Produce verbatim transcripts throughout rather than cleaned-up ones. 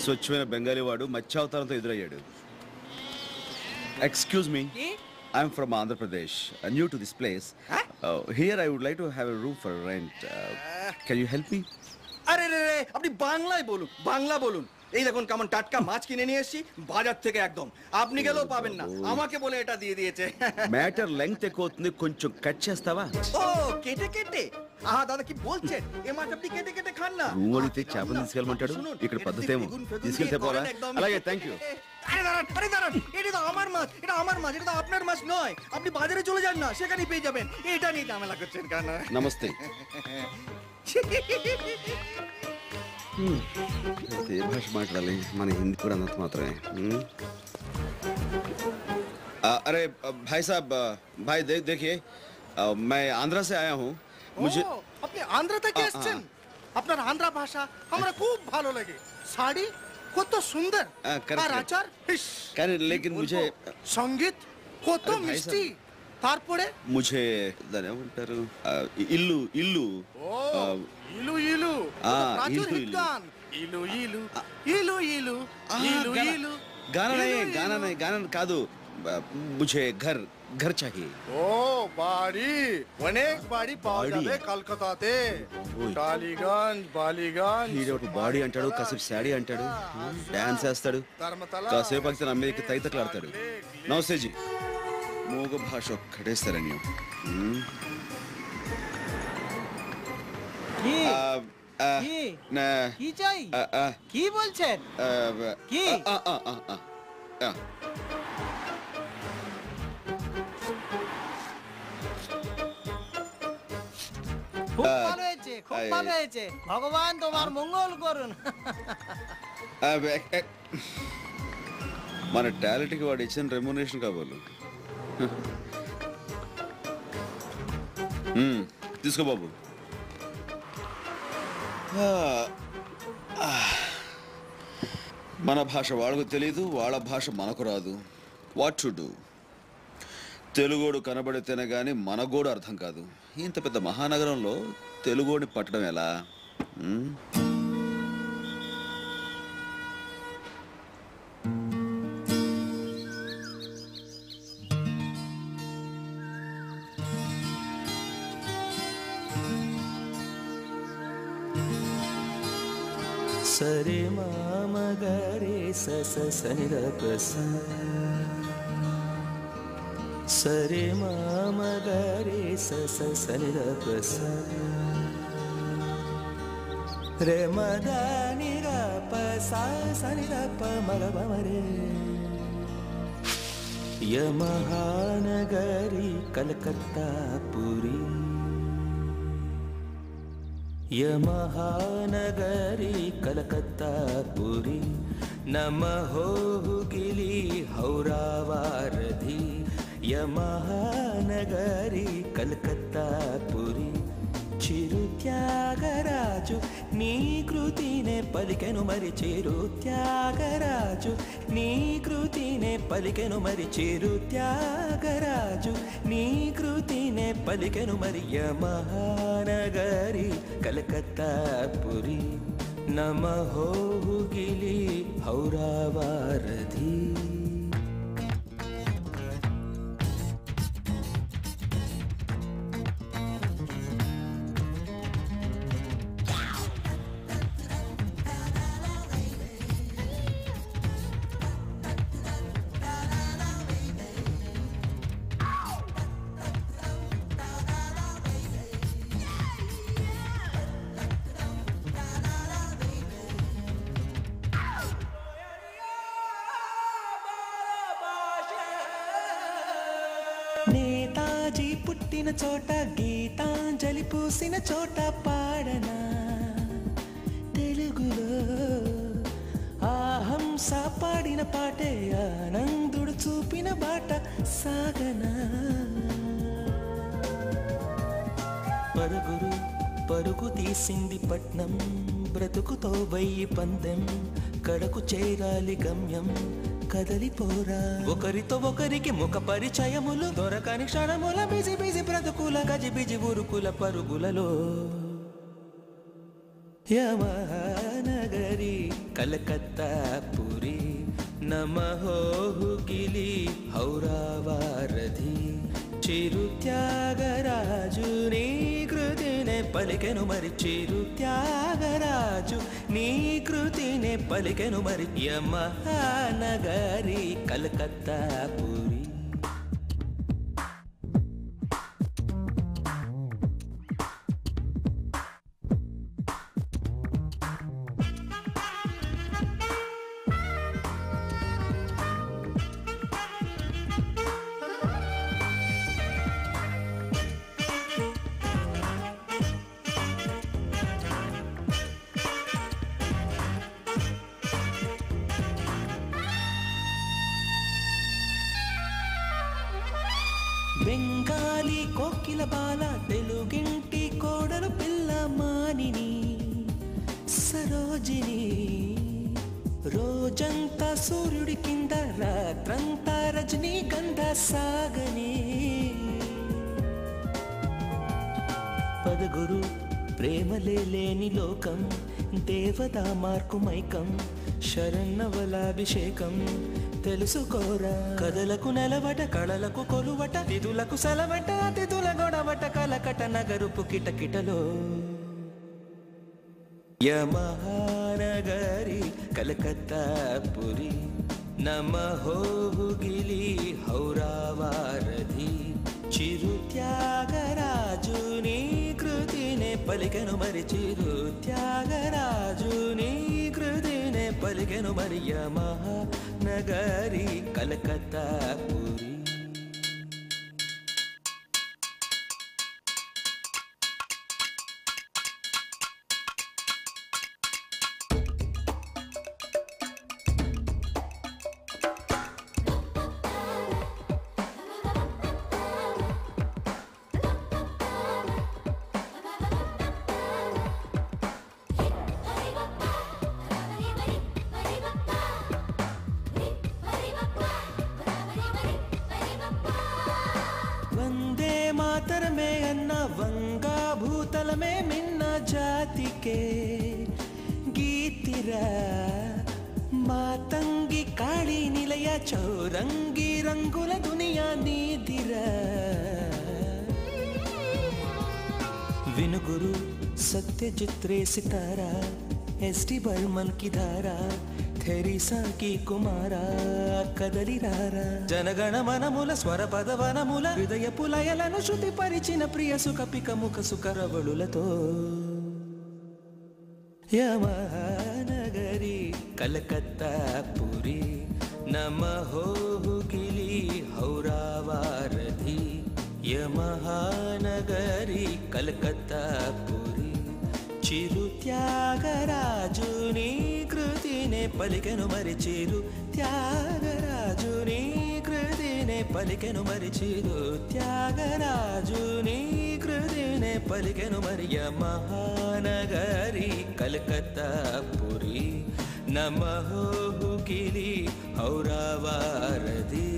స్వచ్ఛమైన బెంగాలీ వాడు మత్స్యావతారంతో ఎదురయ్యాడు. Excuse me, I'm from Andhra Pradesh, new to this place. Here I would like to have a room for rent. Can you help me? আরে রে রে, আপনি বাংলায় বলুন, বাংলা বলুন। এই দেখুন কেমন টাটকা মাছ কিনে নিয়ে এসেছি বাজার থেকে একদম, আপনি গেলেও পাবেন না, আমাকে বলে এটা দিয়ে দিয়েছে। మ్యాటర్ లెంగ్త్ ఎక్కువ అవుతుంది, కొంచెం కట్ చేస్తావా? ও কেটে কেটে? আহা দাদা কি বলছেন, এ মাছ আপনি কেটে কেটে খান না। రూమ్ అడిగితే చేపలు తీసుకెళ్ళమంటాడు, ఇక్కడ పద్ధతి ఏమో తీసుకెళ్తే పోలా? అలాగే, థ్యాంక్ యూ। আরে দাঁড়ান, আরে দাঁড়ান, এটা তো আমার মাছ, এটা আমার মাছ, এটা তো আপনার মাছ নয়। আপনি বাজারে চলে যান না, সেখানেই পেয়ে যাবেন। এটা নিয়ে ঝামেলা করছেন কেন? నమస్తే। ఏ భాష మాట్లాడాలి? మన హిందీ కూడా అన్నంత మాత్రమే। अरे भाई साहब, भाई देख देखिए, मैं आंध्रा से आया हूँ। मुझे আপনি আন্ধ্রা থেকে এসেছেন? আপনার আন্ধ্রা ভাষা আমরা খুব ভালো লাগে। শাড়ি কত সুন্দর, আর আচার కానీ लेकिन मुझे సంగీত কত মিষ্টি, তারপরে मुझे దాని ఏమంటారు, ఇల్లు ఇల్లు ఇలు ఇలు ప్రాచుర్ హిట్ గాన్, ఇలు ఇలు ఇలు ఇలు ఇలు ఇలు गाना नहीं, गाना नहीं, गाना కాదు, मुझे घर घर चाहिए। ও বাড়ি, অনেক বাড়ি পাওয়া যাবে কলকাতাতে, টালিগঞ্জ বালিগঞ্জ। హీరో బాడీ అంటాడు, కాసేపు శాడీ అంటాడు, డాన్స్ చేస్తాడు, కాసేపు అయితే నా మీదకి తైతట్లాడతాడు। నమస్తే జీ, మూగ భాష ఒక్కటే శరణ్యం। কি ఆ, কি నా কি চাই? ఆ, ఆ, কি বলছেন? ఆ, কি? ఆ, ఆ, ఆ, ఆ, ఆ। খুব ভালো হয়েছে, খুব ভালো হয়েছে, ভগবান তোমার মঙ্গল করুন। మన టాలెంట్కి వాడు ఇచ్చిన రెమ్యునరేషన్ కావాలి। తీసుకో బాబు। మన భాష వాళ్ళకు తెలియదు, వాళ్ళ భాష మనకు రాదు, వాట్ టు డూ? తెలుగోడు కనబడితేనే కానీ మనగోడు అర్థం కాదు। ఇంత పెద్ద మహానగరంలో తెలుగోడిని పట్టడం ఎలా? సరే మామ గరే సస సనిద ప్రస, సరే మామ గరే సస సనిద ప్రస, రే మదని ర ప సా సనిద ప మగ బమరే, యమహానగరి కలకత్తా పురి, యమహానగరి కలకత్తా పురి, నమహో గిలి హౌరావారధి, యమహానగరి కలకత్తా పురి, చిరు త్యాగరాజు నీ కృతినే పలికెను మరి, చిరు త్యాగరాజు నీ కృతినే పలికెను మరి, చిరు త్యాగరాజు నీ కృతినే పలికెను మరి, యమహానగరి కలకత్తా పురి, నమహో గిలి హౌరావారధి. నేతాజీ పుట్టిన చోట, గీతాంజలి పూసిన చోట పాడనా తెలుగులో, ఆహంస పాడిన పాటే ఆనందుడు చూపిన బాట సాగనా. పరుగురు పరుగు తీసింది పట్నం, బ్రతుకుతో వెయ్యి పందెం, కడకు చేరాలి గమ్యం కదలిపోరా. ఒకరితో ఒకరికి ముఖ పరిచయములు దొరకని క్షణముల, బిజి బిజి బ్రతుకుల గజిబిజి ఉరుకుల పరుగులలో, యమహానగరి కలకత్తా పురి నమహోహుగిలి హౌరావారధి చిరు త్యాగరాజు నీ కృతినే పలికెను మరి చిరు త్యాగరాజు నీ కృతినే పలికెను మరి యమహానగరి కలకత్తా పురి. బెంగాలీ కోకిల బాల తెలుగింటి కోడలు పిల్ల మానిని సరోజిని రోజంతా సూర్యుడి కింద రాత్రంతా రజనీ గంధ సాగని పదగురు ప్రేమలే లేని లోకం దేవతా మార్కు మైకం శరన్నవలాభిషేకం తెలుసుకోరా కథలకు నెలవట కళలకు కొలువట తిథులకు సెలవట అతిథుల గొడవట కలకట నగరుపు కిటకిటలో యమహానగరి కలకత్తా పురి నమహోహుగిలి హౌరావారధి చిరు త్యాగరాజు నీ కృతినే పలికెను మరి చిరు త్యాగరాజు నీ కృతినే పలికెను మరి యమహానగరి కలకత్తా పురి. వందే మాతరమే అన్న వంగా భూతలమే మిన్న జాతికే గీతిరా మాతంగి కాళీ నిలయ చౌరంగి రంగుల దునియా నీదిరా వినుగురు సత్యజిత్ రే సితారా ఎస్టి బర్మన్ కి ధారా థెరిసా కి కుమారా కదలిరారా జనగణ మనముల స్వర పదవనముల హృదయ పులయలను శృతి పరిచిన ప్రియ సుఖ పిక ముఖ సుకరవళులతో యమహానగరి కలకత్తా పురి నమహోహుగిలి హౌరావారధి యమహానగరి కలకత్తా పురి చిరు త్యాగరాజు నీ కృతినే పలికెను మరి చిరు త్యాగరాజు నీ కృతినే పలికెను మరి చిరు త్యాగరాజు నీ కృతినే పలికెను మరి యమహానగరి కలకత్తా పురి నమహోహుగిలి హౌరావారధి.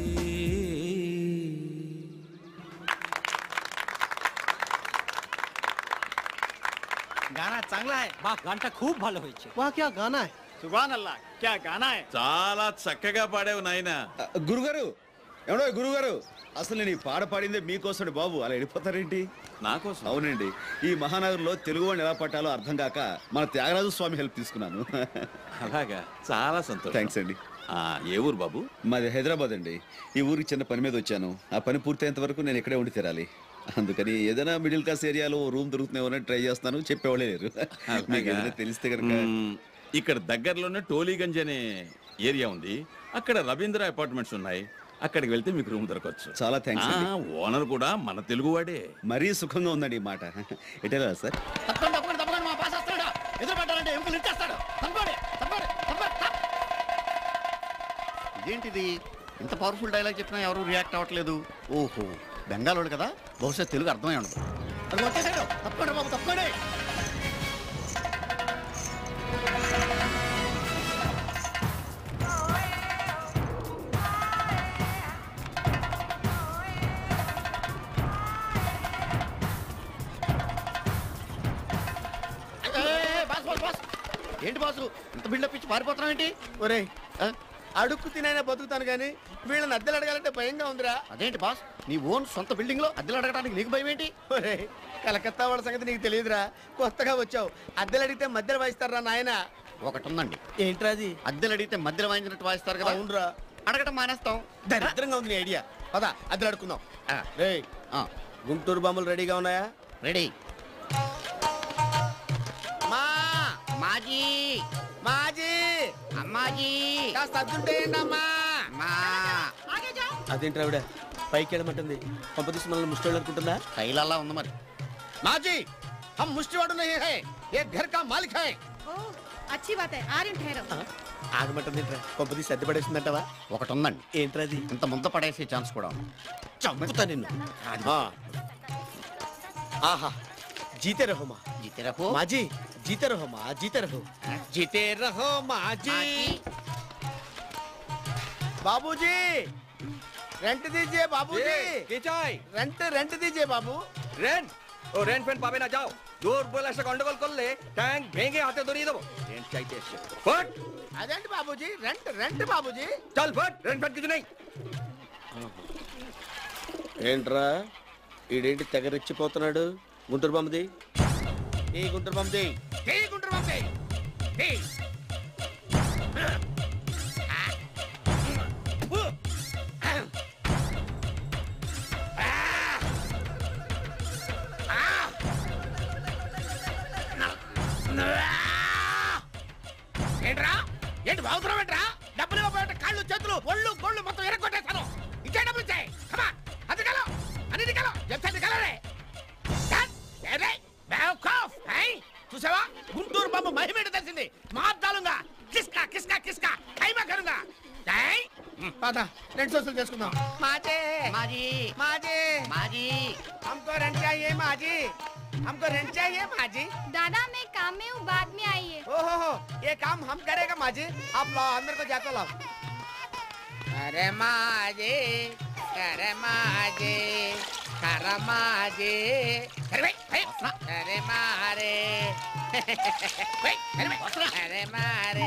गाना चांगला आहे बा गाणं खूप भालो होईचे. वाह क्या गाना है सुभान अल्लाह क्या गाना है. చాలా చక్కగా పాడావు నాయనా. గురుగారు ఏమడో గురుగారు అసలు నేను ఈ పాడ పాడిందే మీకోసం బాబు, అలా వెళ్ళిపోతారేంటి? నా కోసం? అవునండి, ఈ మహానగరంలో తెలుగు వాడిని ఎలా పట్టాలో అర్థం కాక మన త్యాగరాజు స్వామి హెల్ప్ తీసుకున్నాను. అలాగా, చాలా సంతోషం. థ్యాంక్స్ అండి. ఆ, ఏ ఊరు బాబు? మాది హైదరాబాద్ అండి. ఈ ఊరికి చిన్న పని మీద వచ్చాను. ఆ పని పూర్తయ్యేంత వరకు నేను ఇక్కడే ఉండి తీరాలి. అందుకని ఏదైనా మిడిల్ క్లాస్ ఏరియాలో రూమ్ దొరుకుతున్నాయో ట్రై చేస్తాను. చెప్పేవాళ్ళే లేరు. మీకు ఏదైనా తెలిస్తే కనుక. మ్మ్, ఇక్కడ దగ్గరలోనే టోలీగంజ్ అనే ఏరియా ఉంది. అక్కడ రవీంద్ర అపార్ట్మెంట్స్ ఉన్నాయి. అక్కడికి వెళ్తే మీకు రూమ్ దొరకవచ్చు. చాలా థ్యాంక్స్ అండి. ఓనర్ కూడా మన తెలుగువాడే. మరీ సుఖంగా ఉందండి ఈ మాట. ఎటెలా సార్? తప్పకుండా తప్పకుండా తప్పకుండా మా బాస్ వస్తాడు. ఎదురు పెట్టాలంటే ఎముకలు ఇచ్చేస్తాడు. తప్పండి తప్పండి తప్పండి. ఇదేంటిది ఇంత పవర్ఫుల్ డైలాగ్ చెప్పినా ఎవరు రియాక్ట్ అవ్వట్లేదు? ఓహో, బెంగాలోడు కదా, బహుశా తెలుగు అర్థమై ఉండదు. అది వచ్చేసాడు. తప్పండి బాబు తప్పండి. ఏంటి బాసు ఇంత బిల్డప్ ఇచ్చి పారిపోతున్నావు ఏంటి? ఒరే అడుక్కు తినైనా బతుకుతాను కానీ వీళ్ళని అద్దెలు అడగాలంటే భయంగా ఉందిరా. అదేంటి బాస్, నీ ఓన్ సొంత బిల్డింగ్ లో అద్దెలు అడగడానికి నీకు భయం ఏంటి? ఒరే కలకత్తా వాళ్ళ సంగతి నీకు తెలియదురా, కొత్తగా వచ్చావు. అద్దెలు అడిగితే మధ్యలో వాయిస్తారా నాయన? ఒకటి ఉందండి, ఏంట్రా అది? అద్దెలు అడిగితే మధ్యలో వాయించినట్టు వాయిస్తారు కదా. అవునరా, అడగటం మానేస్తాం. దరిద్రంగా ఉంది నీ ఐడియా. పద అద్దెలు అడుకుందాం. ఆ, రేయ్ ఆ, గుంటూరు బాంబులు రెడీగా ఉన్నాయా? రెడీ. మా మాజీ మాజీ అమ్మాజీ కాస్త అద్దుంటేయండి అమ్మా. మా అదేంటి ఆవిడ పైకి వెళ్ళమంటుంది? పంపదీసి మనల్ని ముష్టోళ్ళు అనుకుంటుందా? కైలల్లా ఉంది మరి. మాజీ हम मुष्टिवाड़ू नहीं है, ये घर का मालिक है. ओह, अच्छी बात है, आ रही हूँ ठहरो. ఆగమంటుంది ఏంట్రా? పంపదీసి అద్దె పడేసిందంటవా? ఒకటి ఉందండి, ఏంట్రా అది? ఇంత ముంద పడేసే ఛాన్స్ కూడా ఉంది. చంపుతా నిన్ను. ఆ. ఆహా జీతే రహో మా జీతే రహో మాజీ, జీతే రహో మా జీతే రహో జీతే రహో మాజీ. बाबूजी रेंट दीजिए बाबूजी. रेंट रेंट दीजिए बाबू. রেন্ট ও রেন্ট ফেন্ট পাবে না, যাও। দূর বলে এসে গন্ডগোল করলে ট্যাঙ্ক ভেঙে হাতে ধরিয়ে দেবো। রেন্ট চাইতে এসে ফট। అదేంటి బాబూజీ? Rent rent Babuji. চল ফট, রেন্ট ফেন্ট কিছু নেই। ఏంట్రా ఈడేంటి తెగరెచ్చిపోతున్నాడు? గుంటూరు బొమ్మది ఏ గుంటూరు బొమ్మది ఏ గుంటూరు బొమ్మది ఏ ఏంట్రా ఏంటి బాగుతున్నావు? ఏంట్రా డబ్బులు ఇవ్వబోయే కాళ్ళు చేతులు ఒళ్ళు గోళ్ళు మొత్తం ఎరగొట్టేస్తాను. ఇంకే డబ్బులు ఇచ్చాయి. కమాన్ అది కలో అన్నిటి కలో చెప్తాను కలరే. చూసావా గుంటూరు బాబు మహిమేట తెలిసింది. మార్దాలుగా కిస్కా కిస్కా కిస్కా ఖైమా కరుంగా. పద రెండు సోసులు చేసుకుందాం. మాజీ మాజీ మాజీ మాజీ हमको रेंट चाहिए माजी, हमको रेंट चाहिए माजी. दादा मैं काम में हूँ, बाद में आइए. ओहो हो, ये काम हम करेगा माजी. आप लाओ अंदर को जाकर लाओ. अरे माजी, अरे माजी, अरे माजी, अरे भाई, भाई, अरे मारे, भाई, अरे भाई, अरे मारे.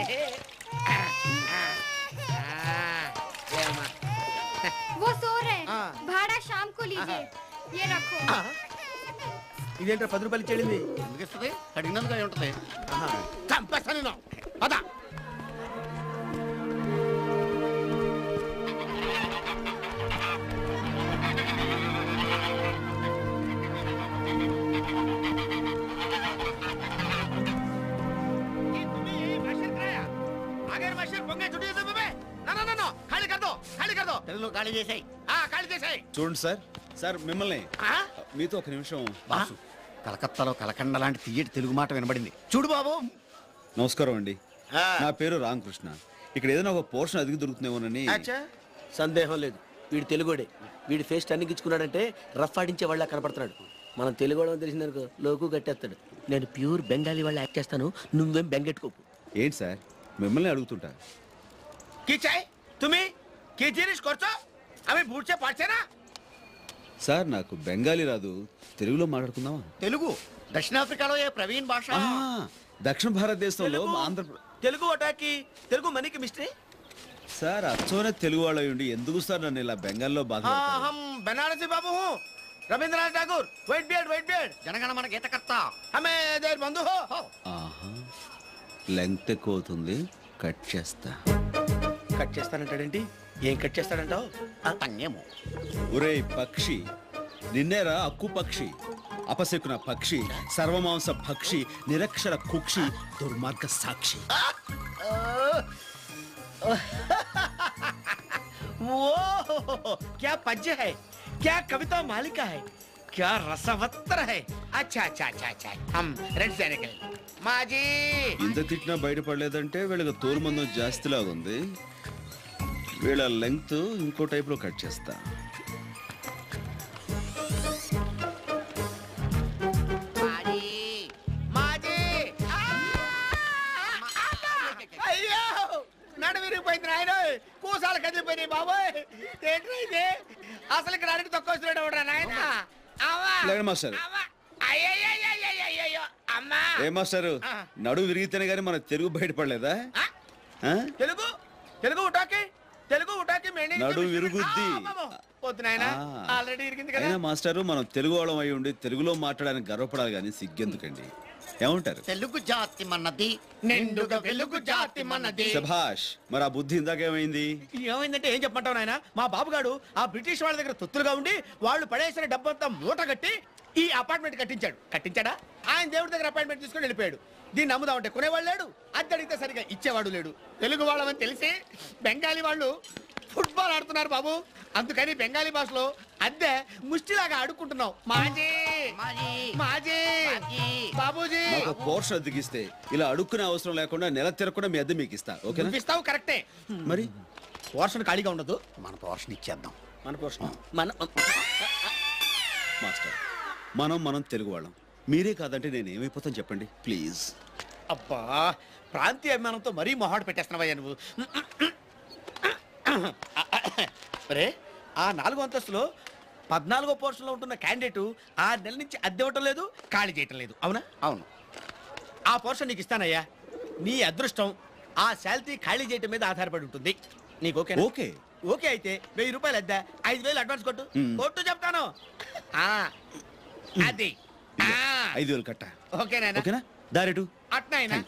वो सो रहे हैं. हाँ. भाड़ा शाम को लीजिए. ये रखो. ఇదేంట్రా పది రూపాయలు చెల్లింది? ఎందుకు ఇస్తుంది? అడిగినందుకు అయి ఉంటుంది. చంపేస్తాను. పద ఖాళీ చేసాయి. చూడండి సార్, సార్ మిమ్మల్ని మీతో ఒక నిమిషం. బాసు కలకత్తాలో కలకండ లాంటి తీయటి తెలుగు మాట వినబడింది. చూడు బాబు. నమస్కారం అండి, నా పేరు రామకృష్ణ. ఇక్కడ ఏదైనా ఒక పోర్షన్ అదిగి దొరుకుతుందేమోనని. సందేహం లేదు, వీడు తెలుగుడే. వీడి ఫేస్ టర్నింగ్ ఇచ్చుకున్నాడంటే రఫ్ ఆడించే వాళ్ళ కనపడుతున్నాడు. మనం తెలుగు వాళ్ళని తెలిసిందనుకో లోకు కట్టేస్తాడు. నేను ప్యూర్ బెంగాలీ వాళ్ళు యాక్ట్ చేస్తాను, నువ్వేం బెంగెట్టుకోకు. ఏంటి సార్ మిమ్మల్ని అడుగుతుంటా. तुम्ही किती रिस्क करतो? आम्ही बुडचे पाडचे. సార్ నాకు బెంగాలీ రాదు, తెలుగులో మాట్లాడుకుందామా? తెలుగు దక్షిణాఫ్రికాలో ఏ ప్రవీణ్ భాష. దక్షిణ భారతదేశంలో ఆంధ్ర తెలుగు అటాకి తెలుగు మనీకి మిస్టరీ. సార్ అచ్చోనే తెలుగు వాళ్ళు అయ్యుండి ఎందుకు సార్ నన్ను ఇలా బెంగాల్లో బాధ? हम बनारसी बाबू हूँ, Rabindranath Thakur. Wet beard wet beard Jana Gana Mana గీతకర్త. हमें देर बंधु हो. ఆహా, లెంగ్త్ ఎక్కువ అవుతుంది, కట్ చేస్తా. కట్ చేస్తానంటాడేంటి? ఏం కట్ చేస్తాడంటావు? తంగేమో. ఒరేయ్ పక్షి, నిన్నేరా అక్కు పక్షి, అపశకున పక్షి, సర్వమాంస భక్షి, నిరక్షర కుక్షి, దుర్మార్గ సాక్షి. वो क्या पद्य है, क्या कविता मालिका है, क्या रसवत्तर है. अच्छा अच्छा अच्छा अच्छा हम रेंट देने के लिए माजी. ఇంత తిట్టినా బయటపడలేదంటే వీళ్ళకి తోలు మందం జాస్తిలాగా ఉంది. వీళ్ళ లెంగ్త్ ఇంకో టైప్ లో కట్ చేస్తా. అయ్యో నడు విరిగిపోయింది నాయన. కూసాలు కదిలిపోయినాయి బాబోయ్. ఏంట్రా ఇది? అసలు ఇక్కడ అడిగి తక్కువ వస్తున్నాడు నాయన. లేండి మాస్టర్. అయ్యో ఏ మాస్టారు నడు విరిగితేనే గానీ మన తెలుగు బయటపడలేదా? తెలుగు తెలుగు ఉటాకి తెలుగు ఉటాకి నడు విరుగుద్ది. ఆల్రెడీ ఇరిగింది కదా. అయినా మాస్టారు మనం తెలుగు వాళ్ళం అయి ఉండి తెలుగులో మాట్లాడడానికి గర్వపడాలి కానీ సిగ్గెందుకండి? ఏమంటారు? తెలుగు జాతి మనది, నిండుగా వెలుగు జాతి మనది. శభాష్. మరి ఆ బుద్ధి ఇందాకేమైంది? ఏమైందంటే ఏం చెప్పంటావు నాయన? మా బాబుగాడు ఆ బ్రిటిష్ వాళ్ళ దగ్గర తొత్తులుగా ఉండి వాళ్ళు పడేసిన డబ్బంతా మూట కట్టి ఈ అపార్ట్మెంట్ కట్టించాడు. కట్టించాడా? ఆయన దేవుడి దగ్గర అపాయింట్మెంట్ తీసుకొని వెళ్ళిపోయాడు. దీన్ని నమ్ముదామంటే కొనేవాళ్ళు లేడు, అద్దె అడిగితే సరిగా ఇచ్చేవాడు లేడు. తెలుగు వాళ్ళమని తెలిసి బెంగాలీ వాళ్ళు ఫుట్బాల్ ఆడుతున్నారు బాబు. అందుకని బెంగాలీ భాషలో అద్దె ముష్టిలాగా ఆడుకుంటున్నావు. మాజీ మాజీ బాబూజీ పోర్షన్ అద్దెకిస్తే ఇలా అడుక్కునే అవసరం లేకుండా నెల తిరగకుండా మీ అద్దె మీకు ఇస్తా. ఓకే ఇస్తావు కరెక్టే. మరి పోర్షన్ ఖాళీగా ఉండదు. మన పోర్షన్ ఇచ్చేద్దాం. మన పోర్షన్ మన మాస్టర్ మనం మనం తెలుగు వాళ్ళం. మీరే కాదంటే నేను ఏమైపోతాను చెప్పండి ప్లీజ్. అబ్బా ప్రాంతీయ అభిమానంతో మరీ మొహాడు పెట్టేస్తున్నావయ్యా నువ్వు. రే ఆ నాలుగో అంతస్తులో పద్నాలుగో పోర్షన్లో ఉంటున్న క్యాండిడేట్ ఆరు నెలల నుంచి అద్దె ఇవ్వటం లేదు, ఖాళీ చేయటం లేదు. అవునా? అవును. ఆ పోర్షన్ నీకు ఇస్తానయ్యా. నీ అదృష్టం ఆ శాలరీ ఖాళీ చేయటం మీద ఆధారపడి ఉంటుంది. నీకు ఓకే? ఓకే ఓకే అయితే వెయ్యి రూపాయలు అద్దె, ఐదు వేలు అడ్వాన్స్ కొట్టు. కొట్టు చెప్తాను. అది ఐదు వేలు కట్ట. ఓకేనా? ఓకేనా? దారెటు అట్నైనా.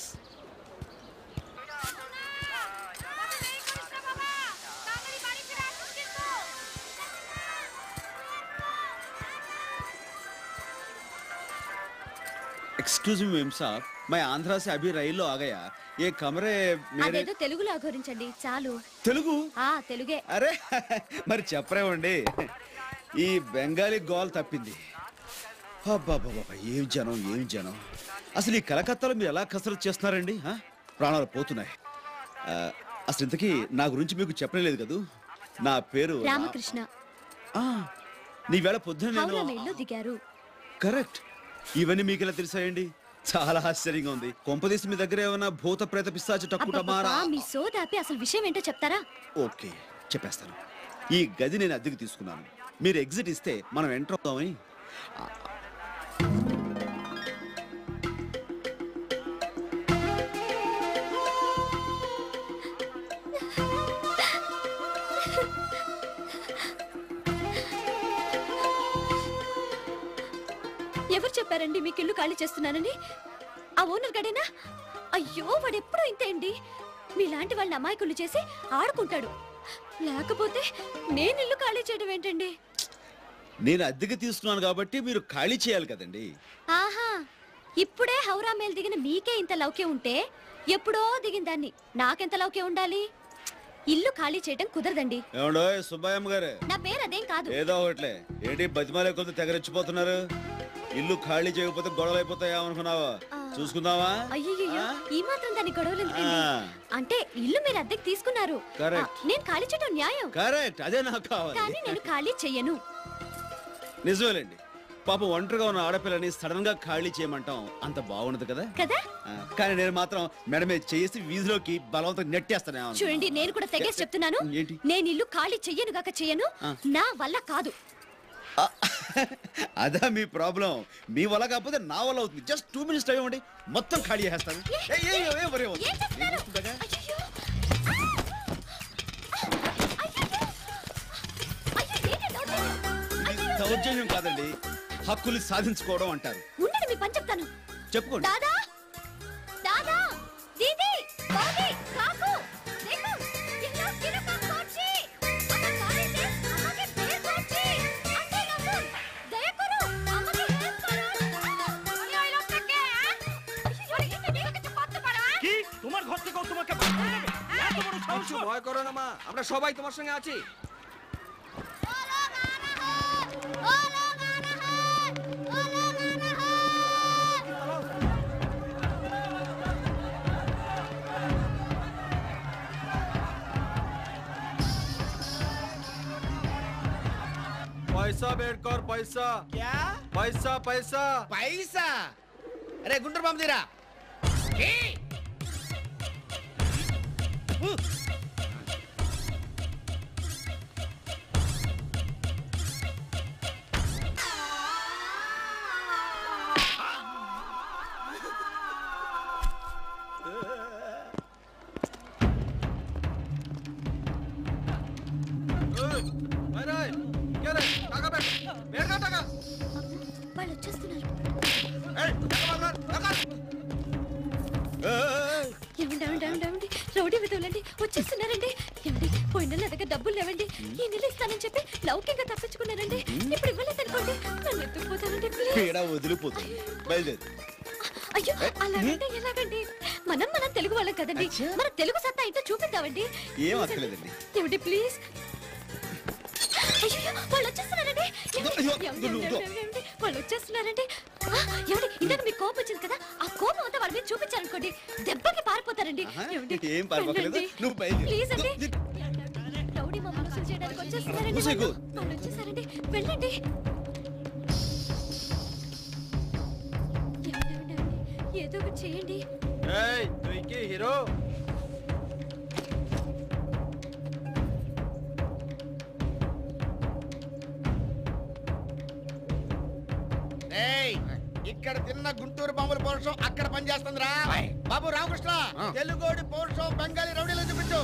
एक्सक्यूज मी मेम साहब, मैं आंध्रा से अभी రైల్లో आ गया. ये कमरे मेरे అదేదో తెలుగులో అఘోరించండి చాలు. తెలుగు? ఆ తెలుగే. అరే మరి చెప్పరేమండి. ఈ బెంగాలీ గోల్ తప్పింది. అబ్బాబాబా ఏం జనం ఏం జనం. అసలు ఈ కలకత్తాలో మీరు ఎలా కసరత్తు చేస్తున్నారండి? ప్రాణాలు పోతున్నాయి. అసలు ఇంతకీ నా గురించి మీకు చెప్పలేదు కదూ. నా పేరు రామకృష్ణ. నీ వేళ పొద్దున హౌరా మెయిల్లో దిగారు. కరెక్ట్. ఇవన్నీ మీకు ఎలా తెలిసాయండి? చాలా ఆశ్చర్యంగా ఉంది. కొంపదీసి మీ దగ్గర ఏమైనా భూత ప్రేత పిశాచ టక్కుటమారా? మీ సోదాపి అసలు విషయం ఏంటో చెప్తారా? ఓకే చెప్పేస్తాను. ఈ గది నేను అద్దెకు తీసుకున్నాను. మీరు ఎగ్జిట్ ఇస్తే మనం ఎంటర్ అవుతామని. ఎవరు చెప్పారండి మీకు ఇల్లు ఖాళీ చేస్తున్నానని? ఆ ఓనర్ గడేనా? అయ్యో వాడు ఎప్పుడూ ఇంతే అండి. మీలాంటి వాళ్ళని అమాయకులు చేసి ఆడుకుంటాడు. లేకపోతే నేను ఇల్లు ఖాళీ చేయడం ఏంటండి? నేను అద్దెకు తీసుకున్నాను కాబట్టి మీరు ఖాళీ చేయాలి కదండి. ఆహా, ఇప్పుడే హౌరా మేల్ దిగిన మీకే ఇంత లౌక్యం ఉంటే ఎప్పుడో దిగిన దాన్ని నాకెంత లౌక్యం ఉండాలి? ఇల్లు ఖాళీ చేయడం కుదరదండి. ఏమండో సుబ్బయ్యమ్మ గారు, నా పేరు అదేం కాదు. ఏదో ఒకట్లే. ఏంటి బతిమాలే కొద్ది తెగరెచ్చిపోతున్నారు? ఇల్లు ఖాళీ చేయకపోతే గొడవలు అయిపోతాయా అనుకున్నావా? చూసుకుందావా? అయ్యయ్యో, ఈ మాత్రం దాని గొడవలు ఎందుకండి? అంటే ఇల్లు మీరు అద్దెకి తీసుకున్నారు. నేను ఖాళీ చేయడం న్యాయం. కరెక్ట్, అదే నాకు కావాలి. కానీ నేను ఖాళీ చెయ్యను. నిజమేలేండి. పాపం ఒంటరిగా ఉన్న ఆడపిల్లని సడన్ గా ఖాళీ చేయమంటాం అంత బాగుండదు కదా కదా. కానీ నేను మాత్రం మేడ మీద చేసి వీధిలోకి బలవంతం నెట్టేస్తాను. చూడండి, నేను కూడా తెగేసి చెప్తున్నాను. నేను ఇల్లు ఖాళీ చెయ్యను గాక చెయ్యను. నా వల్ల కాదు. అదా మీ ప్రాబ్లం. మీ వల్ల కాకపోతే నా వల్ల అవుతుంది. జస్ట్ టూ మినిట్స్ టైం ఇవ్వండి, మొత్తం ఖాళీ చేస్తాను. దౌర్జన్యం కాదండి, హక్కులు సాధించుకోవడం అంటారు. ఉండండి, మీ పని చెప్తాను. చెప్పుకోండి. దాదా దాదా దీది బాబీ కాకు देखो ये लोग किलो काम করছে আমার বাড়িতে আমাকে বের করছে আতে না দয়া করো আমাকে হেল্প করো আমি ওই লোকটা কে ওরে কিন্তু দেখো কিছু করতে পারো কি তোমার ঘর থেকে তোমাকে বের করে দেবে এত বড় সাহস? ভয় করো না মা, আমরা সবাই তোমার সঙ্গে আছি। पैसा बेट कर पैसा। क्या पैसा पैसा पैसा? अरे गुंडर बम दीरा వాళ్ళు వచ్చేస్తున్నారు. ఏమండి ఏమండి ఏమండి ఏమండి రౌడీ విధవులండి వచ్చేస్తున్నారండి. ఏమండి పోయిన నెల దగ్గర డబ్బులు లేవండి, ఈ నెల ఇస్తానని చెప్పి లౌకికంగా తప్పించుకున్నారండి. ఇప్పుడు ఇవ్వలేదు అనుకోండి నన్ను ఎత్తుకుపోతానండి ప్లీజ్. పీడ వదిలిపోతుంది, బయలుదేరు. అయ్యో అలాగంటే ఎలాగండి? మనం మన తెలుగు వాళ్ళం కదండి, మన తెలుగు సత్తా ఏంటో చూపిద్దామండి. ఏం అక్కర్లేదండి. ఏమండి ప్లీజ్. అయ్యో వాళ్ళు వచ్చేస్తున్నారండి. వాళ్ళు వచ్చేస్తున్నారండి. ఏమండి ఇందాక మీకు కోపం వచ్చింది కదా, ఆ కోపం అంతా వాళ్ళ మీద చూపించారనుకోండి దెబ్బకి పారిపోతారండి. ఏం పారిపోకలేదు, నువ్వు బయలుదేరు. ప్లీజ్ అండి. రౌడీ మమ్మల్ని వసూలు చేయడానికి వచ్చేస్తున్నారండి. వాళ్ళు వచ్చేసారండి, వెళ్ళండి. ఏదో ఒకటి చేయండి. హీరో ఇక్కడ తిన్న గుంటూరు బాంబుల పౌరుషం అక్కడ పనిచేస్తుందిరా బాబు. రామకృష్ణ తెలుగోడి పౌరుషం బెంగాలీ రౌడీలో చూపించు.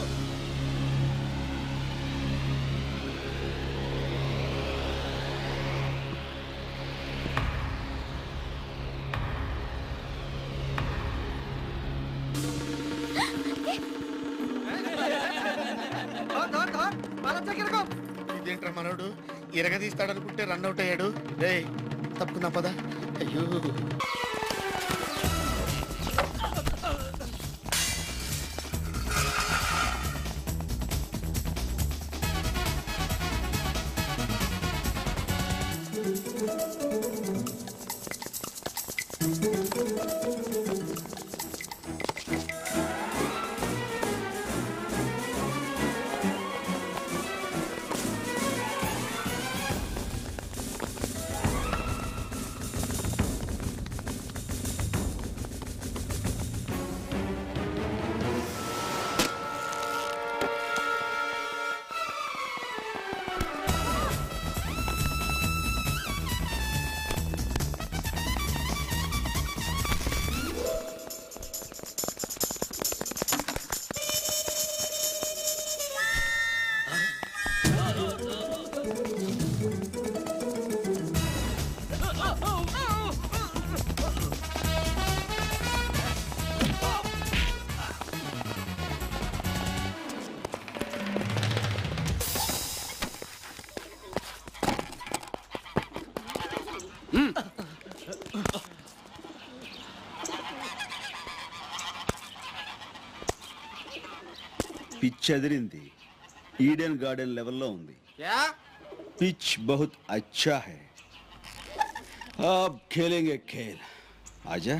ఇదేంట్రా మనోడు ఇరగదీస్తాడనుకుంటే రన్ అవుట్ అయ్యాడు. రే తప్పుకున్నా పదా. అయ్యో పిచ్ అదిరింది, ఈడెన్ గార్డెన్ లెవెల్లో ఉంది. పిచ్ బహుత్ అచ్చా హై. अब खेलेंगे खेल. आजा.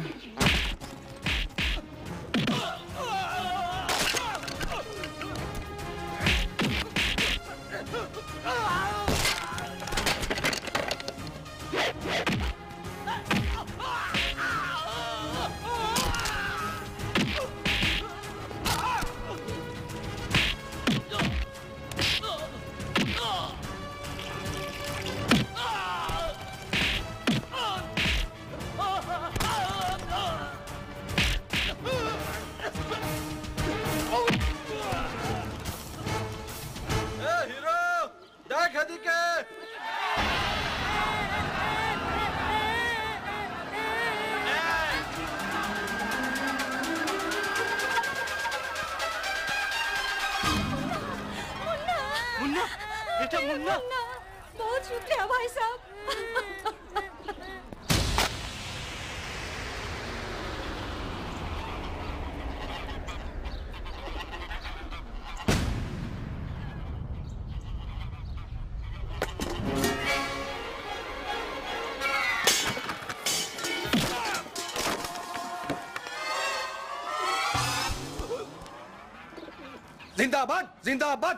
बहुत शुक्रिया भाई साहब. जिंदाबाद जिंदाबाद.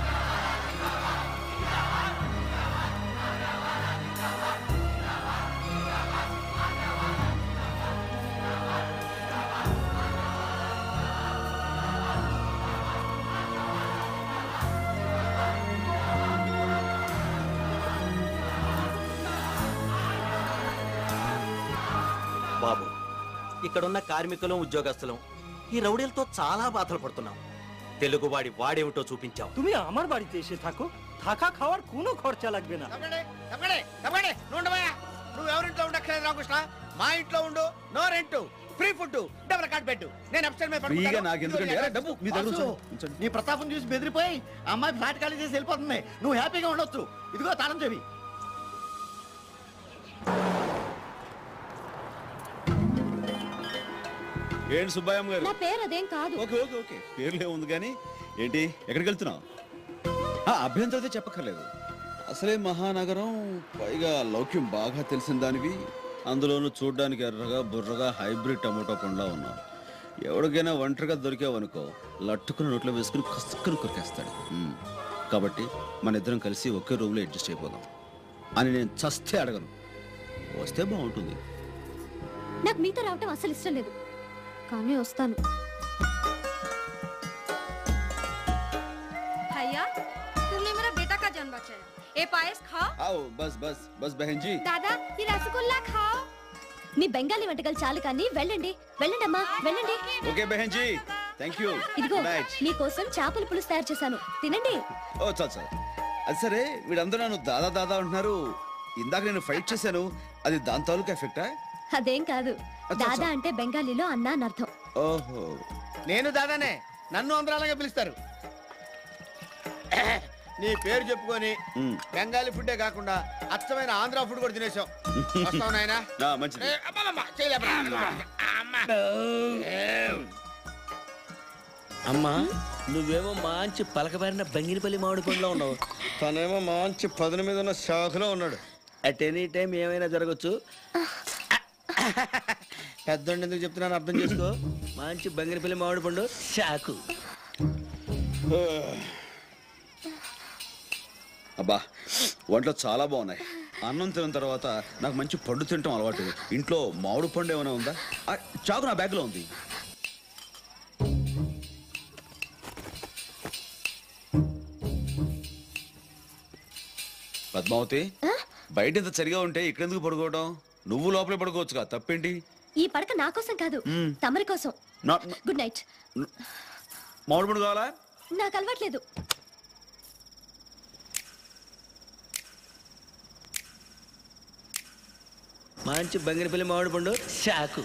బాబు, ఇక్కడున్న కార్మికులం ఉద్యోగస్తులం ఈ రౌడీలతో చాలా బాధలు పడుతున్నాం. తెలుగువాడి వాడేమిటో చూపించావు. তুমি আমার বাড়িতে এসে থাকো, থাকা খাওয়ার কোনো খরচা লাগবে না. నువ్వు ఎవరింట్లో ఉండక్కలేదు రామకృష్ణ. మా ఇంట్లో ఉండు, no rent, free food, double card పెట్టు. నేను అప్స్టైర్ మీద ఫ్రీగా నాకు ఎందుకండి? అరే, డబ్బు మీ దగ్గర వాసు, ఉంచండి, ఉంచండి. నీ ప్రతాపం చూసి బెదిరిపోయి అమ్మాయి ఫ్లాట్ ఖాళీ చేసి వెళ్ళిపోతుంది. నువ్వు హ్యాపీగా ఉండొచ్చు. ఇదిగో తాళం చెవి. ఏంటి సుబ్బాయమ్మ గారు? నా పేరు అదేం కాదు. ఓకే ఓకే ఓకే పేర్లే ఉంది కానీ ఏంటి ఎక్కడికి వెళ్తున్నావు? అభ్యంతరం అయితే చెప్పక్కర్లేదు. అసలే మహానగరం, పైగా లౌక్యం బాగా తెలిసిన దానివి, అందులోనూ చూడ్డానికి ఎర్రగా బుర్రగా హైబ్రిడ్ టమోటో పండ్లా ఉన్నావు. ఎవరికైనా ఒంటరిగా దొరికావనుకో లట్టుకుని నోట్లో వేసుకుని కసుక్కుని కొరికేస్తాడు. ఉమ్. కాబట్టి మన ఇద్దరం కలిసి ఒకే రూమ్లో అడ్జస్ట్ అయిపోదాం అని నేను చస్తే అడగను. వస్తే బాగుంటుంది. నాకు మీతో రావటం అసలు ఇష్టం లేదు, కానీ వస్తాను. भैया तुमने मेरा बेटा का जान बचाया. ए पायस खाओ. आओ बस बस बस बहन जी. దాదా ఈ రసగుల్లా ఖాओ. మీ బెంగాలీ వంటకాలు చాలు కానీ వెళ్ళండి వెళ్ళండి అమ్మా వెళ్ళండి. ఓకే బహన్ జీ, థ్యాంక్ యూ. ఇదిగో మీకోసం చేపల పులుసు తయారు చేశాను, తినండి. ఓ చాలు చాలు. అది సరే, వీడందరూ నన్ను దాదా దాదా అంటున్నారు. ఇందాక నేను ఫైట్ చేశాను, అది దాని తాలూకు ఎఫెక్టా? అదేం కాదు, దాదా అంటే బెంగాలీలో అన్నా అని అర్థం. ఓహో, నేను దాదానే, నన్ను అందరూ అలాగే పిలుస్తారు. నీ పేరు చెప్పుకొని బెంగాలీ ఫుడ్డే కాకుండా అచ్చమైన ఆంధ్ర ఫుడ్ కూడా తినేసాం. వస్తావు నాయనా? మంచిది. అమ్మా నువ్వేమో మంచి పలకబారిన బంగినపల్లి మామిడి పండులో ఉన్నావు. తనేమో మంచి పదును మీద ఉన్న షాకులో ఉన్నాడు. అట్ ఎనీ టైం ఏమైనా జరగచ్చు. పెద్దోండి ఎందుకు చెప్తున్నాను అర్థం చేసుకో. మంచి బంగినపల్లి మామిడి పండు షాకు. అబ్బా వంటలు చాలా బాగున్నాయి. అన్నం తిన్న తర్వాత నాకు మంచి పండు తినటం అలవాటు. ఇంట్లో మామిడి పండు ఏమైనా ఉందా? ఆ, చాకు నా బ్యాగ్లో ఉంది. పద్మావతి, బయట ఇంత సరిగా ఉంటే ఇక్కడెందుకు పడుకోవడం? నువ్వు లోపలే పడుకోవచ్చుగా, తప్పేంటి? ఈ పడక నా కోసం కాదు, తమరి కోసం. Good night. మామిడి పండు కావాలా? నాకు అలవాట్లేదు. మంచి బంగినపల్లి మామిడి పండు షాకు.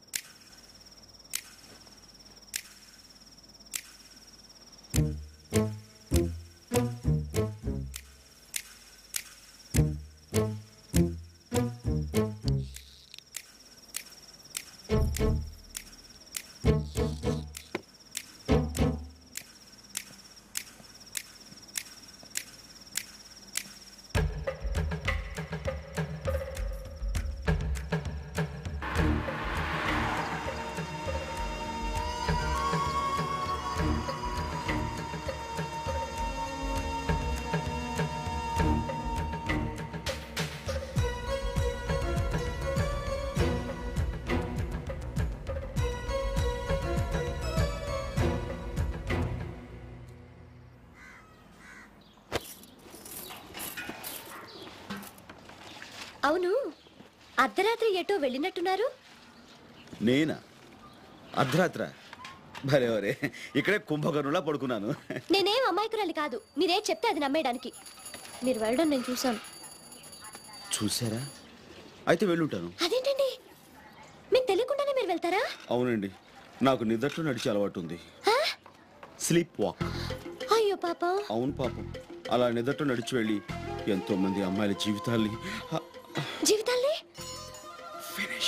అవును, అర్ధరాత్రి ఎటో వెళ్ళినట్టున్నారు? నేనా? అర్ధరాత్ర? భలే వరే, ఇక్కడే కుంభకర్ణులా పడుకున్నాను. నేనేం అమాయకురాలి కాదు, మీరే చెప్తే అది నమ్మేయడానికి. మీరు వెళ్ళడం నేను చూశాను. చూసారా? అయితే వెళ్ళుంటాను. అదేంటండి, మీకు తెలియకుండానే మీరు వెళ్తారా? అవునండి, నాకు నిద్రలో నడిచే అలవాటు ఉంది. Sleep walk. అయ్యో పాపం. అవును పాపం, అలా నిద్రలో నడిచి వెళ్ళి ఎంతో మంది అమ్మాయిల జీవితాల్ని జీవితాల్ని ఫినిష్.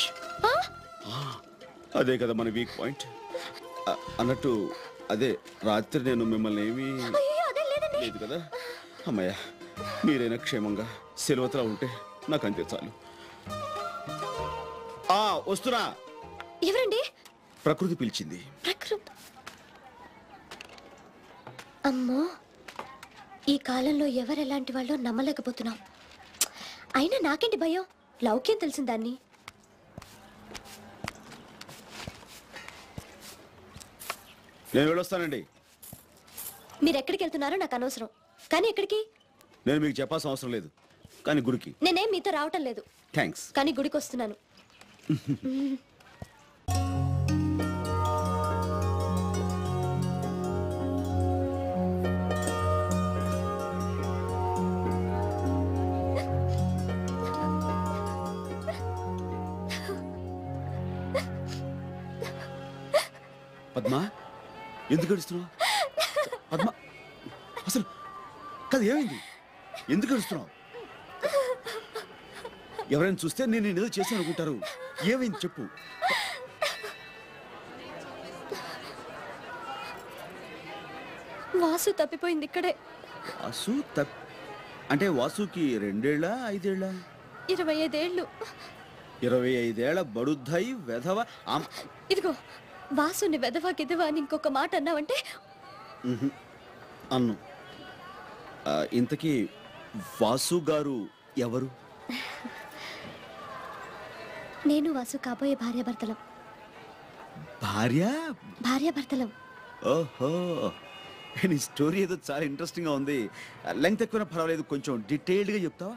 అదే కదా మన వీక్ పాయింట్. అన్నట్టు అదే రాత్రి నేను మిమ్మల్ని ఏమీ లేదు కదా. అమ్మయ్య, మీరైనా క్షేమంగా సెలవుతలా ఉంటే నాకు అంతే చాలు. ఆ వస్తున్నా. ఎవరండి? ప్రకృతి పిలిచింది. ప్రకృతి. అమ్మో, ఈ కాలంలో ఎవరెలాంటి వాళ్ళో నమ్మలేకపోతున్నాం. అయినా నాకేంటి భయం, లౌక్యం తెలిసిన దాన్ని. నేను వెళ్ళొస్తానండి. మీరు ఎక్కడికి వెళ్తున్నారో నాకు అనవసరం, కానీ ఎక్కడికి? నేను మీకు చెప్పాల్సిన అవసరం లేదు, కానీ గుడికి. నేనేం మీతో రావటం లేదు, థ్యాంక్స్, కానీ గుడికి వస్తున్నాను. పద్మా ఎందుకు ఏడుస్తున్నావు? పద్మ అసలు కాదు, ఏమైంది? ఎందుకు ఏడుస్తున్నావు? ఎవరైనా చూస్తే నేను నేను ఏదో చేశాను అనుకుంటారు. ఏమైంది చెప్పు. వాసు తప్పిపోయింది ఇక్కడే. వాసు తప్ అంటే వాసుకి రెండేళ్ళ ఐదేళ్ళ? ఇరవై ఐదేళ్ళు. ఇరవై ఐదేళ్ల బడుద్దాయి వెధవ. ఆమ్- ఇదిగో వాసుని వెధవా గిదవా అని ఇంకొక మాట అన్నావంటే ఉహు, అన్ను. ఆ, ఇంతకీ వాసు గారు ఎవరు? నేను వాసు కాబోయే భార్యాభర్తలం. భార్య? భార్యాభర్తలం. ఓహో, నీ స్టోరీ ఏదో చాలా ఇంట్రెస్టింగ్గా ఉంది. లెంగ్త్ ఎక్కువైనా పర్వాలేదు, కొంచెం డీటెయిల్డ్గా చెప్తావా?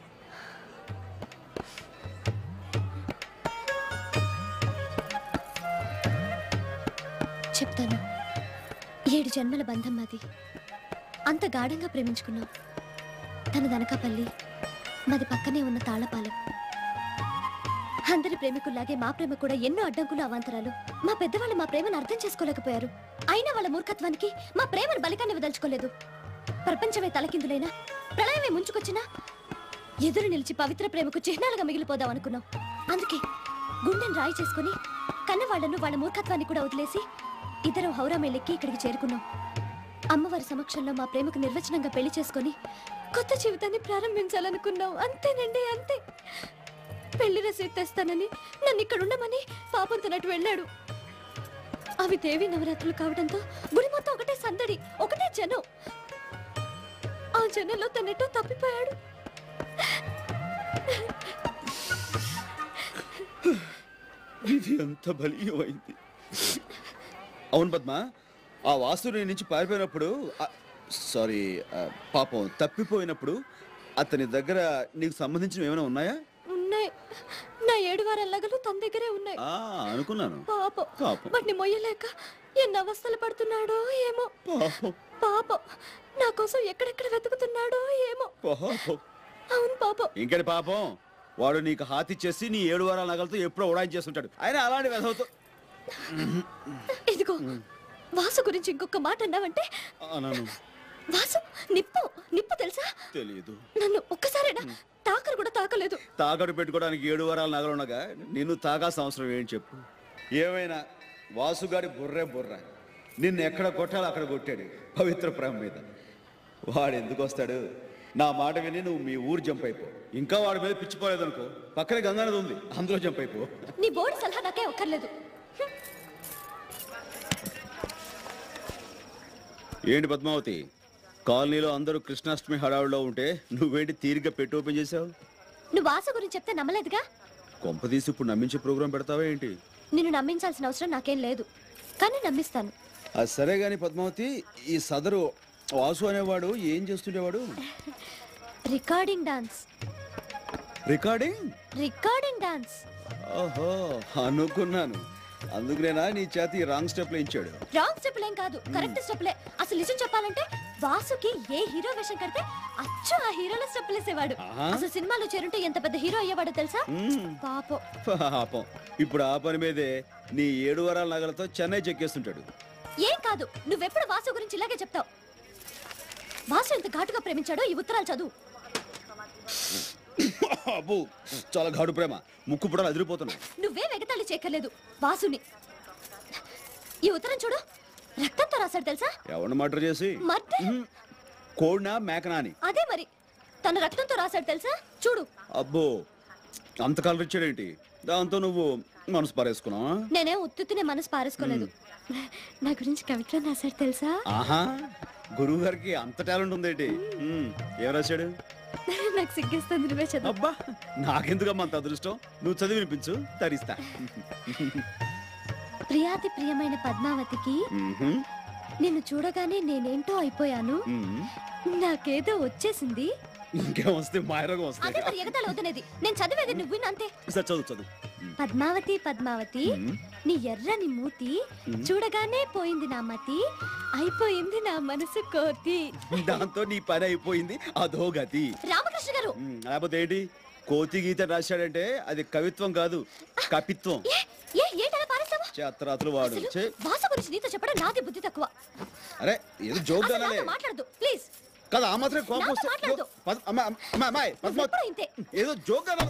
చెప్తాను. ఏడు జన్మల బంధం మాది. అంత గాఢంగా ప్రేమించుకున్నాం. తన దనకాపల్లి, మాది పక్కనే ఉన్న తాళపాలెం. అందరి ప్రేమికుల్లాగే మా ప్రేమ కూడా ఎన్నో అడ్డంకులు అవాంతరాలు. మా పెద్దవాళ్ళు మా ప్రేమను అర్థం చేసుకోలేకపోయారు. అయినా వాళ్ళ మూర్ఖత్వానికి మా ప్రేమను బలికాన్ని వదలుచుకోలేదు. ప్రపంచమే తలకిందులైనా, ప్రళయమే ముంచుకొచ్చినా ఎదురు నిలిచి పవిత్ర ప్రేమకు చిహ్నాలుగా మిగిలిపోదాం అనుకున్నాం. అందుకే గుండెని రాయి చేసుకుని కన్నవాళ్లను వాళ్ళ మూర్ఖత్వాన్ని కూడా వదిలేసి ఇద్దరం హౌరామేలెక్కి ఇక్కడికి చేరుకున్నాం. అమ్మవారి సమక్షంలో మా ప్రేమకు నిర్వచనంగా పెళ్లి చేసుకుని కొత్త జీవితాన్ని ప్రారంభించాలనుకున్నాం. అంతేనండి, అంతే. పెళ్లి రసీదు తెస్తానని నన్ను ఇక్కడ ఉండమని పాపం తనట్టు వెళ్ళాడు. అవి దేవి నవరాత్రులు కావడంతో గుడి మొత్తం ఒకటే సందడి, ఒకటే జనం. ఆ జనంలో తనెట్టో తప్పిపోయాడు. ఇది ఎంత బలీయమైంది. అవును పద్మ, ఆ వాసుని నుంచి పారిపోయినప్పుడు, సారీ పాపం తప్పిపోయినప్పుడు అతని దగ్గర నీకు సంబంధించిన ఏమైనా ఉన్నాయా? ఉన్నాయి. నా ఏడు వారాల నగలు తన దగ్గరే ఉన్నాయి. ఆ, అనుకున్నాను. పాపం పాపం. వాటిని మొయ్యలేక ఎన్ని అవస్థలు పడుతున్నాడో ఏమో. పాపం పాపం నా కోసం ఎక్కడెక్కడ వెతుకుతున్నాడో ఏమో. పాపం. అవును పాపం. ఇంకటి పాపం, వాడు నీకు హాతిచ్చేసి నీ ఏడు వారాల నగలతో ఎప్పుడో ఉడాయించేస్తుంటాడు. ఆయన అలాంటి వెధవతో. ఇదిగో వాసు గురించి ఇంకొక మాట అన్నావంటే. అన్నాను. వాసు నిప్పు నిప్పు తెలుసా? తెలియదు. నన్ను ఒక్కసారైనా తాకరు కూడా తాకలేదు. తాకడు పెట్టుకోవడానికి ఏడు వారాల నగలు ఉండగా నిన్ను తాగాల్సిన అవసరం ఏంటి చెప్పు. ఏమైనా వాసుగాడి బుర్రే బుర్ర. నిన్ను ఎక్కడ కొట్టాలో అక్కడ కొట్టాడు పవిత్ర ప్రేమ మీద. వాడు ఎందుకు వస్తాడు? నా మాట విని నువ్వు మీ ఊరు జంప్ అయిపో. ఇంకా వాడి మీద పిచ్చిపోలేదు అనుకో, పక్కనే గంగానది ఉంది, అందులో జంప్ అయిపో. నీ బోర్డు సలహా నాకే ఒక్కర్లేదు. ఏంటి పద్మావతి, కాలనీలో అందరూ కృష్ణాష్టమి హడావుడిలో ఉంటే నువ్వేంటి తీరిగ్గా పెట్టి ఓపెన్ చేసావు? నువ్వు వాసు గురించి చెప్తే నమ్మలేదుగా. కొంపదీసి ఇప్పుడు నమ్మించే ప్రోగ్రాం పెడతావా ఏంటి? నిన్ను నమ్మించాల్సిన అవసరం నాకేం లేదు, కానీ నమ్మిస్తాను. అది సరే గాని పద్మావతి, ఈ సదరు వాసు అనేవాడు ఏం చేస్తుండేవాడు? Recording dance. Recording? Recording dance. ఓహో, అనుకున్నాను. అందుకునేనా నీ చేతి రాంగ్ స్టెప్ వేయించాడు? రాంగ్ స్టెప్లు ఏం కాదు, కరెక్ట్ స్టెప్లే. అసలు నిజం చెప్పాలంటే వాసుకి ఏ హీరో వేషం కడితే అచ్చు ఆ హీరోలో స్టెప్లు వేసేవాడు. అసలు సినిమాలో చేరుంటే ఎంత పెద్ద హీరో అయ్యేవాడో తెలుసా? పాపం. పాపం. ఇప్పుడు ఆ పని మీదే నీ ఏడు వారాల నగలతో చెన్నై చెక్కేస్తుంటాడు. ఏం కాదు, నువ్వెప్పుడు వాసు గురించి ఇలాగే చెప్తావు. వాసు ఎంత ఘాటుగా ప్రేమించాడో ఈ ఉత్తరాలు చదువు. అబ్బో, చాలా ఘాటు ప్రేమ. ముక్కు పుడలు అదిరిపోతున్నాయి. నువ్వే వెగతాళి చేయక్కర్లేదు వాసుని. ఈ ఉత్తరం చూడు, రక్తంతో రాశాడు తెలుసా? ఎవరిని మర్డర్ చేసి? మర్డర్? కోడినా మేకనా అని. అదే మరి, తన రక్తంతో రాశాడు తెలుసా? చూడు. అబ్బో, అంత కలర్ ఇచ్చాడేంటి? దాంతో నువ్వు మనసు పారేసుకున్నావా? నేనే ఉత్తునే మనసు పారేసుకోలేదు. నా గురించి కవిత్వం రాశాడు తెలుసా? ఆహా, గురువు గారికి అంత టాలెంట్ ఉందేంటి? ఏం రాశాడు? నాకు సిగ్గేస్తుంది, నువ్వే చదువు. అబ్బా, నాకెందుకమ్మా అంత అదృష్టం? నువ్వు చదివి వినిపించు, తరిస్తా. ప్రియాతి ప్రియమైన పద్మావతికి నిన్ను చూడగానే నేనేంటో అయిపోయాను. నాకేదో వచ్చేసింది. ఇంకేం వస్తే మాయరోగం అదే వస్తాయి. మరి ఎగతాళి అవుతున్నది. నేను చదివేది నువ్వు విను అంతే. సరే, చదువు చదువు. పద్మావతి పద్మావతి, నీ ఎర్రని మూతి చూడగానే పోయింది నా మతి, అయిపోయింది నా మనసు కోతి. దాంతో నీ పని అయిపోయింది, అదో గతి. రామకృష్ణ గారు, ఉమ్, లేకపోతే ఏంటి? కోతి గీత రాశాడంటే అది కవిత్వం కాదు, కపిత్వం. ఏ ఏ ఏంటలా పారేస్తావు? చేతరాతులు వాడు అసలు ఛే. భాష గురించి నీతో చెప్పడం నాది బుద్ధి తక్కువ. అరే ఏదో జోక్ అసలు అనాలే నాతో మాట్లాడదు ప్లీజ్. కదా ఆ మాత్రం కోపం నాతో వస్తే మాట్లాడదు. పద్మ- అమ్మ- అమ్మ- అమ్మాయి పద్మ ఎప్పుడు ఇంతే. ఏదో జోక్ అనాలి.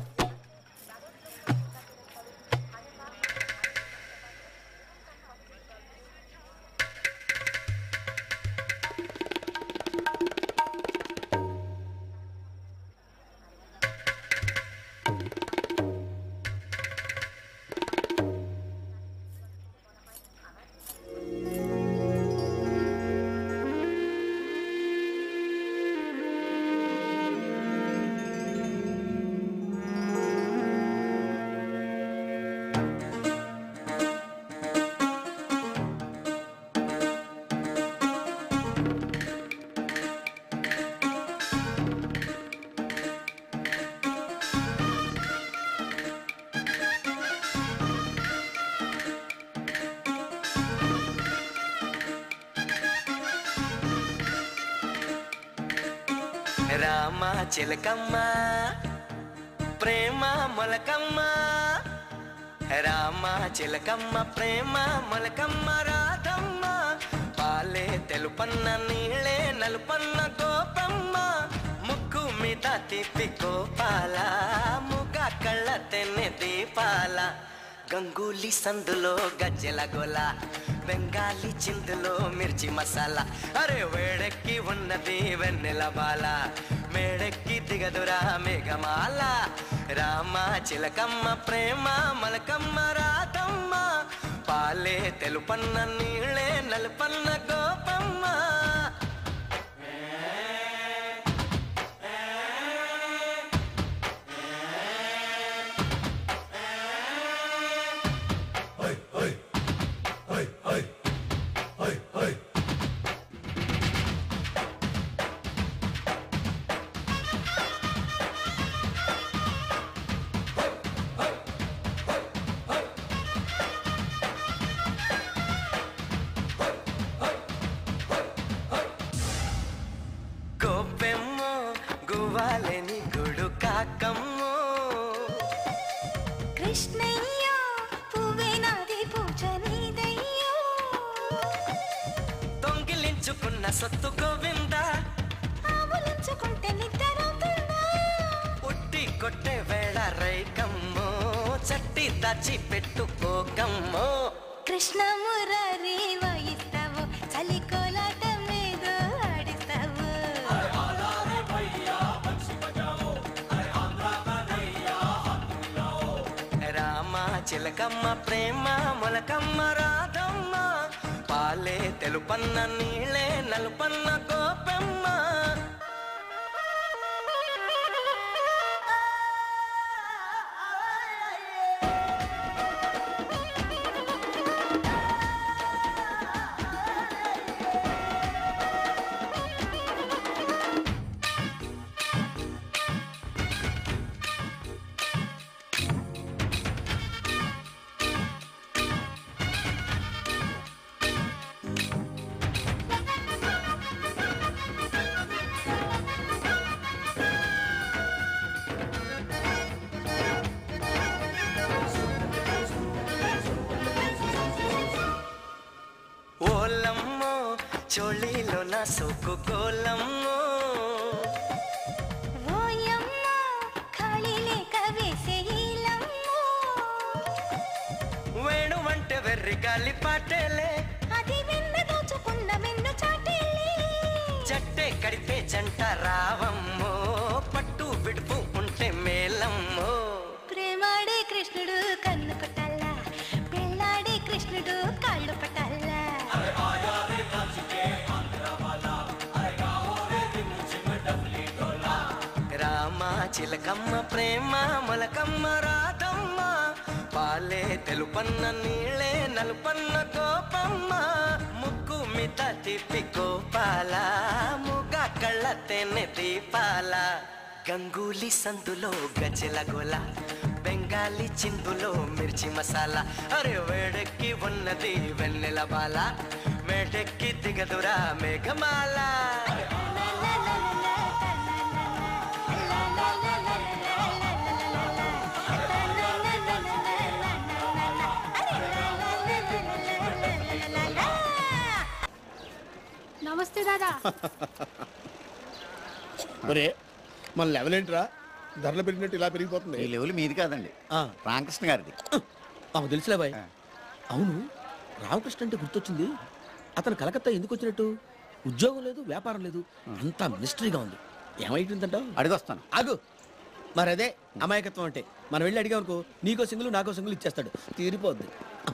రామ చిలకమ్మ ప్రేమ మొలకమ్మ రామ చిలకమ్మ ప్రేమ మొలకమ్మ రాధమ్మ పాలే తెలుపన్న నీళ్ళే నలుపన్న గోపమ్మ ముక్కు మీద తిప్పి గోపాల ముగ కళ్ళ తెన్నె దీపాల గంగూలీ సందులో గజ్జెల గోల బెంగాలీ చిందులో మిర్చి మసాలా అరే వేడెక్కి ఉన్నది వెన్నెల బాల మేడెక్కి దిగదురా మేఘమాల రామ చిలకమ్మ ప్రేమ మలకమ్మ రాధమ్మ పాలే తెలుపన్న నీళ్ళే నలుపన్న గోపమ్మ గోపెమ్మో గువ్వాలని గుడు కాకమ్మో కృష్ణయ్య పువ్వే నాది పూజ నీదయ్యో దొంగిలించుకున్న సొత్తు గోవింద ఆవులించుకుంటే నిద్రవుతుందా ఉట్టి కొట్టే వేళ రైకమ్మో చట్టి దాచి పెట్టుకోకమ్మో కృష్ణ మురారి వాయిస్తావు చలి కోలాటం ఏదో ఆడిస్తావు రామ చిలకమ్మ ప్రేమ మొలకమ్మ రాధమ్మ పాలే తెలుపన్న నీళ్ళే నలుపన్న గోపెమ్మ ఓలమ్మో చోళీలో నా సోకు కోలమ్మో ఓయమ్మ ఖాళీ లేక వేసే ఈలమ్మో వేణు వంటే వెర్రి గాలి పాటేలే అది వెన్న దోచుకున్న వెన్ను చాటేలే జట్టే కడితే జంట రావమ్మో పట్టు విడుపు ఉంటే మేలమ్మో ప్రేమాడే కృష్ణుడు కన్ను కొట్టాలా పెళ్ళాడే కృష్ణుడు కాళ్ళు పట్టాలా రామ చిలకమ్మ ప్రేమ మొలకమ్మ రాధమ్మ పాలే తెలుపన్న నీళ్ళే నలుపన్న గోపమ్మ ముక్కు మిత తిప్పి గోపాల ముగ కళ్ళ తెన్నె దీపాల గంగూలీ సందులో గజల గోల బెంగాలీ చిందులో మిర్చి మసాలా అరే వేడెక్కి ఉన్నది వెన్నెల బాల మేడెక్కి దిగదురా మేఘమాల నమస్తే దాదా. మరే మన లెవెల్ ఏంట్రా ధరలు పెరిగినట్టు ఇలా పెరిగిపోతుంది. ఈ లెవెల్ మీది కాదండి, రామకృష్ణ గారిది. మాకు తెలుసులే బాయ్. అవును, రామకృష్ణ అంటే గుర్తొచ్చింది. అతను కలకత్తా ఎందుకు వచ్చినట్టు? ఉద్యోగం లేదు, వ్యాపారం లేదు, అంతా మిస్టరీగా ఉంది. ఏమైతుందంటావు? అడిగొస్తాను. ఆగు. మరి అదే అమాయకత్వం అంటే. మనం వెళ్ళి అడిగామనుకో, నీకో సింగిల్ నాకో సింగిల్ ఇచ్చేస్తాడు, తీరిపోద్ది.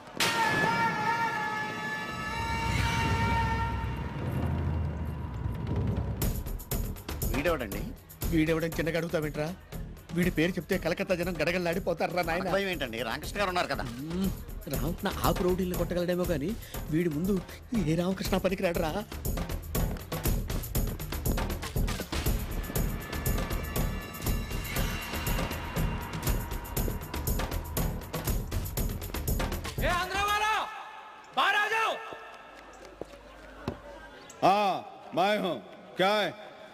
వీడెవడండి? వీడెవడని చిన్నగా అడుగుతావేంట్రా? వీడి పేరు చెప్తే కలకత్తా జనం గడగడలాడిపోతారా నాయన. భయం ఏంటండి, రామకృష్ణ గారు ఉన్నారు కదా. రామకృష్ణ ఆకు రౌడీల్ని కొట్టగలడేమో కానీ వీడి ముందు ఏ రామకృష్ణ పనికిరాడరా. हाँ मैं हूँ, क्या है?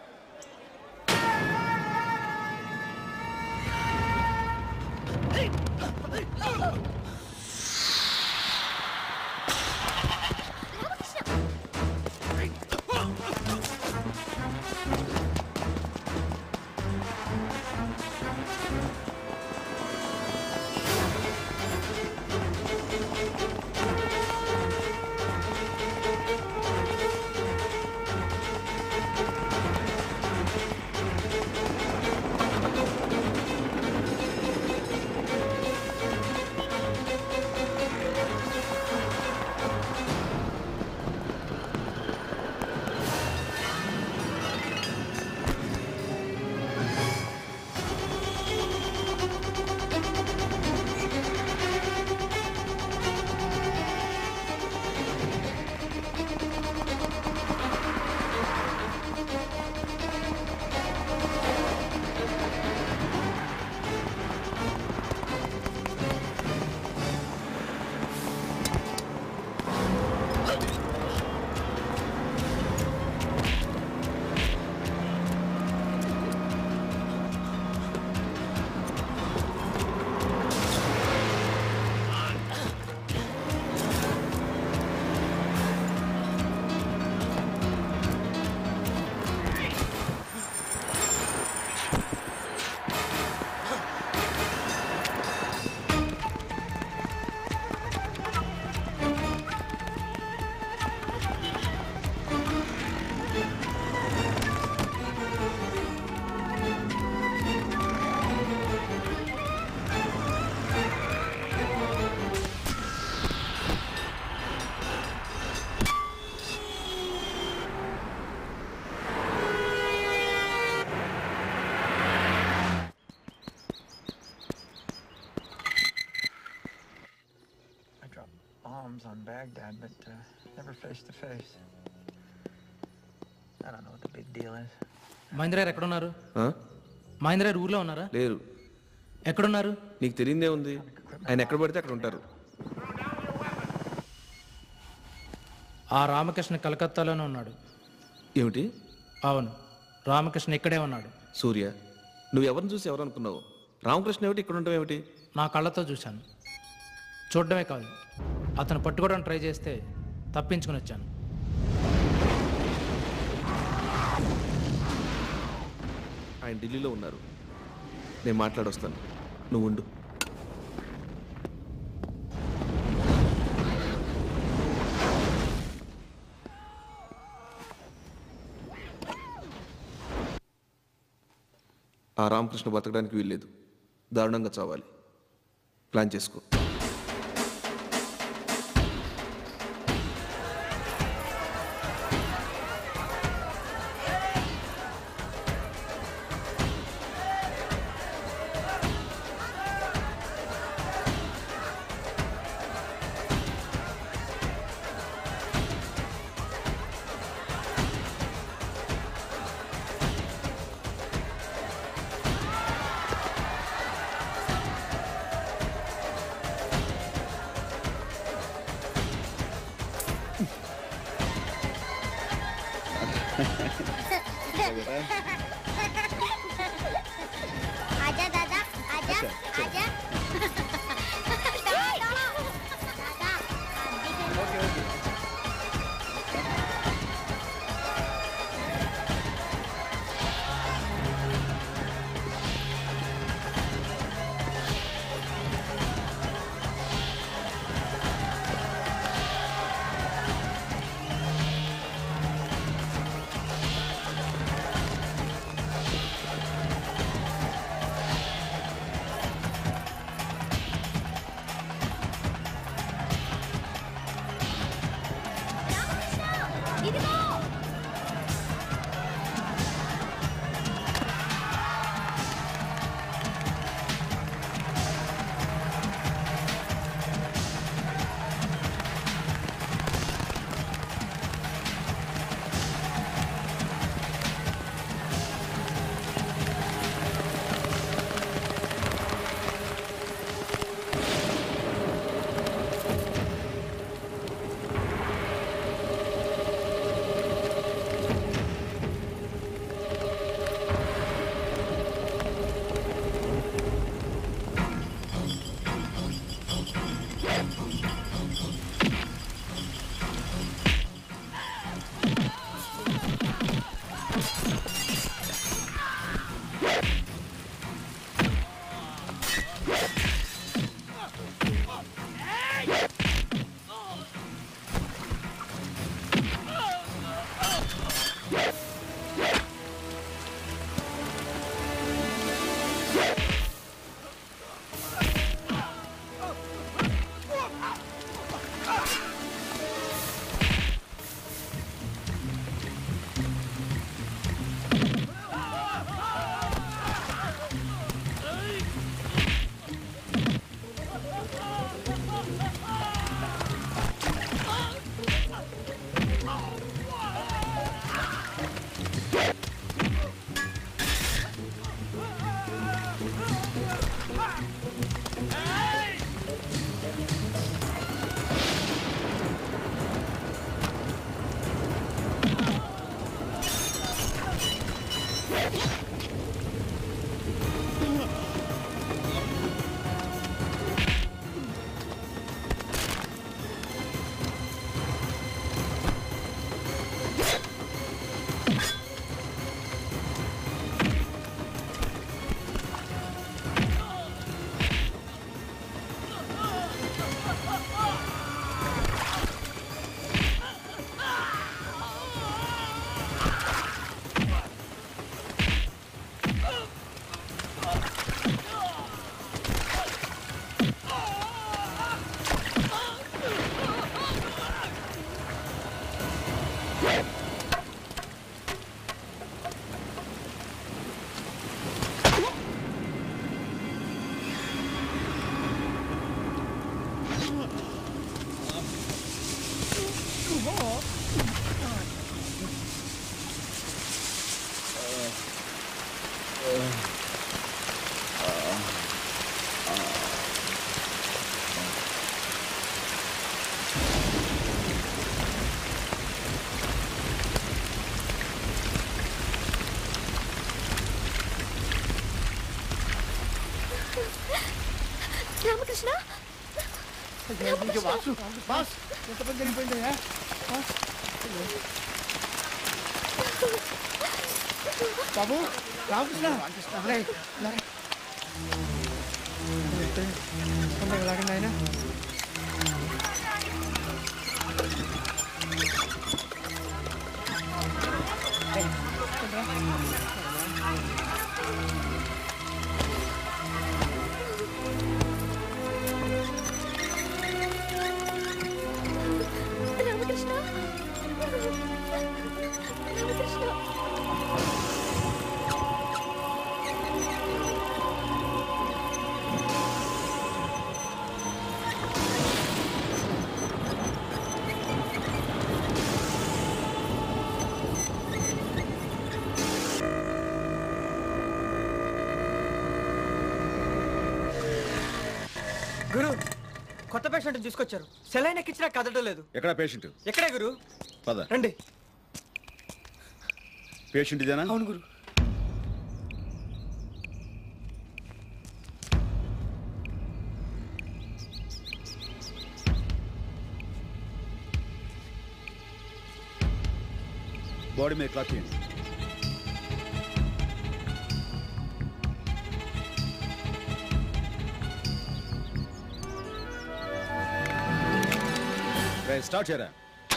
On Baghdad, but uh, never face to face. I don't know what the big deal is. Mahindra గారు ఎక్కడున్నారు? మహేంద్ర గారు ఊర్లో ఉన్నారా? లేరు. ఎక్కడున్నారు? నీకు తెలియదే ఉంది, ఆయన ఎక్కడ పడితే అక్కడ ఉంటారు. ఆ రామకృష్ణ కలకత్తాలోనే ఉన్నాడు. ఏమిటి? అవును, రామకృష్ణ ఇక్కడే ఉన్నాడు. సూర్య, నువ్వు ఎవరిని చూసి ఎవరు అనుకున్నావు? రామకృష్ణ ఏమిటి ఇక్కడ ఉండడం ఏమిటి? నా కళ్ళతో చూశాను. చూడడమే కాదు, అతను పట్టుకోవడానికి ట్రై చేస్తే తప్పించుకుని వచ్చాను. ఆయన ఢిల్లీలో ఉన్నారు, నేను మాట్లాడొస్తాను, నువ్వు ఉండు. ఆ రామకృష్ణ బతకడానికి వీల్లేదు, దారుణంగా చావాలి. ప్లాన్ చేసుకో. आजा दादा, आजा, आजा। दादा, ఇదిగో రామకృష్ణ బాసు బాస్ ఎంత పని జరిగిపోయిందయ్యా బాబు రామకృష్ణ ఎలాగండి ఆయన రామకృష్ణ రామకృష్ణ గురు కొత్త పేషెంట్ తీసుకొచ్చారు సెలైన్ ఎక్కించినా కదటం లేదు ఎక్కడ పేషెంట్ ఎక్కడే గురు పద రండి పేషెంట్ ఇదేనా అవును గురు బాడీ మీద క్లాత్ చేయండి స్టార్ట్ చేయరా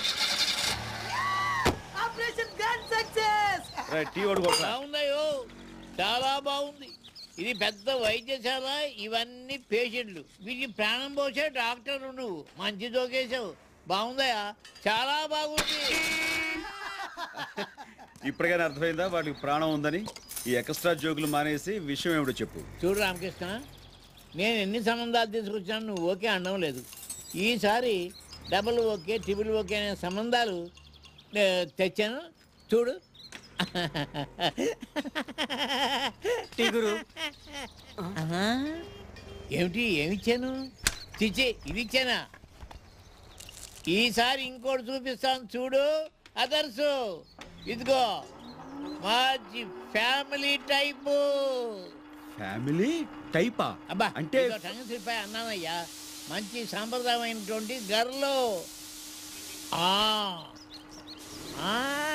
ఆపరేషన్ గన్ సక్సెస్ రైట్ టీ ఓడి కొట్టరా బాగుందయ్యో చాలా బాగుంది ఇది పెద్ద వైద్యశాల ఇవన్నీ పేషెంట్లు వీటికి ప్రాణం పోసే డాక్టర్ నువ్వు మంచి దోకేశావు బాగుందయ్యా చాలా బాగుంది ఇప్పటికైనా అర్థమైందా వాడికి ప్రాణం ఉందని? ఈ ఎక్స్ట్రా జోకులు మానేసి విషయం ఏమిటో చెప్పు. చూడు రామకృష్ణ, నేను ఎన్ని సంబంధాలు తీసుకొచ్చాను నువ్వు ఓకే అనడం లేదు. ఈసారి డబుల్ ఓకే ట్రిపుల్ ఓకే అనే సంబంధాలు ఏ, తెచ్చాను చూడు. ఆహా. ఏమిటి ఏమిచ్చాను? చిచ్చి ఇది ఇచ్చానా? ఈసారి ఇంకోటి చూపిస్తాను చూడు. అదర్సు ఇదిగో మంచి ఫ్యామిలీ టైపు. ఫ్యామిలీ టైపా? అబ్బా అంటే టంగ్ స్లిప్ అయి అన్నానయ్యా. మంచి సాంప్రదాయమైనటువంటి గర్లు. ఆ ఆ.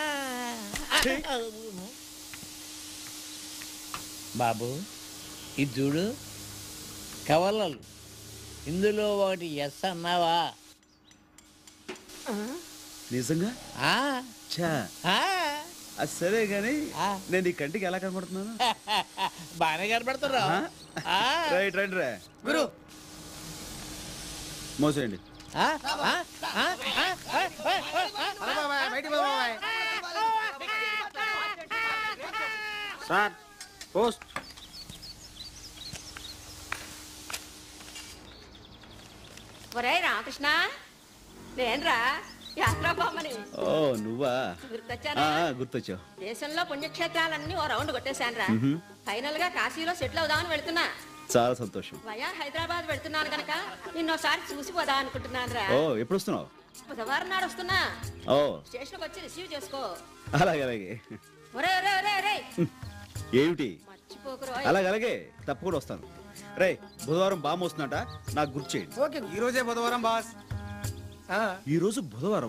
బాబు ఇది చూడు కవలలు. ఇందులో ఒకటి ఎస్ అన్నావా? నిజంగా? ఆ. ఛా. ఆ. అది సరే గాని నేను ఈ కంటికి ఎలా కనబడుతున్నాను? బాగానే కనబడుతున్నా. రైట్ రైట్ రా గురు మోసేయండి. Sir post. ఒరే రామకృష్ణ, నేనరా యాత్రాబామ్మని. ఓ నువ్వా? గుర్తొచ్చానా? ఆ, గుర్తొచ్చావు. దేశంలో పుణ్యక్షేత్రాలన్నీ ఓ రౌండ్ కొట్టేశానురా. మ్హూ. ఫైనల్ గా కాశీలో సెటిల్ అవుదామని వెళ్తున్నా. చాలా సంతోషం. వయా హైదరాబాద్ వెళ్తున్నాను కనుక నిన్నోసారి చూసిపోదా అనుకుంటున్నాను రా. ఓ ఎప్పుడు వస్తున్నావు? బుధవారం నాడు వస్తున్నా. ఓ స్టేషన్కి వచ్చి రిసీవ్ చేసుకో. అలాగే అలాగే. ఒరే ఒరే ఒరే ఒరే ఏమిటి? మర్చిపోకురో. అలాగే అలాగే తప్పకుండా వస్తాను. రే బుధవారం బామ్ వస్తున్నట నాకు గుర్తు చేయండి. ఓకే ఈ రోజే బుధవారం బాస్. ఈ రోజు బుధవారం.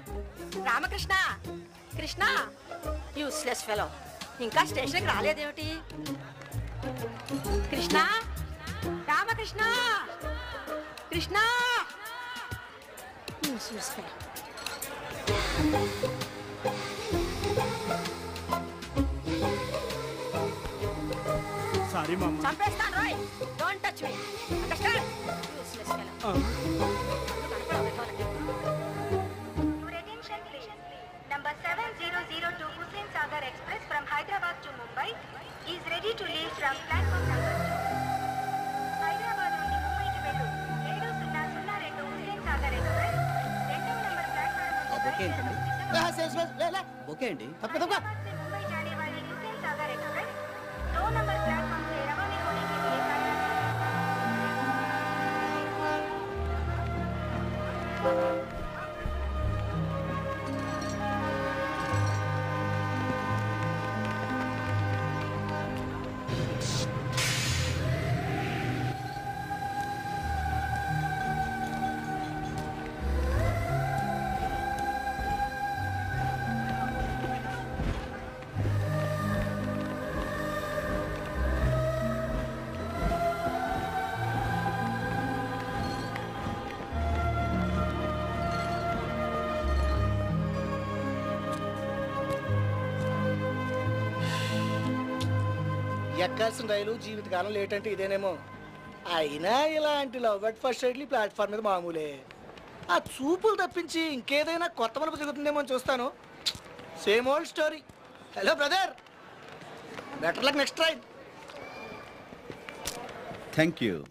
రామకృష్ణ కృష్ణ యూస్లెస్ ఫెలో ఇంకా స్టేషన్కి రాలేదేమిటి? Krishna Ramakrishna Krishna useless fellow. Sorry మామ. చంపేస్తాను రోయ్. Don't touch me. Understand? Useless fellow. Number seven zero zero two Hussain Sagar Express from Hyderabad to Mumbai is ready to leave from platform number two. Hyderabad నుండి ముంబైకి వెళ్ళు ఏడు సున్నా సున్నా రెండు Hussain Sagar Express రెండవ నంబర్ ప్లాట్ఫామ్ ఓకే అండి मुंबई जाने वाली Hussain Sagar Express दो नंबर प्लेटफॉर्म से रवाना होने के लिए ఎక్కాల్సిన రైలు జీవితకాలం లేట్ అంటే ఇదేనేమో. అయినా ఇలాంటి love at first sight platform మీద మామూలే. ఆ చూపులు తప్పించి ఇంకేదైనా కొత్త మలుపు తిరుగుతుందేమో అని చూస్తాను. Same old story. Hello brother, better luck next train. Thank you.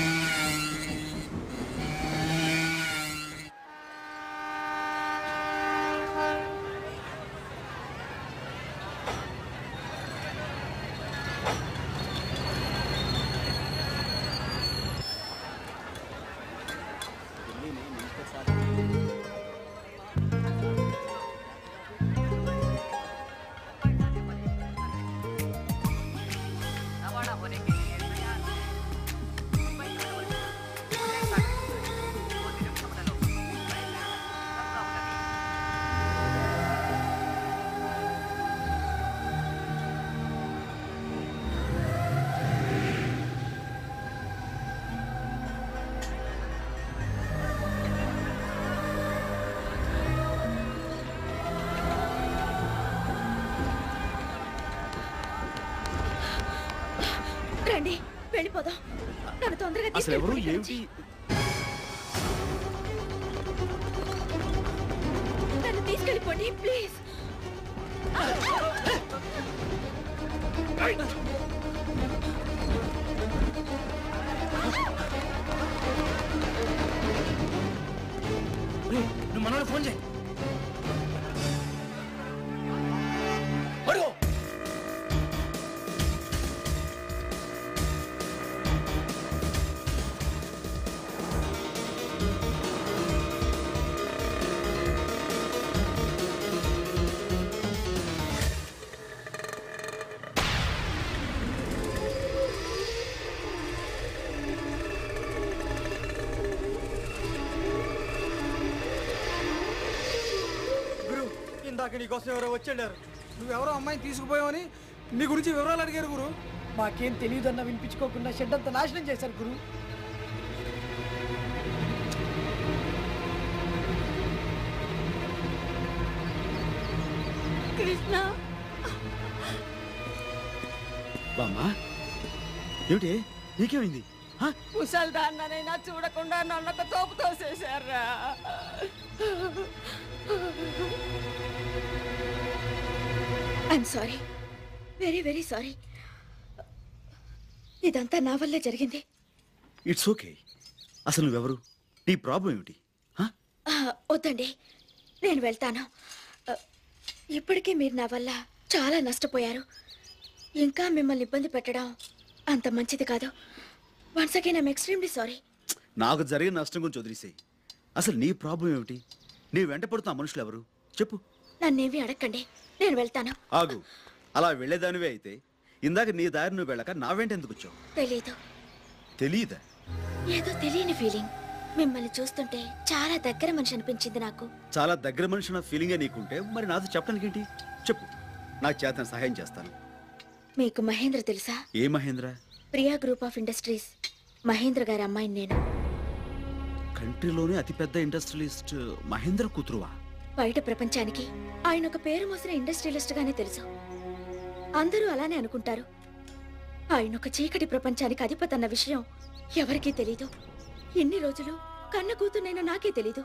రండి వెళ్ళిపోదాం. నన్ను తొందరగా అసలు ఎవరు ఏమిటి? నన్ను తీసుకెళ్ళిపోండి ప్లీజ్. నువ్వు మనోడు ఫోన్ చేయి. ఇందాక నీకోసం ఎవరో వచ్చాడారు. నువ్వెవరో అమ్మాయిని తీసుకుపోయావని నీ గురించి వివరాలు అడిగారు గురు. మాకేం తెలియదన్న వినిపించుకోకుండా షెడ్ అంతా నాశనం చేశారు గురు. కృష్ణ బామ్మా ఏమిటి నీకేమైంది? ముసల్దాన్ననైనా చూడకుండా నన్నొక తోపు తోసేశారా? I'm sorry, very very sorry. ఇదంతా నా వల్లే జరిగింది. It's okay. అసలు నువ్వెవరు? నీ ప్రాబ్లం ఏమిటి? ఆ, వద్దండి, నేను వెళ్తాను. ఆ, ఇప్పటికే మీరు నా వల్ల చాలా నష్టపోయారు. ఇంకా మిమ్మల్ని ఇబ్బంది పెట్టడం అంత మంచిది కాదు. Once again I'm extremely sorry. నాకు జరిగిన నష్టం గురించి వదిలేసేయి. అసలు నీ ప్రాబ్లం ఏమిటి? నీ వెంట పడుతున్న మనుషులు ఎవరు చెప్పు. నన్నేమి అడగండి, నేను వెళ్తాను. ఆగు. అలా వెళ్ళేదానివే అయితే ఇందాక నీ దారి నువ్వు వెళ్ళక నా వెంట ఎందుకు వచ్చావు? తెలీదు. తెలియదా? ఏదో తెలియని ఫీలింగ్. మిమ్మల్ని చూస్తుంటే చాలా దగ్గర మనిషి అనిపించింది నాకు. చాలా దగ్గర మనిషి నా ఫీలింగే నీకుంటే మరి నాతో చెప్పడానికి ఏంటి? చెప్పు, నాకు చేతన సహాయం చేస్తాను. మీకు మహేంద్ర తెలుసా? ఏ Mahendra? Priya group of industries Mahendra గారి అమ్మాయిని నేను. కంట్రీలోనే అతిపెద్ద ఇండస్ట్రియలిస్ట్ మహేంద్ర కూతురువా? బయట ప్రపంచానికి ఆయన ఒక పేరు మోసిన ఇండస్ట్రియలిస్ట్ గానే తెలుసు. అందరూ అలానే అనుకుంటారు. ఆయన ఒక చీకటి ప్రపంచానికి అధిపతి అన్న విషయం ఎవరికీ తెలీదు. ఎన్ని రోజులు కన్న కూతుర్నైనా నాకే తెలీదు.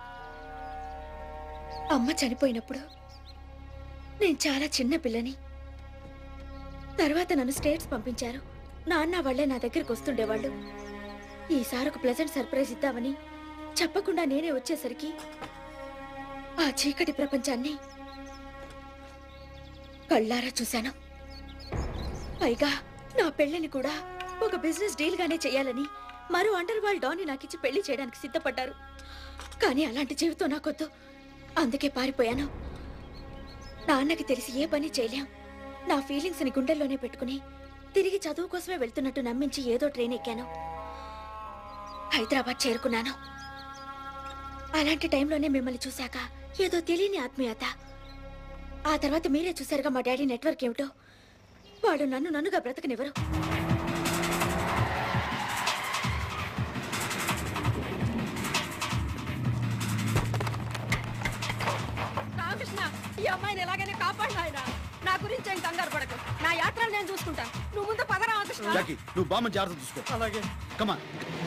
అమ్మ చనిపోయినప్పుడు నేను చాలా చిన్న పిల్లని. తర్వాత నన్ను స్టేట్స్ పంపించారు. నాన్న వాళ్లే నా దగ్గరికి వస్తుండేవాళ్ళు. ఈసారి ఒక ప్లెజెంట్ సర్ప్రైజ్ ఇద్దామని చెప్పకుండా నేనే వచ్చేసరికి ఆ చీకటి ప్రపంచాన్ని కళ్ళారా చూశాను. పైగా నా పెళ్లిని కూడా ఒక బిజినెస్ డీల్ గానే చేయాలని మరో అండర్ వరల్డ్ డాన్ని నాకిచ్చి పెళ్లి చేయడానికి సిద్ధపడ్డారు. కానీ అలాంటి జీవితం నాకొద్దు. అందుకే పారిపోయాను. నాన్నకి తెలిసి ఏ పని చేయలేం. నా ఫీలింగ్స్ ని గుండెల్లోనే పెట్టుకుని తిరిగి చదువు కోసమే వెళ్తున్నట్టు నమ్మించి ఏదో ట్రైన్ ఎక్కాను. హైదరాబాద్ చేరుకున్నాను. అలాంటి టైంలోనే మిమ్మల్ని చూశాక ఏదో తెలియని ఆత్మీయత. ఆ తర్వాత మీరే చూశారుగా మా డాడీ నెట్వర్క్ ఏమిటో. వాడు నన్ను నన్నుగా బ్రతకనివ్వరు. రామకృష్ణ, ఈ అమ్మాయిని ఎలాగైనా కాపాడు ఆయన. నా గురించి ఏం కంగారు పడకు. నా యాత్రలు నేను చూసుకుంటాను. నువ్వు ముందు పద రామకృష్ణ. జాకీ, నువ్వు బామ్మ జాగ్రత్త చూసుకో. అలాగే. కమాన్.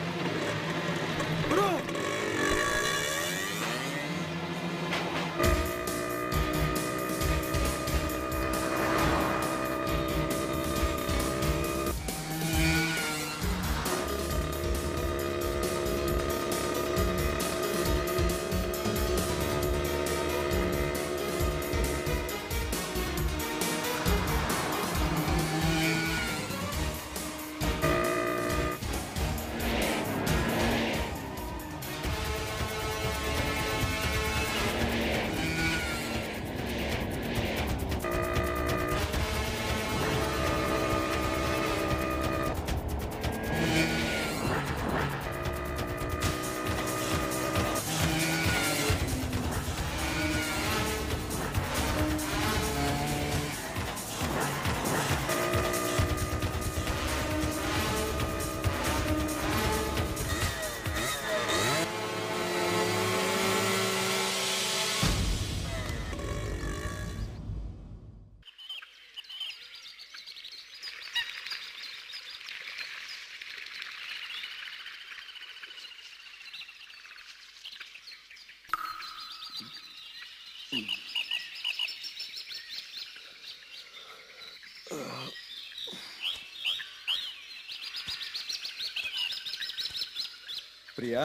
ప్రియా,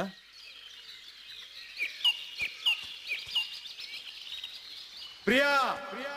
ప్రియా, ప్రియా.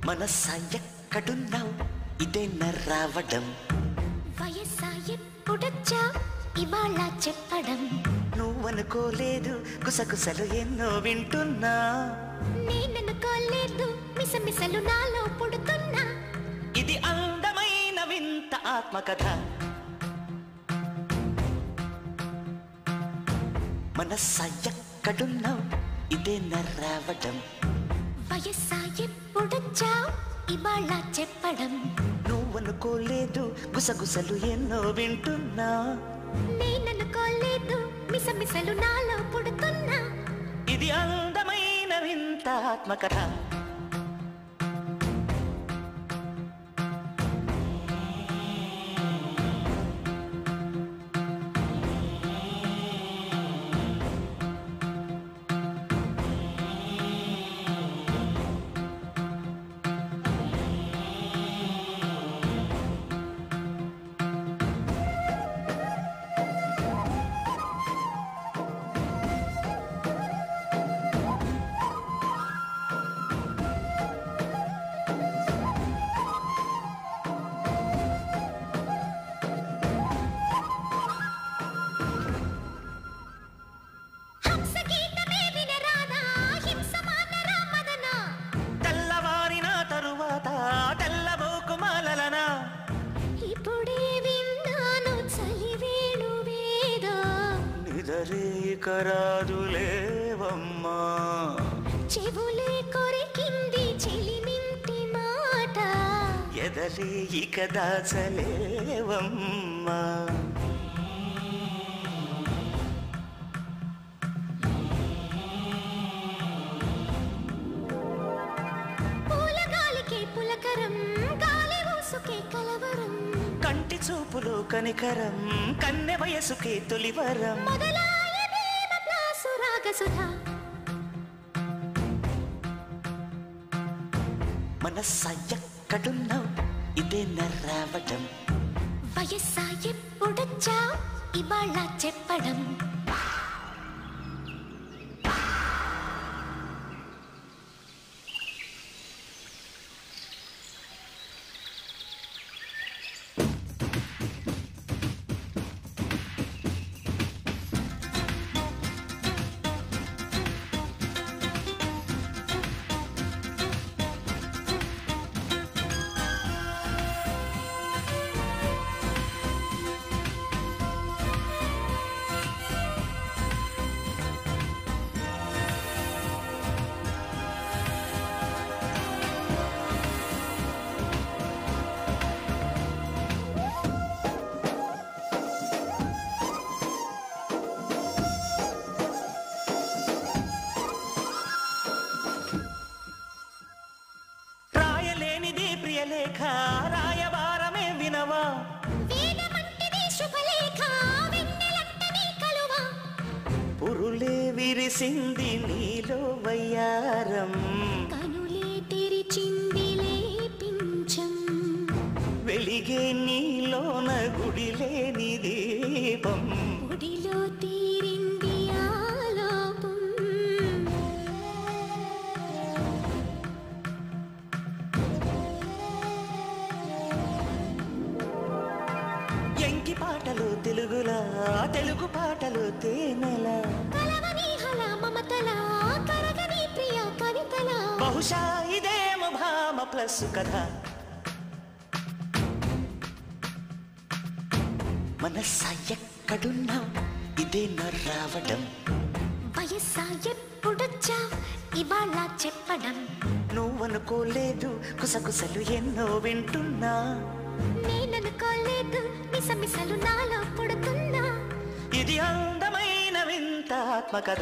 మనసా ఎక్కడున్నావు ఇదే రావడం వయస్సా ఎప్పుడొచ్చా ఇవాళ చెప్పడం నువ్వనుకోలేదు గుసగుసలు ఎన్నో వింటున్నా నేననుకోలేదు మిసమిసలు నాలో పుడుతున్నా ఇది అందమైన వింత ఆత్మకథ మనసా ఎక్కడున్నావు ఇదే రావడం వయస్సా ఎప్పుడొచ్చా ఇవాళ చెప్పడం నువ్వనుకోలేదు గుసగుసలు ఎన్నో వింటున్నా నేననుకోలేదు మిసమిసలు నాలో పుడుతున్నా ఇది అందమైన వింత ఆత్మకథ తెల్లవారిన తరువాత తెల్లబోకు మాలలనా ఇప్పుడే విన్నాను చలివేణు వేదో నిదరేకరాదులేవమ్మా చెవులే కొరికింది చెలిమింటి మాట ఎదరి ఇక దాచలేవమ్మా పూల గాలికే పులకరం గాలి ఊసుకే కలవరం కంటి చూపులో కనికరం కన్నె వయసుకే తొలివరం మొదలాయ ప్రేమ ప్లాసు రాగసుధా మనసా ఎక్కడున్నావు ఇదే రావడం వయస్సా ఎప్పుడొచ్చా ఇవాళ చెప్పడం రాయలేనిది ప్రియలేఖ రాయబారమే వినవా వేదమంటిది శుభలేఖ వెన్నెలంటని కలువా పురులే విరిసింది నీలో వయ్యారం కనులే తెరిచిందిలే పించం వెలిగే నీలోన గుడిలేని దీపం గుడిలో తీరింది ఆలోపం ఎంకి పాటలు తెలుగులా తెలుగు పాటలు తేనెల కలవని హల మమతల కరగని ప్రియ కవితల బహుశా ఇదేమో భామ ప్లస్ కథ మనసా ఎక్కడున్నావు ఇదే రావడం వయస్సా ఎప్పుడొచ్చా ఇవాళ చెప్పడం నువ్వనుకోలేదు కుసకుసలు ఎన్నో వింటున్నా నేననుకోలేదు మిసమిసలు నాలో పుడుతున్నా ఇది అందమైన వింత ఆత్మకథ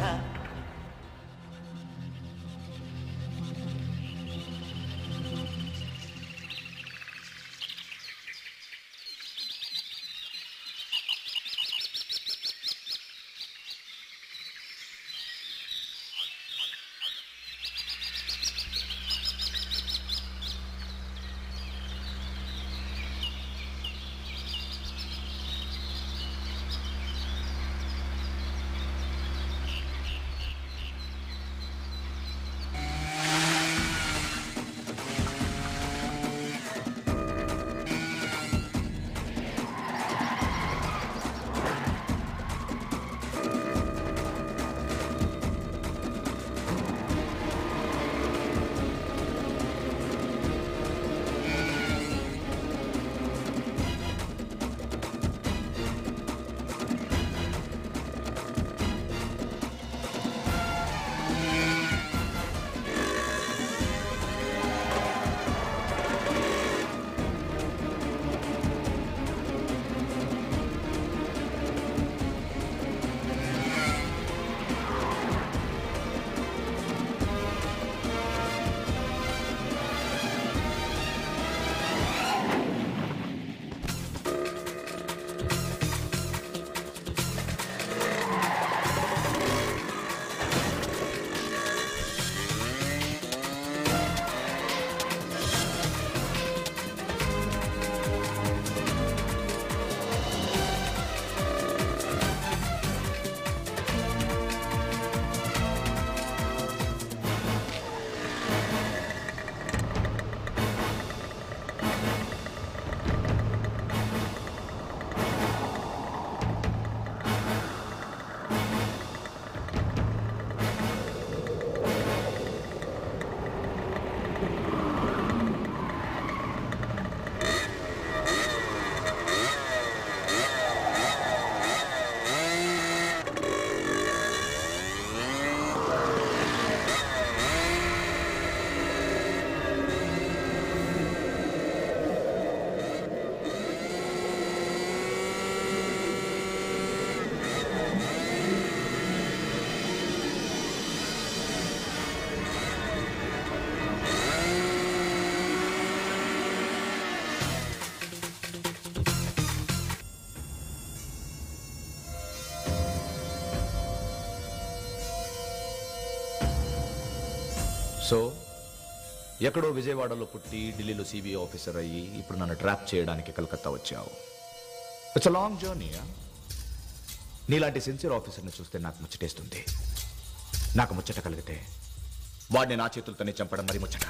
సో ఎక్కడో విజయవాడలో పుట్టి ఢిల్లీలో సిబిఐ ఆఫీసర్ అయ్యి ఇప్పుడు నన్ను ట్రాప్ చేయడానికి కలకత్తా వచ్చావు. It's a long journey. నీలాంటి సిన్సియర్ ఆఫీసర్ని చూస్తే నాకు ముచ్చటేస్తుంది. నాకు ముచ్చట కలిగితే వాడిని నా చేతులతోనే చంపడం మరి ముచ్చట.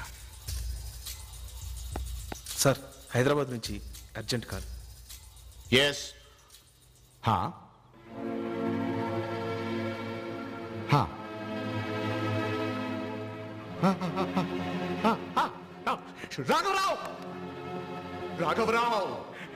సార్, హైదరాబాద్ నుంచి అర్జెంట్ కాల్. ఎస్. హా హా రాఘవరావు రాఘవరావు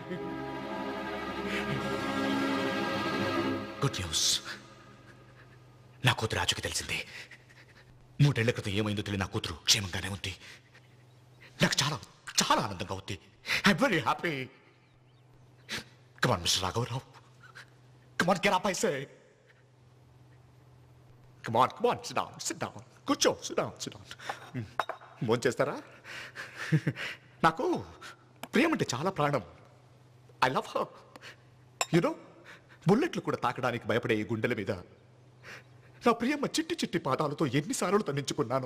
గుడ్ న్యూస్. నా కూతురు రాజుకి తెలిసింది. మూడేళ్ల క్రితం ఏమైందో తెలియదు. నా కూతురు క్షేమంగానే ఉంది. నాకు చాలా చాలా ఆనందంగా ఉంది. I'm very happy. Come on mister రాఘవరావు, come on get up I say. Come on come on sit down sit down కూర్చో. Sit down sit down. భోజనం చేస్తారా? నాకు ప్రేమ అంటే చాలా ప్రాణం. I love her. యునో, బుల్లెట్లు కూడా తాకడానికి భయపడే ఈ గుండెల మీద నా ప్రియమ్మ చిట్టి చిట్టి పాదాలతో ఎన్నిసార్లు తన్నించుకున్నాను.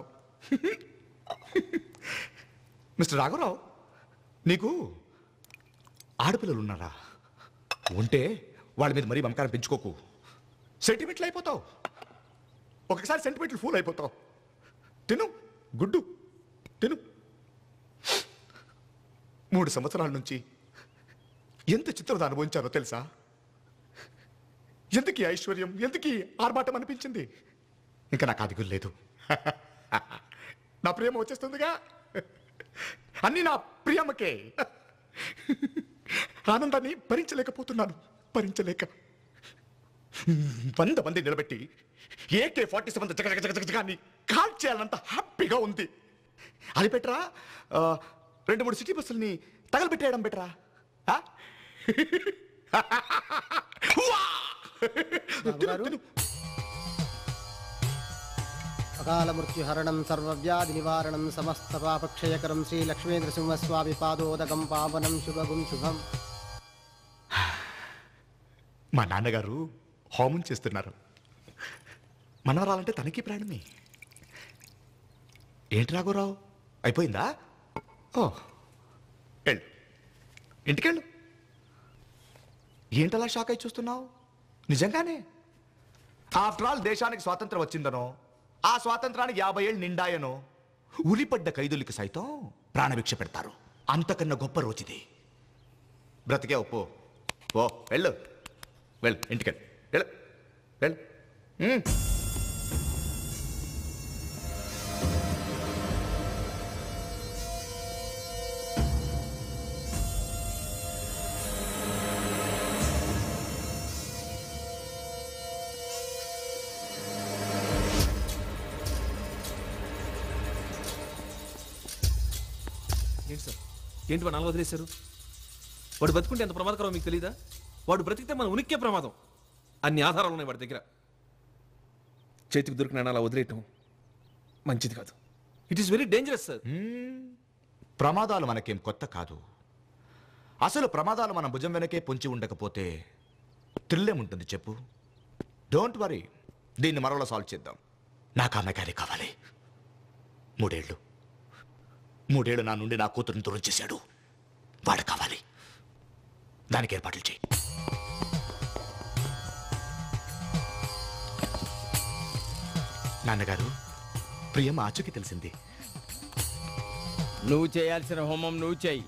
మిస్టర్ రాఘవరావు, నీకు ఆడపిల్లలు ఉన్నారా? ఉంటే వాళ్ళ మీద మరీ మమకారం పెంచుకోకు. సెంటిమెంట్లు అయిపోతావు. ఒకసారి సెంటిమెంట్లు ఫూల్ అయిపోతావు. తిను గుడ్డు తిను. మూడు సంవత్సరాల నుంచి ఎంత చిత్రత అనుభవించానో తెలుసా? ఎందుకీ ఐశ్వర్యం, ఎందుకీ ఆర్భాటం అనిపించింది? ఇంకా నాకు అది లేదు. నా ప్రేమ వచ్చేస్తుందిగా. అన్నీ నా ప్రియమ్మకే. ఆనందాన్ని భరించలేకపోతున్నాను. భరించలేక వంద మంది నిలబెట్టి ఏకే ఫార్టీ సెవెన్ జగజగజగజగాన్ని కాల్ చేయాలంత హ్యాపీగా ఉంది. అది బెటరా, రెండు మూడు సిటీ బస్సుల్ని తగలబెట్టేయడం బెటరా? అకాల మృత్యుహరణం సర్వవ్యాధి నివారణం సమస్త పాపక్షయకరం శ్రీ లక్ష్మీంద్ర సింహస్వామి పాదోదకం పావనం శుభగుం శుభం. మా నాన్నగారు హోమం చేస్తున్నారు. మనవరాలంటే తనకి ప్రాణమే. ఏంటి రాఘవరావు, అయిపోయిందా? ఓ వెళ్ళు, ఇంటికెళ్ళు. ఏంటలా షాక్ అయి చూస్తున్నావు? నిజంగానే ఆఫ్టర్ ఆల్ దేశానికి స్వాతంత్రం వచ్చిందనో, ఆ స్వాతంత్రానికి యాభై ఏళ్ళు నిండాయనో ఉరిపడ్డ ఖైదులకి సైతం ప్రాణభిక్ష పెడతారు. అంతకన్నా గొప్ప రోజుది. బ్రతికే ఒప్పు. ఓ వెళ్ళు వెళ్ళు, ఇంటికెళ్ళు. వెళ్ళు వెళ్ళు. ఏంటి సార్, ఏంటి వాడు నాలుగు వదిలేశారు? వాడు బతుకుంటే ఎంత ప్రమాదకరం మీకు తెలీదా? వాడు బ్రతికితే మన ఉనికే ప్రమాదం. అన్ని ఆధారాలు ఉన్నాయి వాడి దగ్గర. చేతికి దొరికిన అలా వదిలేయటం మంచిది కాదు. It is very dangerous sir. ప్రమాదాలు మనకేం కొత్త కాదు. అసలు ప్రమాదాలు మన భుజం వెనకే పొంచి ఉండకపోతే థ్రిల్లేముంటుంది చెప్పు? డోంట్ వరీ, దీన్ని మరోలా సాల్వ్ చేద్దాం. నాకు ఆ మెకానిక్ కావాలి. మూడేళ్ళు మూడేళ్ళు నా నుండి నా కూతురుని దూరం చేశాడు. వాడు కావాలి. దానికి ఏర్పాట్లు చేయి. నాన్నగారు, ప్రియం ఆచూకి తెలిసింది. నువ్వు చేయాల్సిన హోమం నువ్వు చేయి.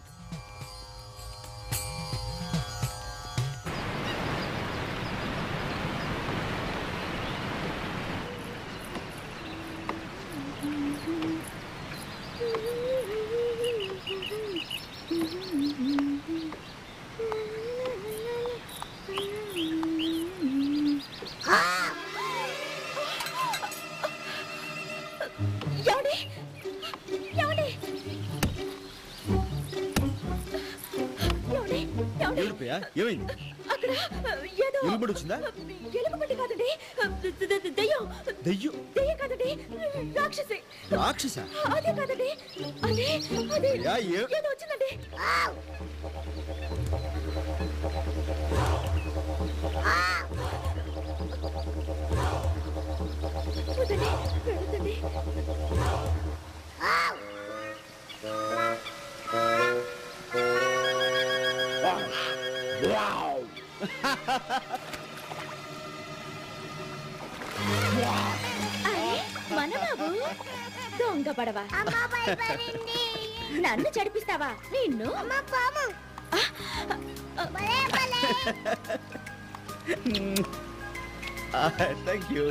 ఏమైంది? అక్కడ ఏదో ఎలుగుబడి వచ్చిందా? ఎలుగుబంటి కాదండి, దెయ్యం. దెయ్యం? దెయ్యం కాదండి, రాక్షసి. రాక్షస? అదే కాదండి, అదే అదే యా, ఏ- ఏదో వచ్చిందండి. వద్దండి, వెళ్ళొద్దండి. మన బాబు దొంగ పడవా నన్ను చడిపిస్తావా నిన్ను థ్యాంక్ యూ.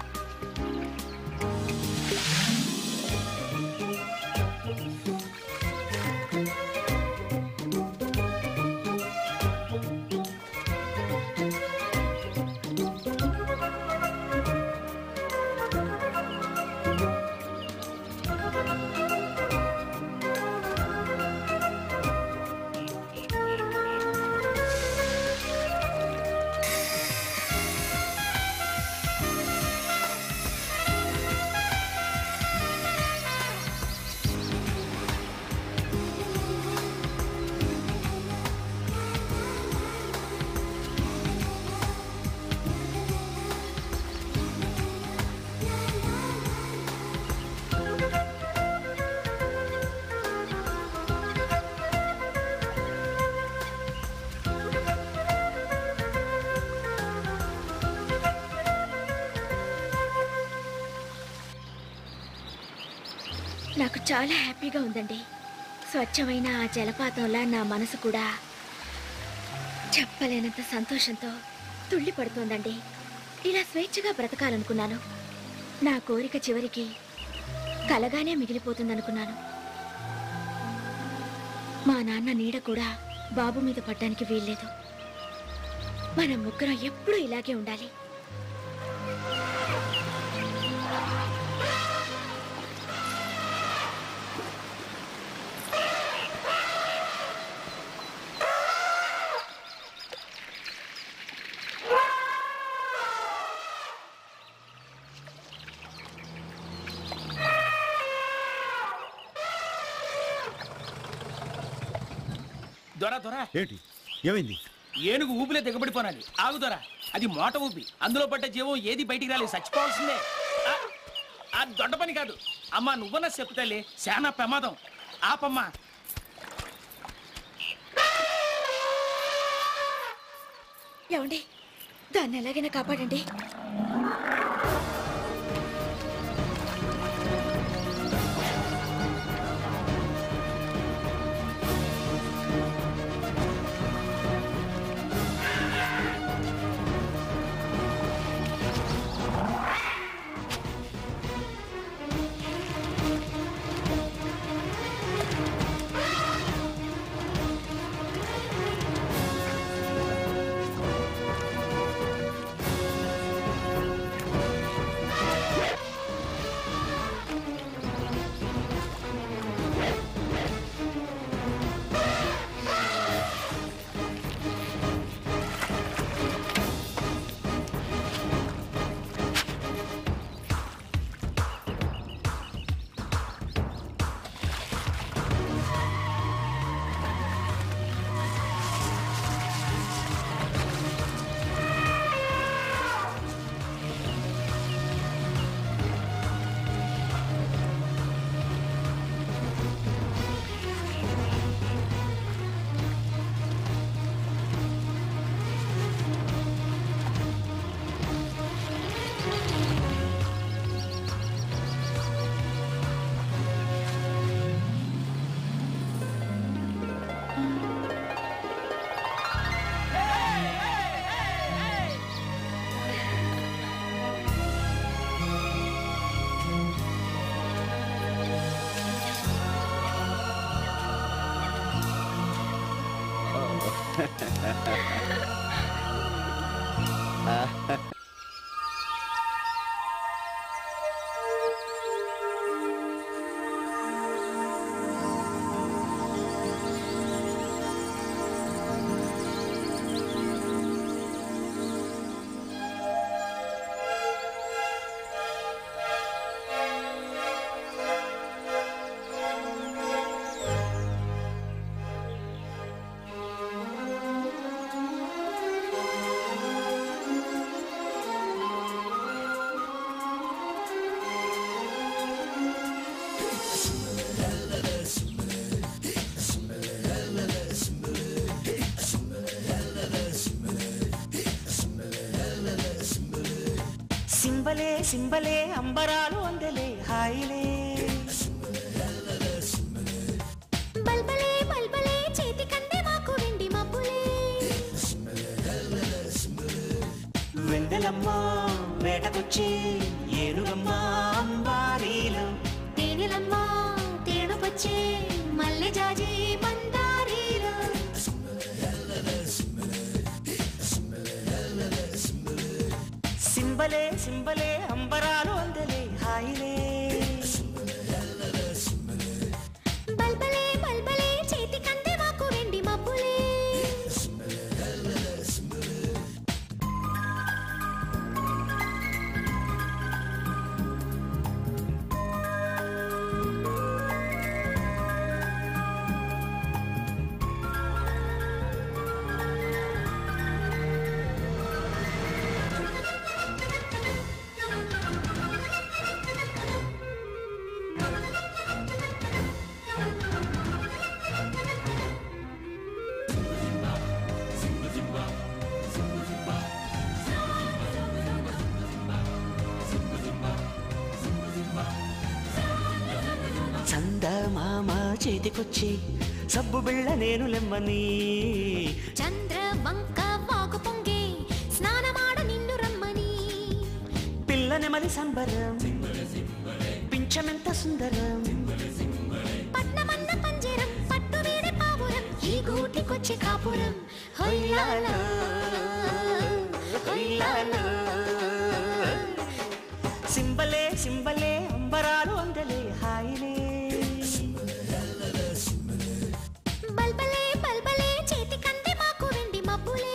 నాకు చాలా హ్యాపీగా ఉందండి. స్వచ్ఛమైన ఆ జలపాతంలా నా మనసు కూడా చెప్పలేనంత సంతోషంతో తుళ్ళి పడుతోందండి. ఇలా స్వేచ్ఛగా బ్రతకాలనుకున్నాను. నా కోరిక చివరికి కలగానే మిగిలిపోతుందనుకున్నాను. మా నాన్న నీడ కూడా బాబు మీద పడ్డానికి వీల్లేదు. మనం ముగ్గురం ఎప్పుడూ ఇలాగే ఉండాలి. దొరా దొరా ఏంటి ఏమైంది? ఏనుగు ఊపిలే దిగబడిపోనాలి. ఆగు దొరా, అది మోట ఊపి. అందులో పడ్డ జీవం ఏది బయటికి రాలేదు, చచ్చిపోవాల్సిందే. ఆ దొడ్డ పని కాదు అమ్మా, నువ్వన్నా చెప్తాలే, శానా ప్రమాదం. ఆపమ్మా. ఏమండి, దాన్ని ఎలాగైనా కాపాడండి. సింబలే సింబలే అంబరాలు అందలే హాయిలే బల్బలే బల్బలే చేతి కందే మాకు వెండి మబ్బులే వెందెలమ్మ వేటకొచ్చి ఏనుగమ్మ అంబారీలు తేనెలమ్మ తేనుపచ్చే మల్లె జాజి మందారీలు సింబలే సింబలే అంబరాలు అందలే హాయిలే బల్బలే బల్బలే చేతి కందే మాకు వెండి మబ్బులే చందమామ చేతికొచ్చి సబ్బు బిళ్ళ నేను లెమ్మని చంద్ర వంక వాగు పొంగే స్నానమాడ నిన్ను రమ్మని పిల్లని మరి సంబరం పింఛమెంత సుందరం పట్నమన్న పంజరం పట్టు వీడి పావురం ఈ గూటికొచ్చే కాపురం హొయ్యాలో హొయ్యాలో. సింబలే సింబలే అంబరాలు అందలే హాయిలే బల్బలే బల్బలే చేతి కందే మాకు వెండి మబ్బులే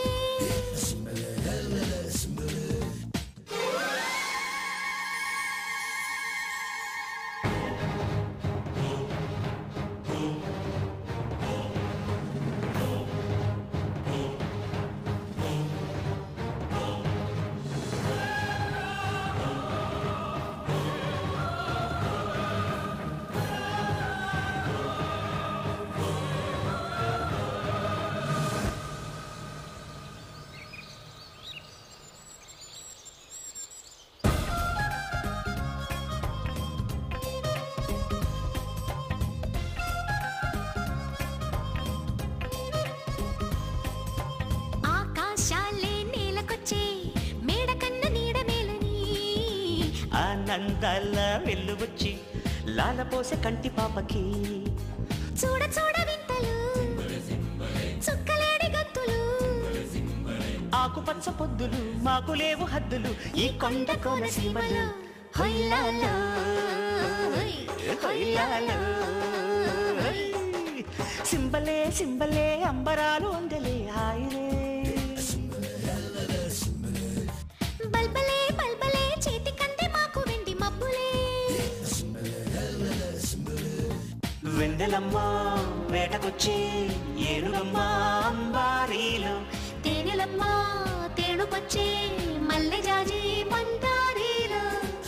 ఆకాశాలే నేలకొచ్చే మేడ కన్న నీడ మేలని ఆనందాల వెల్లువచ్చి లాలపోసే కంటి పాపకి చూడ చూడ వింతలు చుక్కలేడి గంతులు ఆకుపచ్చ పొద్దులు మాకు లేవు హద్దులు ఈ కొండ కోనసీమలు హొయ్యాలో హొయ్యాలో. సింబలే సింబలే అంబరాలు అందలే హాయిలే బల్బలే బల్బలే చేతి కందే మాకు వెండి మబ్బులే వెందెలమ్మ వేటకొచ్చి ఏనుగమ్మ అంబారీలు తేనెలమ్మ తేనుపచ్చే మల్లె జాజి మందారీలు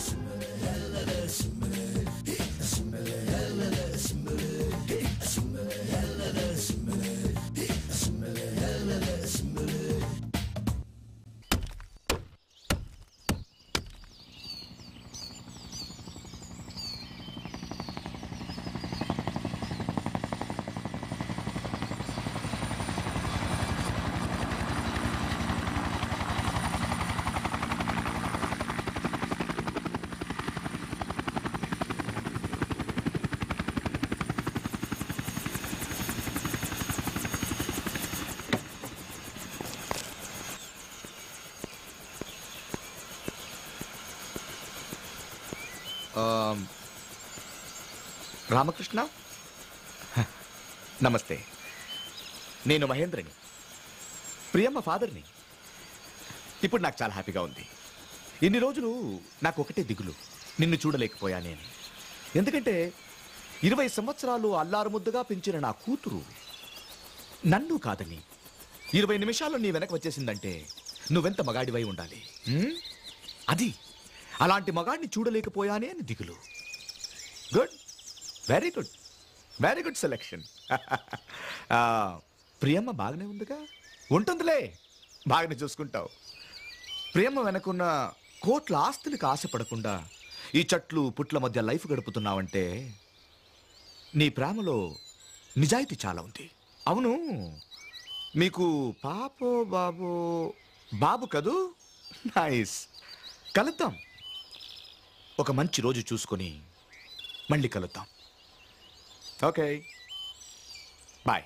రామకృష్ణ నమస్తే. నేను మహేంద్రని, ప్రియమ్మ ఫాదర్ని. ఇప్పుడు నాకు చాలా హ్యాపీగా ఉంది. ఇన్ని రోజులు నాకు ఒకటే దిగులు, నిన్ను చూడలేకపోయానే అని. ఎందుకంటే ఇరవై సంవత్సరాలు అల్లారు ముద్దుగా పెంచిన నా కూతురు నన్ను కాదని ఇరవై నిమిషాల్లో నీ వెనక వచ్చేసిందంటే నువ్వెంత మగాడివై ఉండాలి. హ్మ్? అది అలాంటి మగాడిని చూడలేకపోయానే అని దిగులు. Good, very good, very good selection. ప్రియమ్మ బాగానే ఉందిగా? ఉంటుందిలే, బాగానే చూసుకుంటావు. ప్రియమ్మ వెనకున్న కోట్ల ఆస్తులకు ఆశపడకుండా ఈ చెట్లు పుట్ల మధ్య లైఫ్ గడుపుతున్నావంటే నీ ప్రేమలో నిజాయితీ చాలా ఉంది. అవును, మీకు పాపో బాబో బాబు కదూ? నైస్. కలుద్దాం. ఒక మంచి రోజు చూసుకొని మళ్ళీ కలుద్దాం. Okay, bye.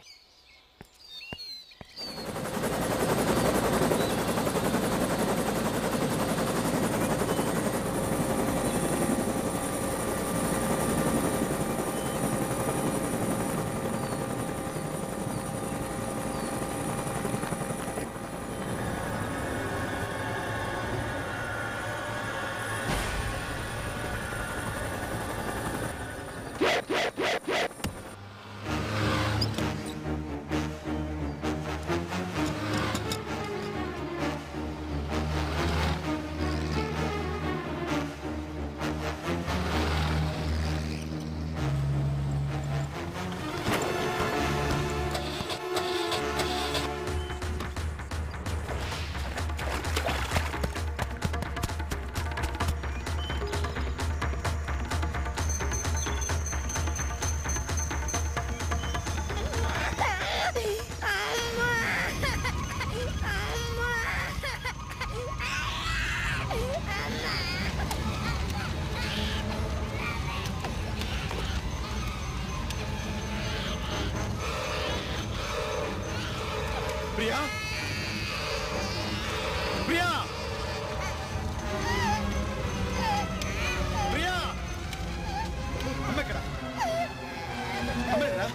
ప్రియా, ప్రియా, ప్రియా, అమ్మ ఎక్కడ? అమ్మ ఎక్కడా?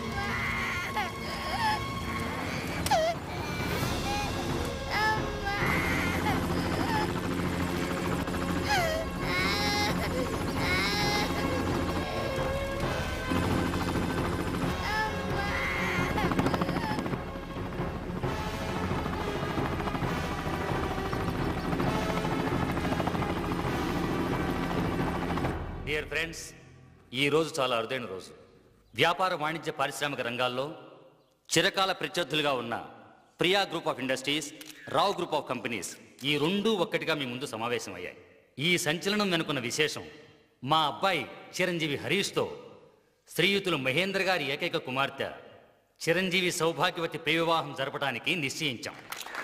డియర్ ఫ్రెండ్స్, ఈ రోజు చాలా అరుదైన రోజు. వ్యాపార వాణిజ్య పారిశ్రామిక రంగాల్లో చిరకాల ప్రత్యర్థులుగా ఉన్న Priya group of industries, Rao group of companies ఈ రెండూ ఒక్కటిగా మీ ముందు సమావేశమయ్యాయి. ఈ సంచలనం వెనుకున్న విశేషం, మా అబ్బాయి చిరంజీవి హరీష్తో శ్రీయుతులు మహేంద్ర గారి ఏకైక కుమార్తె చిరంజీవి సౌభాగ్యవతి ప్రియ వివాహం జరపడానికి నిశ్చయించాం.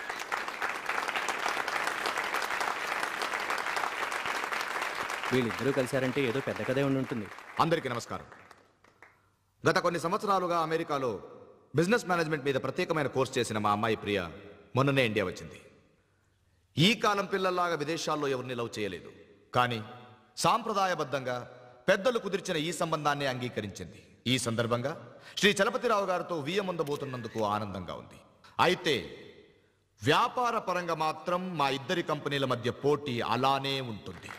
వీళ్ళిద్దరూ కలిశారంటే ఏదో పెద్ద కథే ఉండి ఉంటుంది. అందరికీ నమస్కారం. గత కొన్ని సంవత్సరాలుగా అమెరికాలో బిజినెస్ మేనేజ్మెంట్ మీద ప్రత్యేకమైన కోర్స్ చేసిన మా అమ్మాయి ప్రియ మొన్ననే ఇండియా వచ్చింది. ఈ కాలం పిల్లల్లాగా విదేశాల్లో ఎవరిని లవ్ చేయలేదు, కానీ సాంప్రదాయబద్ధంగా పెద్దలు కుదిర్చిన ఈ సంబంధాన్ని అంగీకరించింది. ఈ సందర్భంగా శ్రీ చలపతిరావు గారితో వియ్యముందబోతున్నందుకు ఆనందంగా ఉంది. అయితే వ్యాపార పరంగా మాత్రం మా ఇద్దరి కంపెనీల మధ్య పోటీ అలానే ఉంటుంది.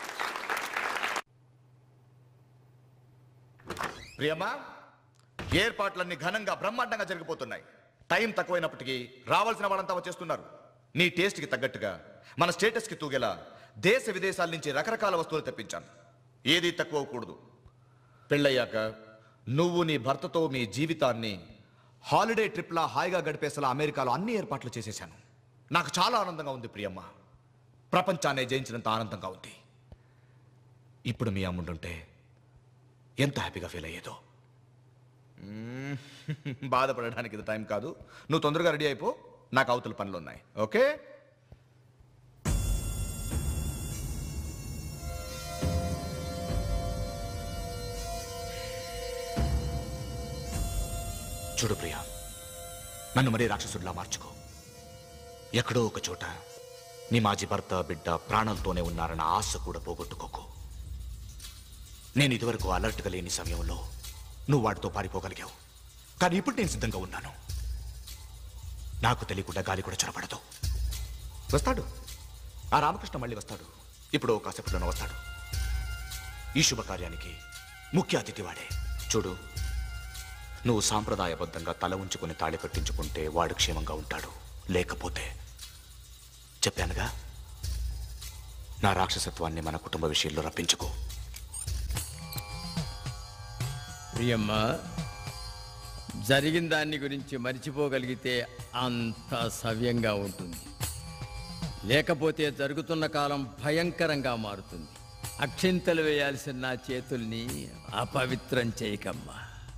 ప్రియమ్మా, ఏర్పాట్లన్నీ ఘనంగా బ్రహ్మాండంగా జరిగిపోతున్నాయి. టైం తక్కువైనప్పటికీ రావాల్సిన వాళ్ళంతా వచ్చేస్తున్నారు. నీ టేస్ట్కి తగ్గట్టుగా మన స్టేటస్కి తూగేలా దేశ విదేశాల నుంచి రకరకాల వస్తువులు తెప్పించాను. ఏది తక్కువ కూడదు. పెళ్ళయ్యాక నువ్వు నీ భర్తతో మీ జీవితాన్ని హాలిడే ట్రిప్లా హాయిగా గడిపేసలా అమెరికాలో అన్ని ఏర్పాట్లు చేసేశాను. నాకు చాలా ఆనందంగా ఉంది ప్రియమ్మ. ప్రపంచాన్ని జయించినంత ఆనందంగా ఉంది. ఇప్పుడు మీ అమ్ముంటుంటే ఎంత హ్యాపీగా ఫీల్ అయ్యేదో. బాధపడడానికి ఇది టైం కాదు. నువ్వు తొందరగా రెడీ అయిపో, నాకు అవతల పనులు ఉన్నాయి. ఓకే? చూడు ప్రియా, నన్ను మరీ రాక్షసుడిలా మార్చుకో. ఎక్కడో ఒక చోట నీ మాజీ భర్త బిడ్డ ప్రాణాలతోనే ఉన్నారన్న ఆశ కూడా పోగొట్టుకోకు. నేను ఇదివరకు అలర్ట్గా లేని సమయంలో నువ్వు వాడితో పారిపోగలిగావు, కానీ ఇప్పుడు నేను సిద్ధంగా ఉన్నాను. నాకు తెలియకుండా గాలి కూడా చొరబడదు. వస్తాడు ఆ రామకృష్ణ, మళ్ళీ వస్తాడు. ఇప్పుడు కాసేపట్లోనే వస్తాడు. ఈ శుభకార్యానికి ముఖ్య అతిథి వాడే. చూడు, నువ్వు సాంప్రదాయబద్ధంగా తల ఉంచుకుని తాళి కట్టించుకుంటే వాడు క్షేమంగా ఉంటాడు. లేకపోతే చెప్పానుగా, నా రాక్షసత్వాన్ని మన కుటుంబ విషయంలో రప్పించుకో. ప్రియమ్మ, జరిగిన దాన్ని గురించి మర్చిపోగలిగితే అంత సవ్యంగా ఉంటుంది. లేకపోతే జరుగుతున్న కాలం భయంకరంగా మారుతుంది. అక్షింతలు వేయాల్సిన నా చేతుల్ని అపవిత్రం చేయకమ్మా.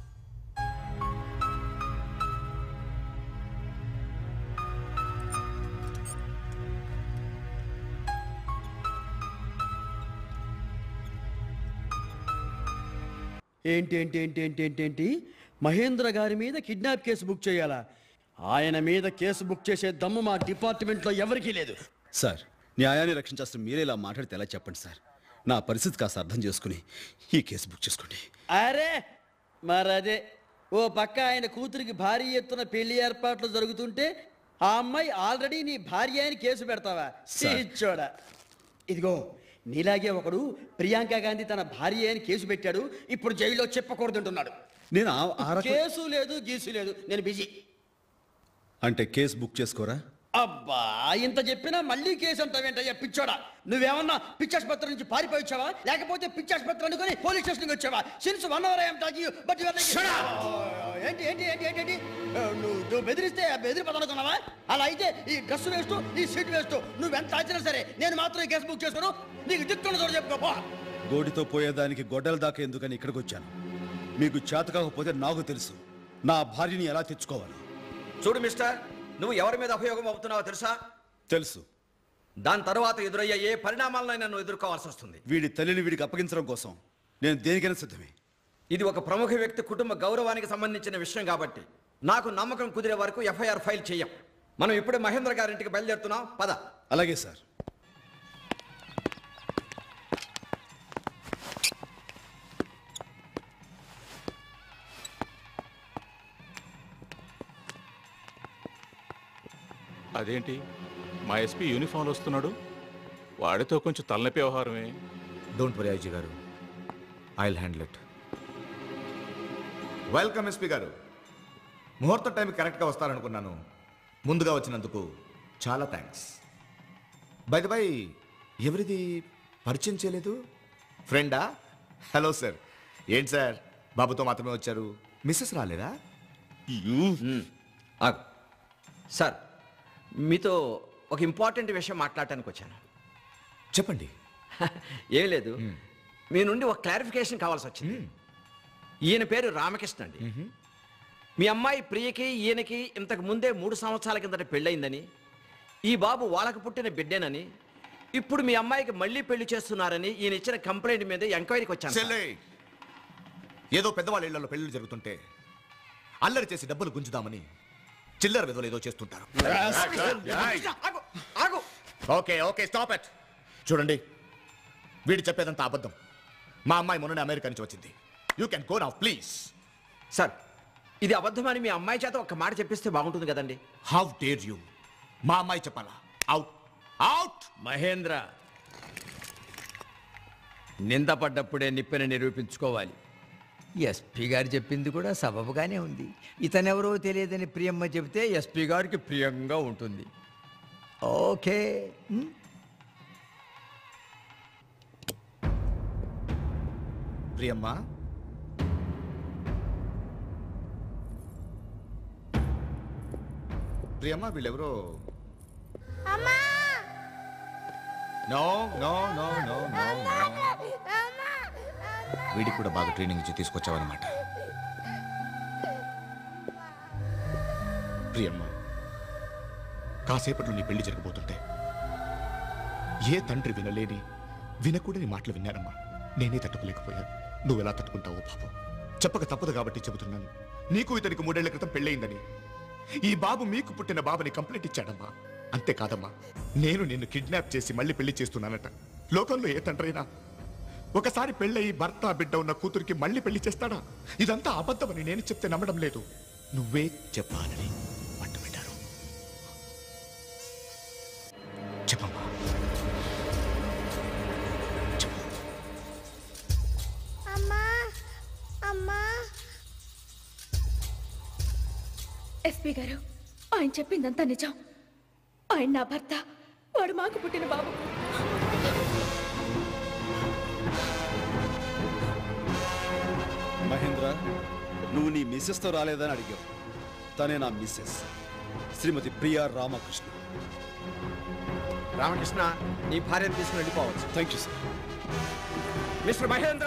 ఏంటి ఏంటి ఏంటి ఏంటి ఏంటి ఏంటి మహేంద్ర గారి మీద కిడ్నాప్ కేసు బుక్ చేయాలా? ఆయన మీద కేసు బుక్ చేసే దమ్ము మా డిపార్ట్మెంట్లో ఎవరికీ లేదు. సార్, న్యాయాన్ని రక్షించాల్సిన మీరే ఇలా మాట్లాడితే ఎలా చెప్పండి సార్. నా పరిస్థితి కాస్త అర్థం చేసుకుని ఈ కేసు బుక్ చేసుకోండి. అరే మరదే, ఓ పక్క ఆయన కూతురికి భారీ ఎత్తున పెళ్లి ఏర్పాట్లు జరుగుతుంటే ఆ అమ్మాయి ఆల్రెడీ నీ భార్య అని కేసు పెడతావా? చూడా, ఇదిగో నీలాగే ఒకడు ప్రియాంక గాంధీ తన భార్య అని కేసు పెట్టాడు. ఇప్పుడు జైల్లో చెప్పకూడదంటున్నాడు. నేను ఆ- ఆ రకం- కేసు లేదు గీసు లేదు, నేను బిజీ. అంటే కేసు బుక్ చేసుకోరా? అబ్బా, ఇంత చెప్పినా మళ్ళీ కేసు అంటావేంటయ్యా పిచ్చోడా? నువ్వేమన్నా పిచ్చాసుపత్రి నుంచి పారిపోయి వచ్చావా, లేకపోతే పిచ్చాసుపత్రి అనుకుని పోలీస్ స్టేషన్కి వచ్చావా? Since one hour I'm talking but you are like ఏంటి ఏంటి ఏంటి ఏంటి ఏంటి నువ్వు నువ్వు బెదిరిస్తే బెదిరిపోతాను అనుకున్నావా? అలా అయితే ఈ డ్రెస్ వేస్ట్, ఈ సీట్ వేస్ట్. నువ్వెంత ఆచినా సరే నేను మాత్రం ఈ కేసు బుక్ చేసుకోను. నీకు దిక్కున్న చోట చెప్పుకోపో. గోడితో పోయేదానికి గొడ్డల దాకా ఎందుకని ఇక్కడికి వచ్చాను. మీకు చేత కాకపోతే నాకు తెలుసు నా భార్యని ఎలా తెచ్చుకోవాలి. చూడు మిస్టర్, నువ్వు ఎవరి మీద అభియోగం అవుతున్నావో తెలుసా? తెలుసు. దాని తర్వాత ఎదురయ్యే ఏ పరిణామాలనైనా నువ్వు ఎదుర్కోవాల్సి వస్తుంది. వీడి తల్లిని వీడికి అప్పగించడం కోసం నేను దేనికైనా సిద్ధమే. ఇది ఒక ప్రముఖ వ్యక్తి కుటుంబ గౌరవానికి సంబంధించిన విషయం కాబట్టి నాకు నమ్మకం కుదిరే వరకు ఎఫ్ఐఆర్ ఫైల్ చేయం. మనం ఇప్పుడే మహేంద్ర గారింటికి బయలుదేరుతున్నాం, పద. అలాగే సార్. అదేంటి మా ఎస్పీ యూనిఫామ్లో వస్తున్నాడు? వాడితో కొంచెం తలనొప్పి వ్యవహారమే. డోంట్ వరీ ఐజీ గారు, I will handle it. Welcome SP గారు. ముహూర్తం టైం కరెక్ట్గా వస్తారనుకున్నాను. ముందుగా వచ్చినందుకు చాలా థ్యాంక్స్. బై ద బై, ఎవరిది పరిచయం చేయలేదు? ఫ్రెండా? Hello sir. ఏంటి సార్, బాబుతో మాత్రమే వచ్చారు, మిస్సెస్ రాలేదా? సార్, మీతో ఒక ఇంపార్టెంట్ విషయం మాట్లాడటానికి వచ్చాను. చెప్పండి. ఏం లేదు, మీ నుండి ఒక క్లారిఫికేషన్ కావాల్సి వచ్చింది. ఈయన పేరు రామకృష్ణ అండి. మీ అమ్మాయి ప్రియకి ఈయనకి ఇంతకు ముందే మూడు సంవత్సరాల కిందట పెళ్ళయిందని, ఈ బాబు వాళ్ళకు పుట్టిన బిడ్డేనని, ఇప్పుడు మీ అమ్మాయికి మళ్ళీ పెళ్లి చేస్తున్నారని ఈయన ఇచ్చిన కంప్లైంట్ మీద ఎంక్వైరీకి వచ్చాను. చెల్లే, ఏదో పెద్దవాళ్ళ ఇళ్లలో పెళ్లిళ్ళు జరుగుతుంటే అల్లరి చేసి డబ్బులు గుంజుదామని చిల్లర విధులు ఏదో చేస్తుంటారు. Okay okay stop it. చూడండి, వీడు చెప్పేదంతా అబద్ధం. మా అమ్మాయి మొన్ననే అమెరికా నుంచి వచ్చింది. You can go now please. Sir, ఇది అబద్ధమని మీ అమ్మాయి చేత ఒక్క మాట చెప్పిస్తే బాగుంటుంది కదండి. How dare you? మా అమ్మాయి చెప్పాలా? Out out. మహేంద్ర, నిందపడ్డప్పుడే నిప్పెన నిరూపించుకోవాలి. ఎస్పీ గారు చెప్పింది కూడా సబబుగానే ఉంది. ఇతనెవరో తెలియదని ప్రియమ్మ చెబితే ఎస్పీ గారికి ప్రియంగా ఉంటుంది. ఓకే. ప్రియమ్మ, ప్రియమ్మ వీళ్ళెవరో. No no no no no వీడికి కూడా బాగా ట్రైనింగ్ ఇచ్చి తీసుకొచ్చావన్నమాట. ప్రియమ్మ, కాసేపట్లో నీ పెళ్లి జరగబోతుంటే ఏ తండ్రి వినలేని వినకూడని మాటలు విన్నారమ్మా. నేనే తట్టుకోలేకపోయాను. నువ్వు ఎలా తట్టుకుంటావో పాపం. చెప్పక తప్పదు కాబట్టి చెబుతున్నాను. నీకు ఇతనికి మూడేళ్ల క్రితం పెళ్ళయిందని ఈ బాబు మీకు పుట్టిన బాబుని కంప్లైంట్ ఇచ్చాడమ్మా. అంతేకాదమ్మా, నేను నిన్ను కిడ్నాప్ చేసి మళ్ళీ పెళ్లి చేస్తున్నానట. లోకంలో ఏ తండ్రైనా ఒకసారి పెళ్ళయి భర్త బిడ్డ ఉన్న కూతురికి మళ్ళీ పెళ్లి చేస్తాడా? ఇదంతా అబద్ధమని నేను చెప్తే నమ్మడం లేదు. నువ్వే చెప్పాలని పట్టుబెట్టారు. చెప్పమ్మా. ఎస్పీ గారు, ఆయన చెప్పిందంతా నిజం. ఆయన నా భర్త, వాడు మాకు పుట్టిన బాబు. మహేంద్ర, నువ్వు నీ మిస్సెస్తో రాలేదని అడిగావు. తనే నా మిస్సెస్, శ్రీమతి ప్రియా రామకృష్ణ. రామకృష్ణ నీ భార్యను తీసుకుని వెళ్ళిపోవచ్చు. Thank you sir. Mister Mahendra,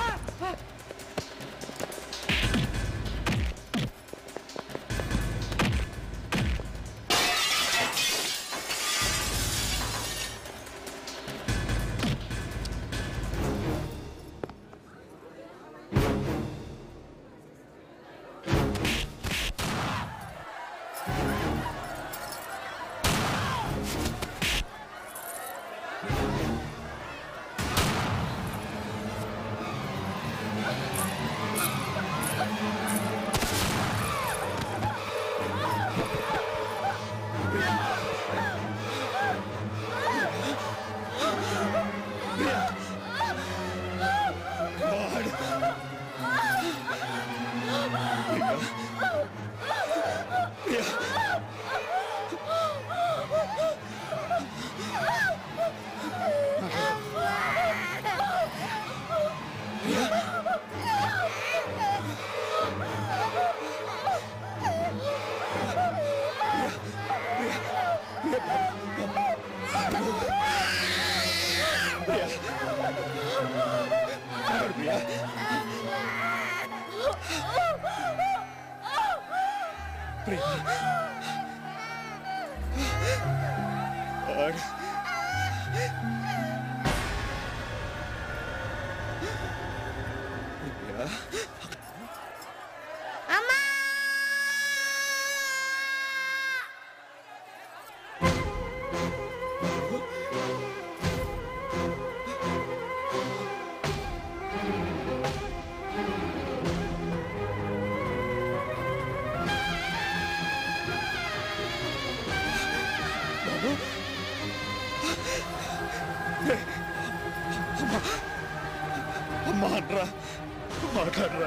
అమ్మా అనరా, మాట్లాడరా,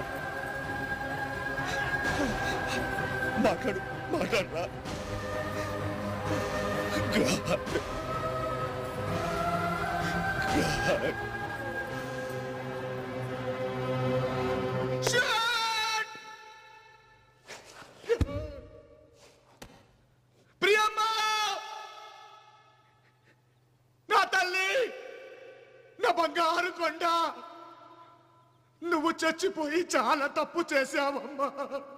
మాట్లాడు, మాట్లాడరా. God. God. Shit! ప్రియమ్మా, నా తల్లి, నా బంగారు కొండ, నువ్వు చచ్చిపోయి చాలా తప్పు చేశావమ్మా.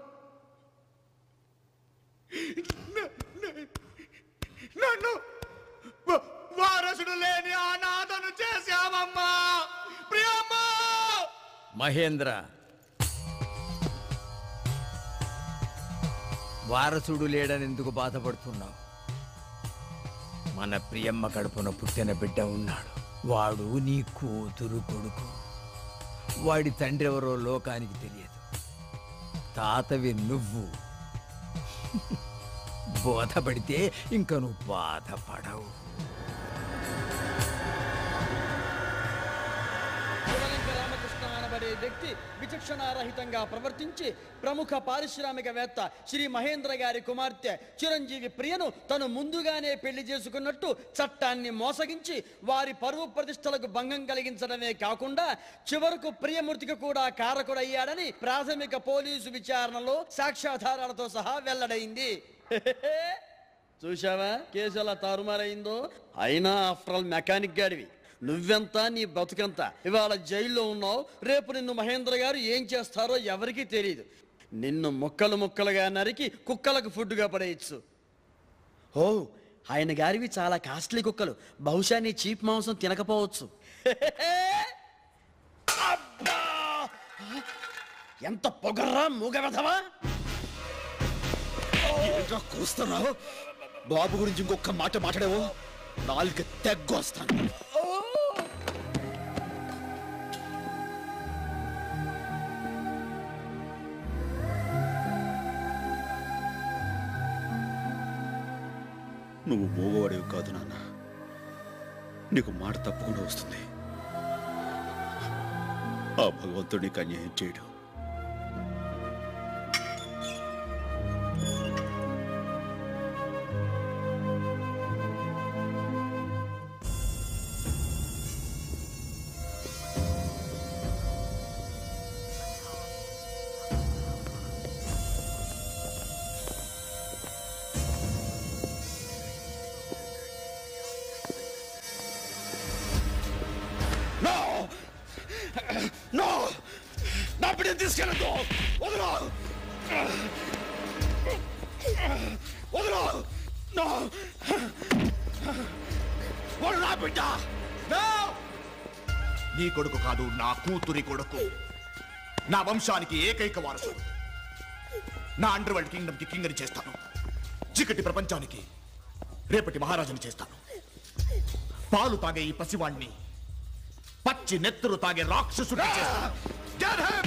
నన్ను వారసుడు లేని అనాథను చేశావమ్మా. ప్రియమ్మా. మహేంద్ర, వారసుడు లేడని ఎందుకు బాధపడుతున్నావు? మన ప్రియమ్మ కడుపున పుట్టిన బిడ్డ ఉన్నాడు. వాడు నీ కూతురు కొడుకు. వాడి తండ్రి ఎవరో లోకానికి తెలియదు. తాతవి నువ్వు. బోధపడితే ఇంక నువ్వు బాధపడవు. అనబడే వ్యక్తి విచక్షణారహితంగా ప్రవర్తించి ప్రముఖ పారిశ్రామికవేత్త శ్రీ మహేంద్ర గారి కుమార్తె చిరంజీవి ప్రియను తను ముందుగానే పెళ్లి చేసుకున్నట్టు చట్టాన్ని మోసగించి వారి పరువు ప్రతిష్టలకు భంగం కలిగించడమే కాకుండా చివరకు ప్రియమూర్తికి కూడా కారకుడయ్యాడని ప్రాథమిక పోలీసు విచారణలో సాక్ష్యాధారాలతో సహా వెల్లడైంది. చూశావా కేసు ఎలా తారుమారైందో? అయినా ఆఫ్టర్ ఆల్ మెకానిక్ గాడివి. నువ్వెంత, నీ బతుకెంత. ఇవాళ జైల్లో ఉన్నావు, రేపు నిన్ను మహేంద్ర గారు ఏం చేస్తారో ఎవరికీ తెలియదు. నిన్ను ముక్కలు ముక్కలుగా నరికి కుక్కలకు ఫుడ్గా పడేయచ్చు. ఓ, ఆయన గారివి చాలా కాస్ట్లీ కుక్కలు. బహుశా నీ చీప్ మాంసం తినకపోవచ్చు. ఎంత పొగర్రా మూగవెధవా! ఏంట్రా కూస్తున్నావు? బాబు గురించి ఇంకొక మాట మాట్లాడేవో నాలుగు తెగ్గొస్తాను. నువ్వు మూగవాడేవి కాదు నాన్న. నీకు మాట తప్పకుండా వస్తుంది. ఆ భగవంతుడు నీకు అన్యాయం చేయడు. వదలు నో వాడు నా బిడ్డ నో నీ కొడుకు కాదు, నా కూతురి కొడుకు, నా వంశానికి ఏకైక వారసుడు. నా అండర్ వరల్డ్ కింగ్డమ్ కి కింగ్ అని చేస్తాను. చీకటి ప్రపంచానికి రేపటి మహారాజుని చేస్తాను. పాలు తాగే ఈ పసివాణ్ణి పచ్చి నెత్తురు తాగే రాక్షసుడు చేస్తాను. Get him!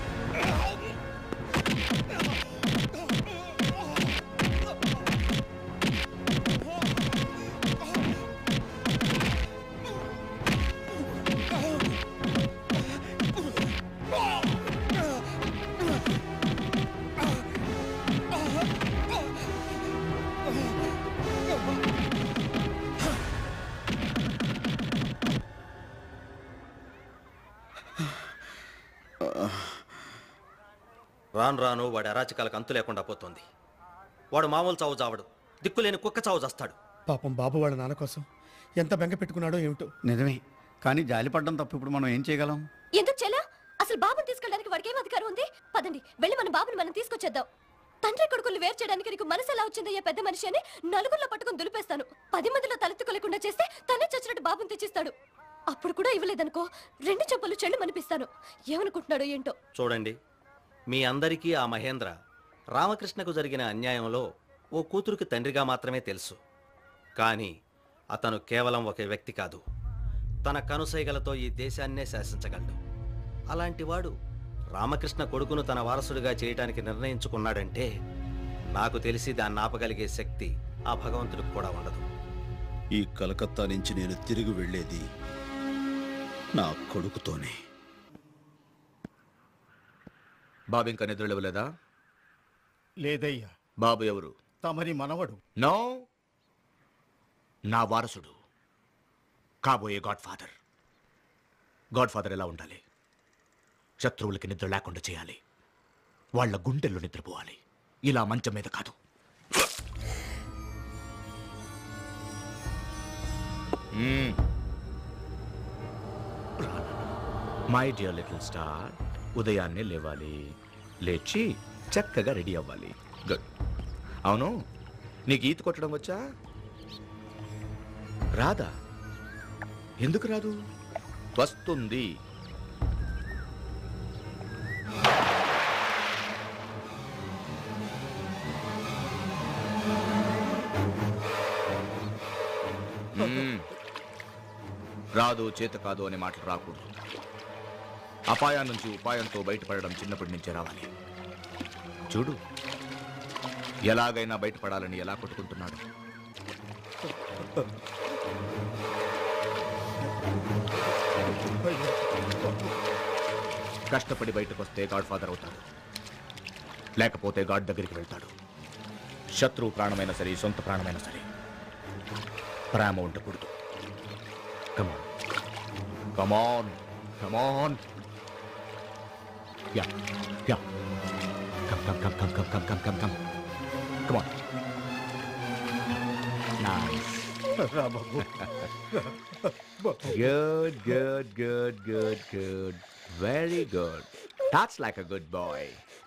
రాను రాను వాడి అరాచకాలకు అంతు లేకుండా పోతుంది. వాడు మామూలు చావు చావడు, దిక్కులేని కుక్క చావు చేస్తాడు. పాపం బాబు వాళ్ళ నాన్న కోసం ఎంత బెంగ పెట్టుకున్నాడో ఏమిటో. నిజమే, కానీ జాలిపడ్డం తప్ప ఇప్పుడు మనం ఏం చేయగలం? ఎందుకు చెలా? అసలు బాబుని తీసుకెళ్ళడానికి వాడికి ఏం అధికారం ఉంది? పదండి వెళ్ళి మన బాబుని మనం తీసుకొచ్చేద్దాం. తండ్రి కొడుకులు వేరు చేయడానికి నీకు మనసు ఎలా వచ్చిందయ్యా పెద్ద మనిషి అని నలుగురిలో పట్టుకుని దులిపేస్తాను. పది మందిలో తలెత్తుకోలేకుండా చేస్తే తనే చచ్చినట్టు బాబుని తెచ్చిస్తాడు. అప్పుడు కూడా ఇవ్వలేదనుకో రెండు చెప్పులు చెళ్ళు మనిపిస్తాను. ఏమనుకుంటున్నాడో ఏంటో. చూడండి, మీ అందరికీ ఆ మహేంద్ర రామకృష్ణకు జరిగిన అన్యాయంలో ఓ కూతురికి తండ్రిగా మాత్రమే తెలుసు. కానీ అతను కేవలం ఒక వ్యక్తి కాదు, తన కనుసైగలతో ఈ దేశాన్నే శాసించగలడు. అలాంటి వాడు రామకృష్ణ కొడుకును తన వారసుడిగా చేయడానికి నిర్ణయించుకున్నాడంటే నాకు తెలిసి దాన్ని ఆపగలిగే శక్తి ఆ భగవంతుడికి కూడా ఉండదు. ఈ కలకత్తా నుంచి నేను తిరిగి వెళ్ళేది నా కొడుకుతోనే. బాబు ఇంకా నిద్రలేవలేదా? లేదయ్యా. బాబు ఎవరు? తమరి మనవడు. నో, నా వారసుడు, కాబోయే గాడ్ ఫాదర్. గాడ్ ఫాదర్ ఎలా ఉండాలి? శత్రువులకి నిద్ర లేకుండా చేయాలి, వాళ్ళ గుండెల్లో నిద్రపోవాలి, ఇలా మంచం మీద కాదు. మై డియర్ లిటిల్ స్టార్, ఉదయాన్నే లేవాలి, లేచి చక్కగా రెడీ అవ్వాలి. గుడ్. అవును, నీకు ఈత కొట్టడం వచ్చా? రాదా? ఎందుకు రాదు? వస్తుంది. రాదు, చేత కాదు అనే మాటలు రాకూడదు. అపాయం నుంచి ఉపాయంతో బయటపడడం చిన్నప్పటి నుంచే రావాలి. చూడు, ఎలాగైనా బయటపడాలని ఎలా కొట్టుకుంటున్నాడు. కష్టపడి బయటకు వస్తే గాడ్ ఫాదర్ అవుతాడు, లేకపోతే గాడ్ దగ్గరికి వెళ్తాడు. శత్రువు ప్రాణమైనా సరే, సొంత ప్రాణమైనా సరే, ప్రేమ ఉండకూడదు. Come on come on come on. Yeah yeah come come come come come come come come come come on. Nice. Good, good, good, good, good. Very good. That's like a good boy.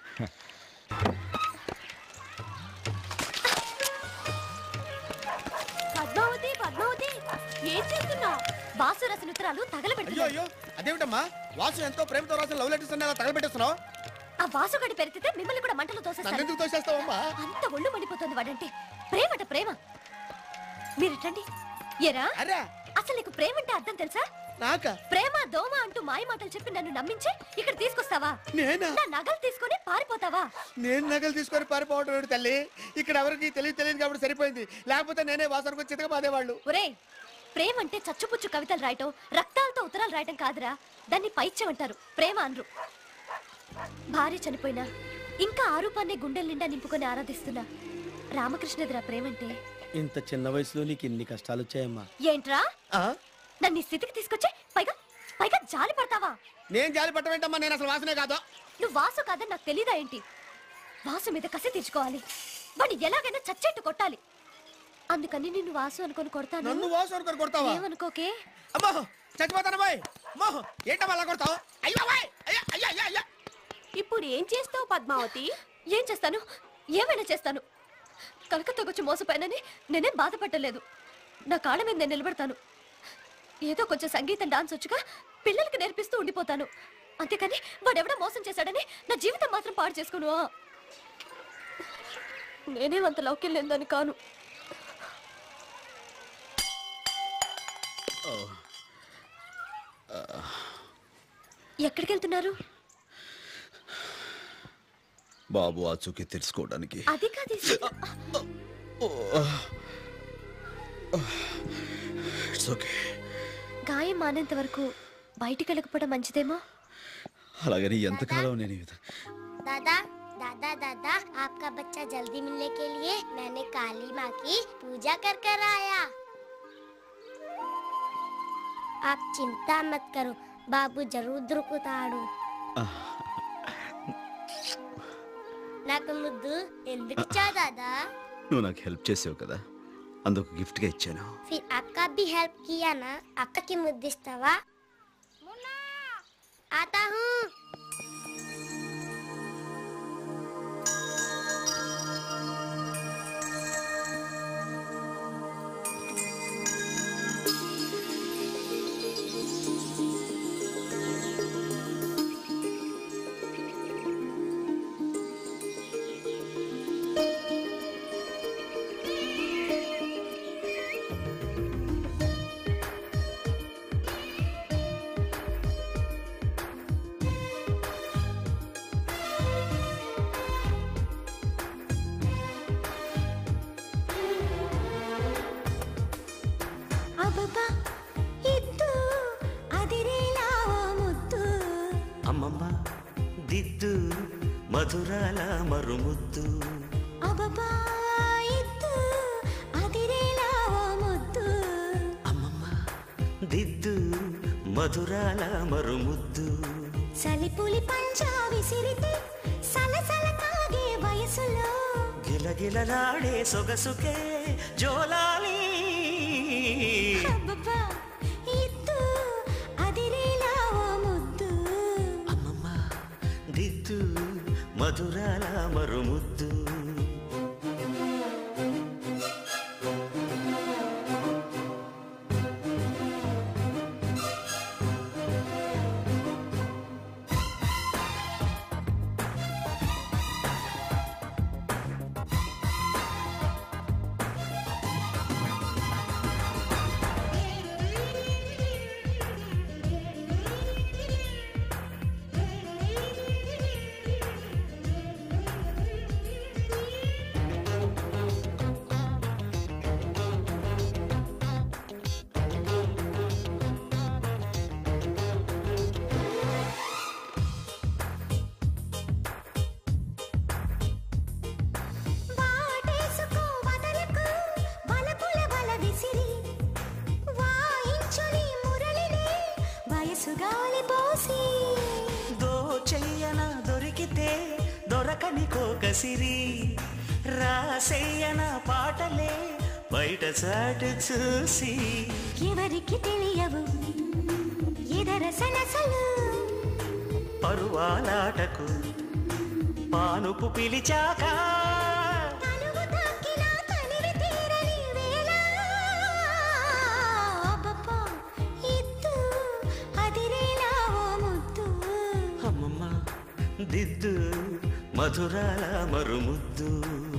Padmavati, Padmavati, ఏం చేస్తున్నావు? వాసు రసన ఉత్తరాలు తగలబెట్టు. అయ్యో అదేమిటమ్మా, వాసు ఎంతో ప్రేమతో రాసిన లవ్ లెటర్స్ అలా తగలబెట్టేస్తున్నావు? ఆ వాసుగడి పెరిగితే మిమ్మల్ని కూడా మంటలు తోసేస్తాను. నన్నెందుకు తోసేస్తావమ్మా? అంత ఒళ్ళు మండిపోతుంది వాడంటే. ప్రేమట ప్రేమ. మీరేటండి. ఎరా అసలు నీకు ప్రేమ అంటే అర్థం తెలుసా? నాక ప్రేమ దోమ అంటూ మాయ మాటలు చెప్పి నన్ను నమ్మించి ఇక్కడ తీసుకొస్తావా? నేనా? నా నగలు తీసుకొని పారిపోతావా? నేను నగలు తీసుకొని పారిపోవడం ఏంటి తల్లి? ఇక్కడ ఎవరికి తెలియదు తెలియదు కాబట్టి సరిపోయింది, లేకపోతే నేనే వాసనకు చితక బాధేవాళ్ళు. ఒరేయ్, ప్రేమ అంటే చచ్చుపుచ్చు కవితలు రాయటం, రక్తాలతో ఉత్తరాలు రాయటం కాదురా. దాన్ని పైత్యం అంటారు, ప్రేమ అనరు. భార్య చనిపోయినా ఇంకా ఆ రూపాన్ని గుండెల నిండా నింపుకొని ఆరాధిస్తున్నా రామకృష్ణదిరా ప్రేమంటే. ఇంత చిన్న వయసులో నీకు ఇన్ని కష్టాలు వచ్చాయమ్మా. ఏంట్రా నన్ను ఈ స్థితికి తీసుకొచ్చి పైగా పైగా జాలి పడతావా? నేను జాలి పట్టమేంటమ్మా, నేను అసలు వాసనే కాదు. నువ్వు వాసు కాదని నాకు తెలీదా ఏంటి? వాసు మీద కసి తీర్చుకోవాలి, వాడిని ఎలాగైనా చచ్చేట్టు కొట్టాలి. అందుకని నిన్ను వాసు అనుకొని కొడతాను. నన్ను వాసు అనుకొని కొడతావా? ఏమనుకోకే. అమ్మో చచ్చిపోతాను బాయ్. అమ్మో ఏంటమ్మా అలా కొడతావు? అయ్యో బాయ్, అయ్యా అయ్యా అయ్యా అయ్యా. ఇప్పుడు ఏం చేస్తావు పద్మావతి? ఏం చేస్తాను? ఏమైనా చేస్తాను. కలకత్తాకు వచ్చి మోసపోయానని నేనేం బాధపడలేదు. నా కాళ్ళ మీద నేను నిలబడతాను. ఏదో కొంచెం సంగీతం డాన్స్ వచ్చుగా పిల్లలకి నేర్పిస్తూ ఉండిపోతాను. అంతేకాని వాడెవడో మోసం చేశాడని నా జీవితం మాత్రం పాడు చేసుకోను. నేనేమంత లౌక్యం లేదని కాను. ఎక్కడికి వెళ్తున్నారు? బాబు ఆచూకీ తెలుసుకోవడానికి. అది కాదు, గాయం మానేంత వరకు బయటికి వెళ్ళకపోవడం మంచిదేమో. అలాగని ఎంతకాలం నేను दादा दादा दादा आपका बच्चा जल्दी मिलने के लिए मैंने काली माँ की पूजा कर कर आया। आप चिंता मत करो, बाबू जरूर दुरुकुताड़ू। నాకు ముద్దు ఎందుకు ఇచ్చావు దాదా? నువ్వు నాకు హెల్ప్ చేసావు కదా, అందుకు గిఫ్ట్ గా ఇచ్చాను. फिर आपका भी हेल्प किया ना, అక్కకి ముద్దు ఇస్తావా? आता हूँ। అమ్మమ్మ దిద్దు మధురాల మరుముద్దు అబ్బబ్బా ఇద్దు అదిరేలా ముద్దు అమ్మమ్మ దిద్దు మధురాల మరుముద్దు సలిపులి పంచా విసిరితే సలసల కాగే వయసులో గిలగిలలాడే సొగసుకే జోలాలి అబ్బబ్బా ఇద్దు అదిరేలా ముద్దు అమ్మమ్మ దిద్దు మధురాల మరుముద్దు వాటేసుకో వదలకు వలపుల వల విసిరి వాయించుని మురళిని వయసు గాలి పోసి దోచెయ్యన దొరికితే దొరకని కోకసిరి రాసేయన పాటలే బయట చాటు చూసి ఎవరికి తెలియవు ఎదర సలసలు పరువాలాటకు పానుపు పిలిచాక తనువు తాకినా తనివి తీరని వేళ అబ్బబ్బా ఇద్దు అదిరేలా ముద్దు అమ్మమ్మ దిద్దు మధురాల మరుముద్దు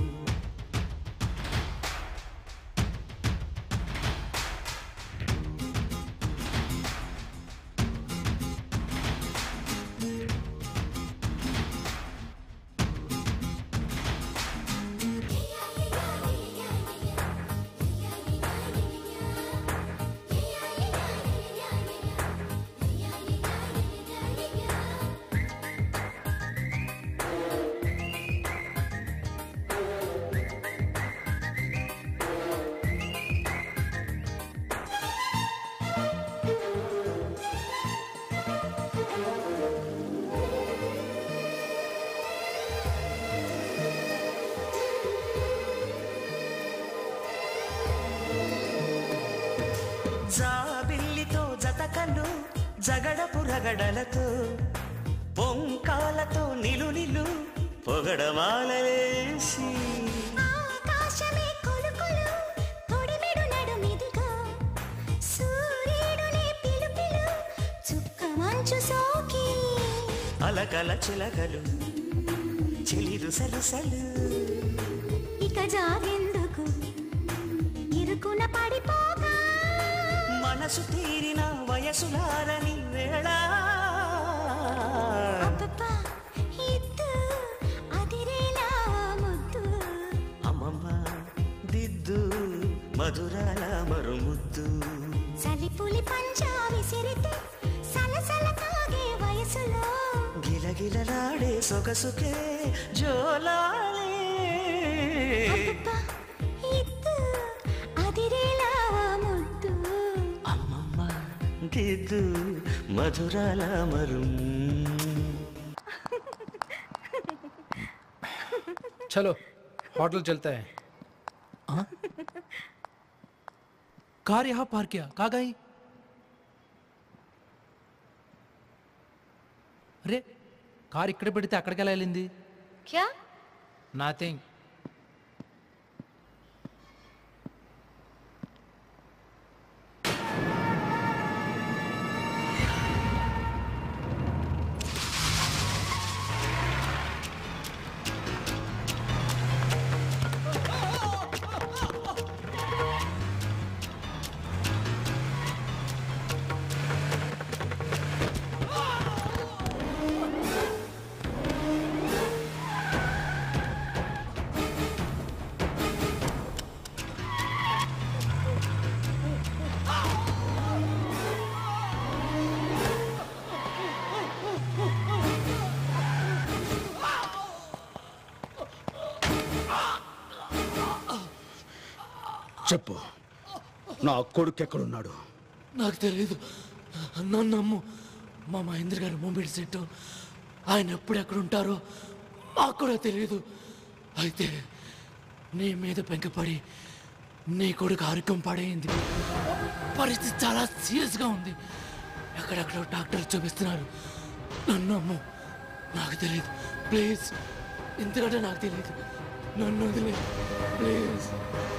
జాబిల్లితో జతకలు జగడపు రగడలతో పొంకాలతో నిలు నిలు పొగడమాలవేసి ఆకాశ అలకల చిలకలు చిలిరు సరసలు ఇక జాగెందుకు ఇరుకున పడిపోక మనసు తీరిన వయసులారని వేళ అబ్బబ్బా, ఇద్దు అదిరేలా ముద్దు అమ్మమ్మ దిద్దు మధురాల మరుముద్దు చలిపులి పంచా విసిరితే సలసల కాగే వయసులో గిలగిలలాడే సొగసుకే జోలాలే అబ్బబ్బా, ఇద్దు అదిరేలా ముద్దు అమ్మమ్మ దిద్దు మధురాల మరుం चलो होटल चलते हैं। हाँ? कार यहाँ पार्क किया, कहाँ गई? अरे కార్ ఇక్కడ పెడితే అక్కడికి ఎలా వెళ్ళింది? क्या? నథింగ్. చెప్పు, నా కొడుకు ఎక్కడున్నాడు? నాకు తెలియదు, నన్ను నమ్ము. మా మహేంద్ర గారు మూమెంట్ సెట్, ఆయన ఎప్పుడు ఎక్కడ ఉంటారో మాకు కూడా తెలియదు. అయితే నీ మీద పెంకపడి నీ కొడుకు ఆరోగ్యం పాడైంది. పరిస్థితి చాలా సీరియస్గా ఉంది. ఎక్కడెక్కడ డాక్టర్లు చూపిస్తున్నారు. నన్ను నమ్ము, నాకు తెలియదు. ప్లీజ్, ఎందుకంటే నాకు తెలియదు. నన్ను వదిలే ప్లీజ్.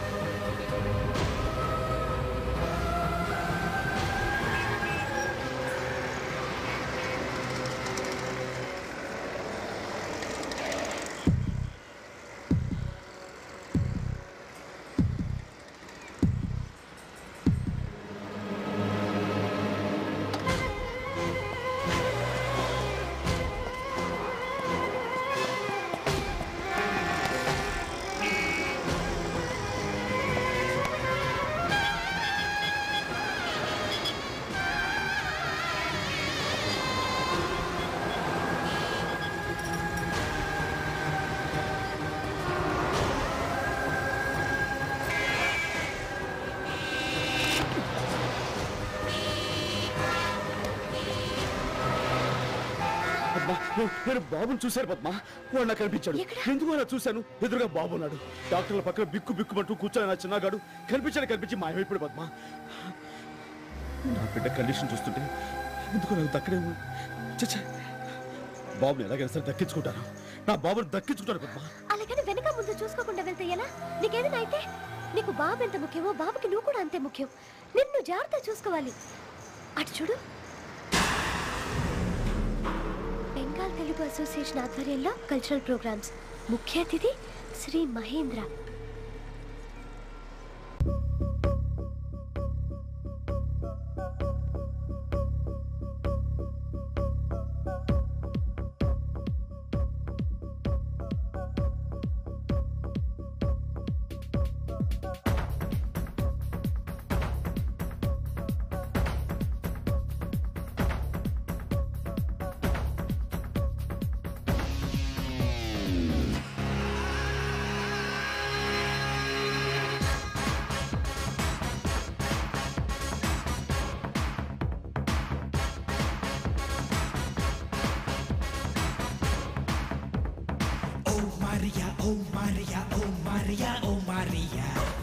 నేను బాబుని చూశాను పద్మ, వాడు నాకు కనిపించాడు. ఎందుకు అలా చూశాను? ఎదురుగా బాబు ఉన్నాడు. డాక్టర్ల పక్కన బిక్కు బిక్కుమంటూ కూర్చొని నా చిన్నగాడు కనిపించాడు. కనిపించి మాయమైపోయాడు పద్మ. నా బిడ్డ కండిషన్ చూస్తుంటే ఎందుకు నాకు దక్కడే చచ్చా. బాబుని ఎలాగైనా సరే దక్కించుకుంటాను. నా బాబుని దక్కించుకుంటాను పద్మ. అలాగని వెనక ముందు చూసుకోకుండా వెళ్తే ఎలా? నీకేదైనా అయితే నీకు బాబు ఎంత ముఖ్యమో బాబుకి నువ్వు కూడా అంతే ముఖ్యం. నిన్ను జాగ్రత్త చూసుకోవాలి. అటు చూడు, బెంగాల్ తెలుగు అసోసియేషన్ ఆధ్వర్యంలో కల్చరల్ ప్రోగ్రామ్స్. ముఖ్య అతిథి Shri Mahindra. Maria, oh Maria, oh Maria, oh Maria.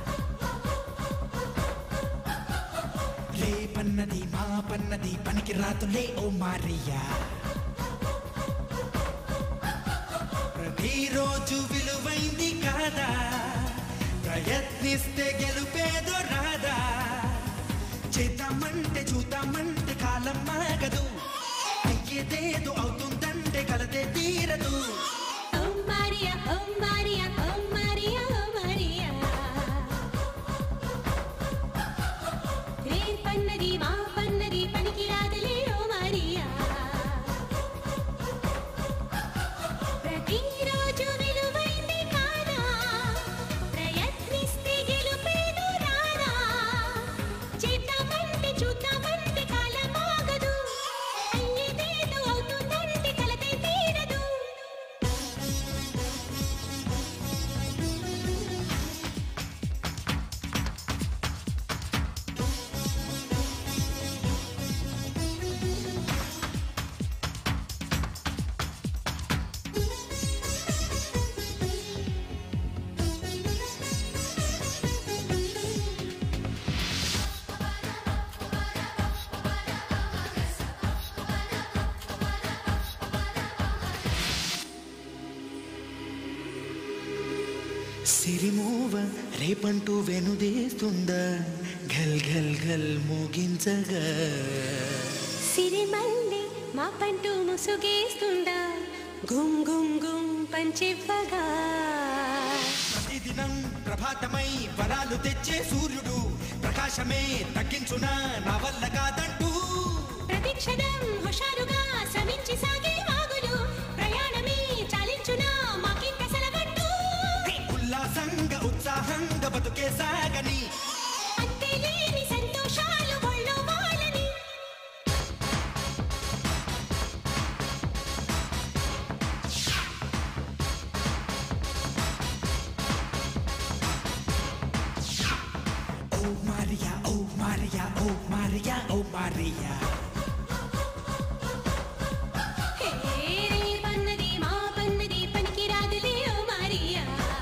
రే పన్నది మా పన్నది పనికి రాతులే ఓ మారియా. ప్రతిరోజు విలువైంది కాదా, ప్రయత్నిస్తే గెలుపేదో రాదా. చేద్దామంటే చూద్దామంటే కాలం మాగదు, అయ్యేదేదో అవుతుందంటే కలతే తీరదు. ఓ మారియా ఓ మారియా ఓ మారియా ఓ మారియా రే పన్నది మా పన్నది పనికి రాదులే ఓ మారియా ప్రతిరోజు విలువైంది కాదా ప్రయత్నిస్తే గెలుపేదు రాదా చేద్దామంటే చూద్దామంటే కాలం ఆగదు అయ్యేదేదో అవుతుందంటే కలతే తీరదు. సిరిమూవ రేపంటూ వెనుదేస్తుందా ఘల్ ఘల్ ఘల్ మోగించగా. సిరిమల్లి మా పంటూ ముసుగేస్తుందా గుం గుం గుం పంచివ్వగా. ప్రతిదినం ప్రభాతమై వరాలు తెచ్చే సూర్యుడు ప్రకాశమే తగ్గించునా నా వల్ల కాదంటూ. ప్రతిక్షణం హుషారుగా శ్రమించి సాగే వాగులు ప్రయాణమే చాలించునా మాకింక సెలవట్టు. ఉల్లాసంగా ఉత్సాహంగా బతుకే సాగని అంతేలేని సంతోషాలు ఒళ్ళో వాళ్ళని. ఓ మారియా ఓ మారియా ఓ మారియా ఓ మారియా హే రే పన్నది మా పన్నది పనికి రాదులే ఓ మారియా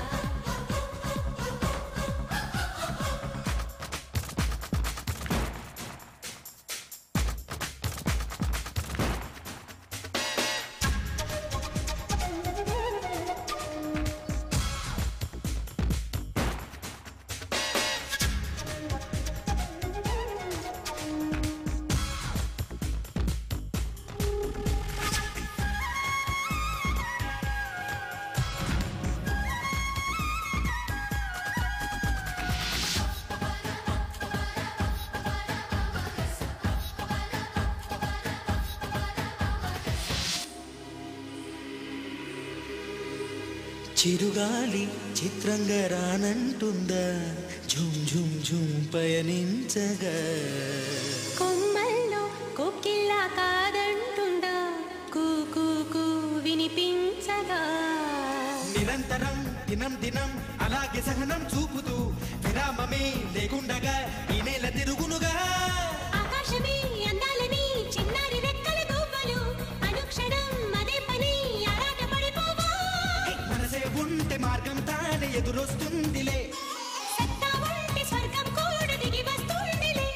చిరుగాలి చిత్రంగా రానంటుందా ఝుమ్ ఝుమ్ ఝుమ్ పయనించగా. కొమ్మల్లో కోకిల్లా కాదంటుందా కూ కూ కూ వినిపించగా. నిరంతరం దినం దినం అలాగే సహనం చూపుతూ విరామమే లేకుండగా ఈ నేల తిరుగునుగా. ఆకాశమే అందాలని చిన్నారి రెక్కల గువ్వలు అనుక్షణం అదే పని ఆరాట పడిపోవా. మనసే ఉంటే మార్గం తానే ఎదురొస్తుందిలే. సత్తా ఉంటే స్వర్గం కూడా దిగి వస్తుందిలే.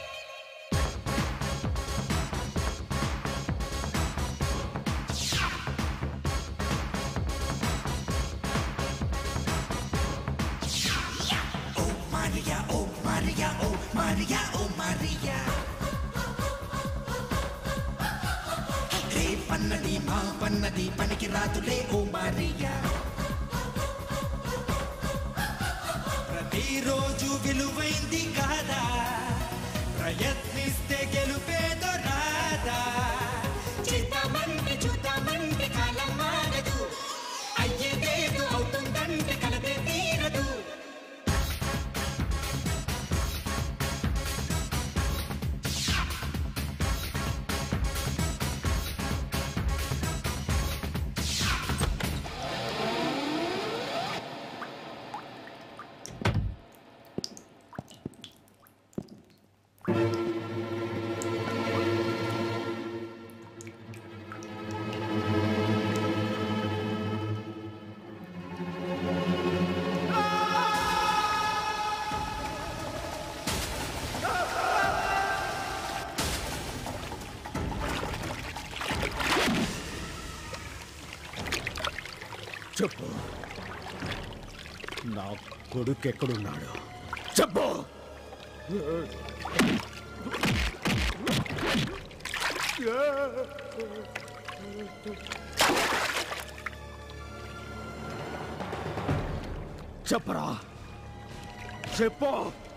ఓ మారియా ఓ మారియా ఓ మారియా ఓ మారియా రే పన్నది మా పన్నది పనికి రాదులే ఓ మారియా. ప్రతిరోజు విలువైంది కాదా ప్రయత్నిస్తే గెలుపేదో రాదా. చేద్దామంటే చూద్దామంటే కాలం మారదు అయ్యేదేదో అవుతుందంటే కలతే తీరదు. చెప్పు, నా కొడుకు ఎక్కడున్నాడు చెప్పు. చెప్పరా చెప్పు.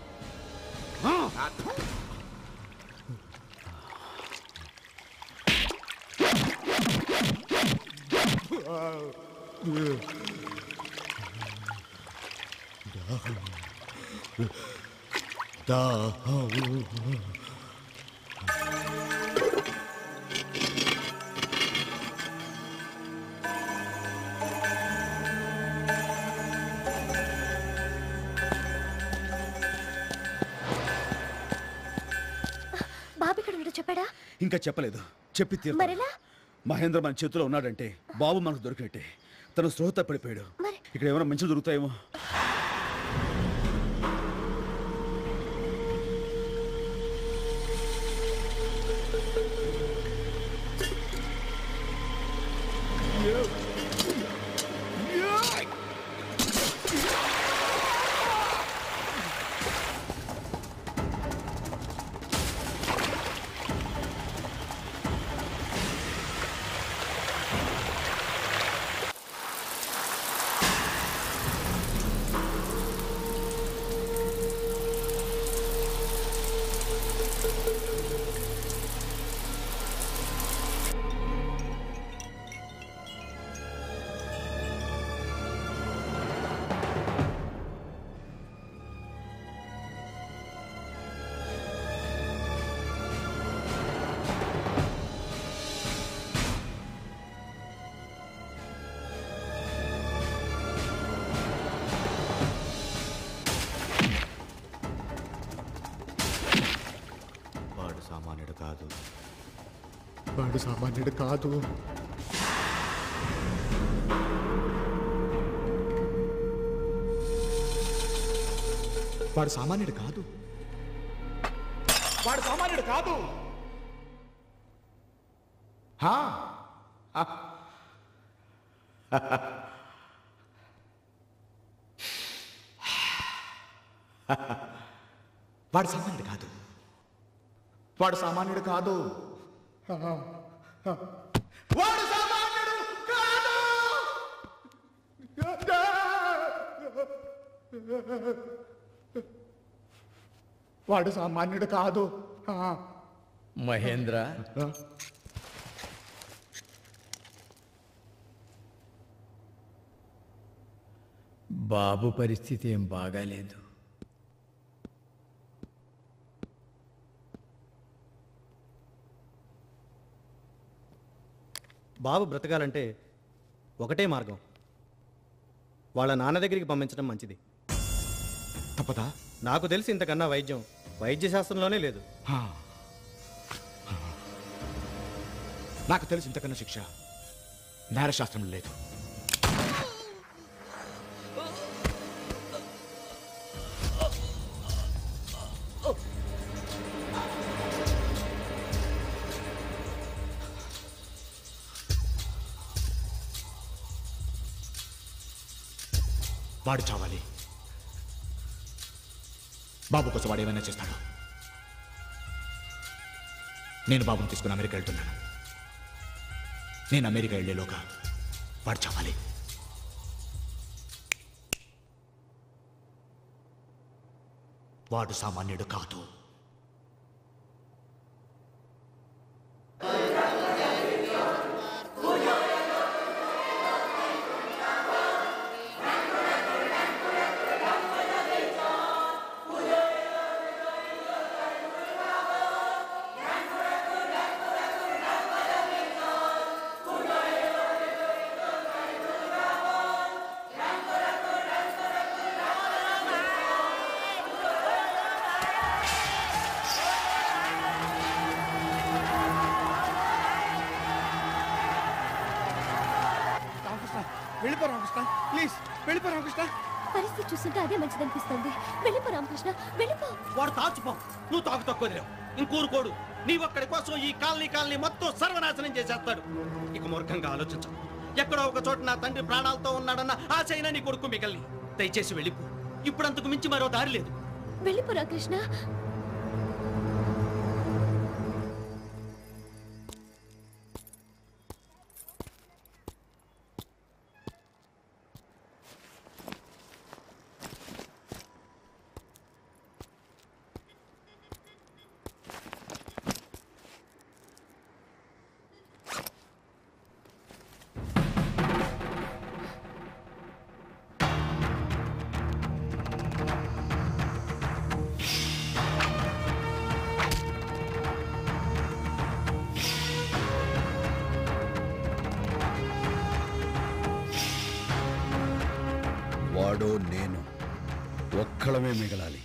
బాబు ఇక్కడ ఉండో చెప్పాడా? ఇంకా చెప్పలేదు. చెప్పి తీరు. మరెలా? మహేంద్ర మన చేతిలో ఉన్నాడంటే బాబు మనకు దొరికినట్టే. తన స్పృహ తప్పిడిపోయాడు. ఇక్కడ ఏమైనా మంచి దొరుకుతాయేమో. సామాన్యుడు కాదు. వాడు సామాన్యుడు కాదు. వాడు సామాన్యుడు కాదు. వాడు సామాన్యుడు కాదు. హా వాడు సామాన్యుడు కాదు. వాడు సామాన్యుడు కాదు. వాడు సామాన్యుడు కాదు. వాడు సామాన్యుడు కాదు. మహేంద్ర, బాబు పరిస్థితి ఏం బాగాలేదు. బాబు బ్రతకాలంటే ఒకటే మార్గం, వాళ్ళ నాన్న దగ్గరికి పంపించడం మంచిది. తప్పదా? నాకు తెలిసి ఇంతకన్నా వైద్యం వైద్య శాస్త్రంలోనే లేదు. నాకు తెలిసి ఇంతకన్నా శిక్ష నేరశాస్త్రంలో లేదు. వాడు చావాలి. బాబు కోసం వాడు ఏమైనా చేస్తాడు. నేను బాబుని తీసుకుని అమెరికా వెళ్తున్నాను. నేను అమెరికా వెళ్ళేలోగా వాడు చావాలి. వాడు సామాన్యుడు కాదు. వెళ్ళిపో రామకృష్ణ, ప్లీజ్ వెళ్ళిపో రామకృష్ణ. పరిస్థితి చూస్తుంటే అదే మంచిదనిపిస్తుంది. వెళ్ళిపో రామకృష్ణ, వెళ్ళిపో. వాడు తాచుపో, నువ్వు తాకు తక్కువ లేవు. ఇంకూరుకోడు. నీ ఒక్కడి కోసం ఈ కాలనీ కాలనీ మొత్తం సర్వనాశనం చేసేస్తాడు. ఇక మూర్ఖంగా ఆలోచించు. ఎక్కడో ఒక చోట నా తండ్రి ప్రాణాలతో ఉన్నాడన్న ఆశైనా నీ కొడుకు మిగల్ని. దయచేసి వెళ్ళిపో. ఇప్పుడు అంతకు మించి మరో దారి లేదు. వెళ్ళిపో రామకృష్ణ. ఒక్కడమే మిగలాలి.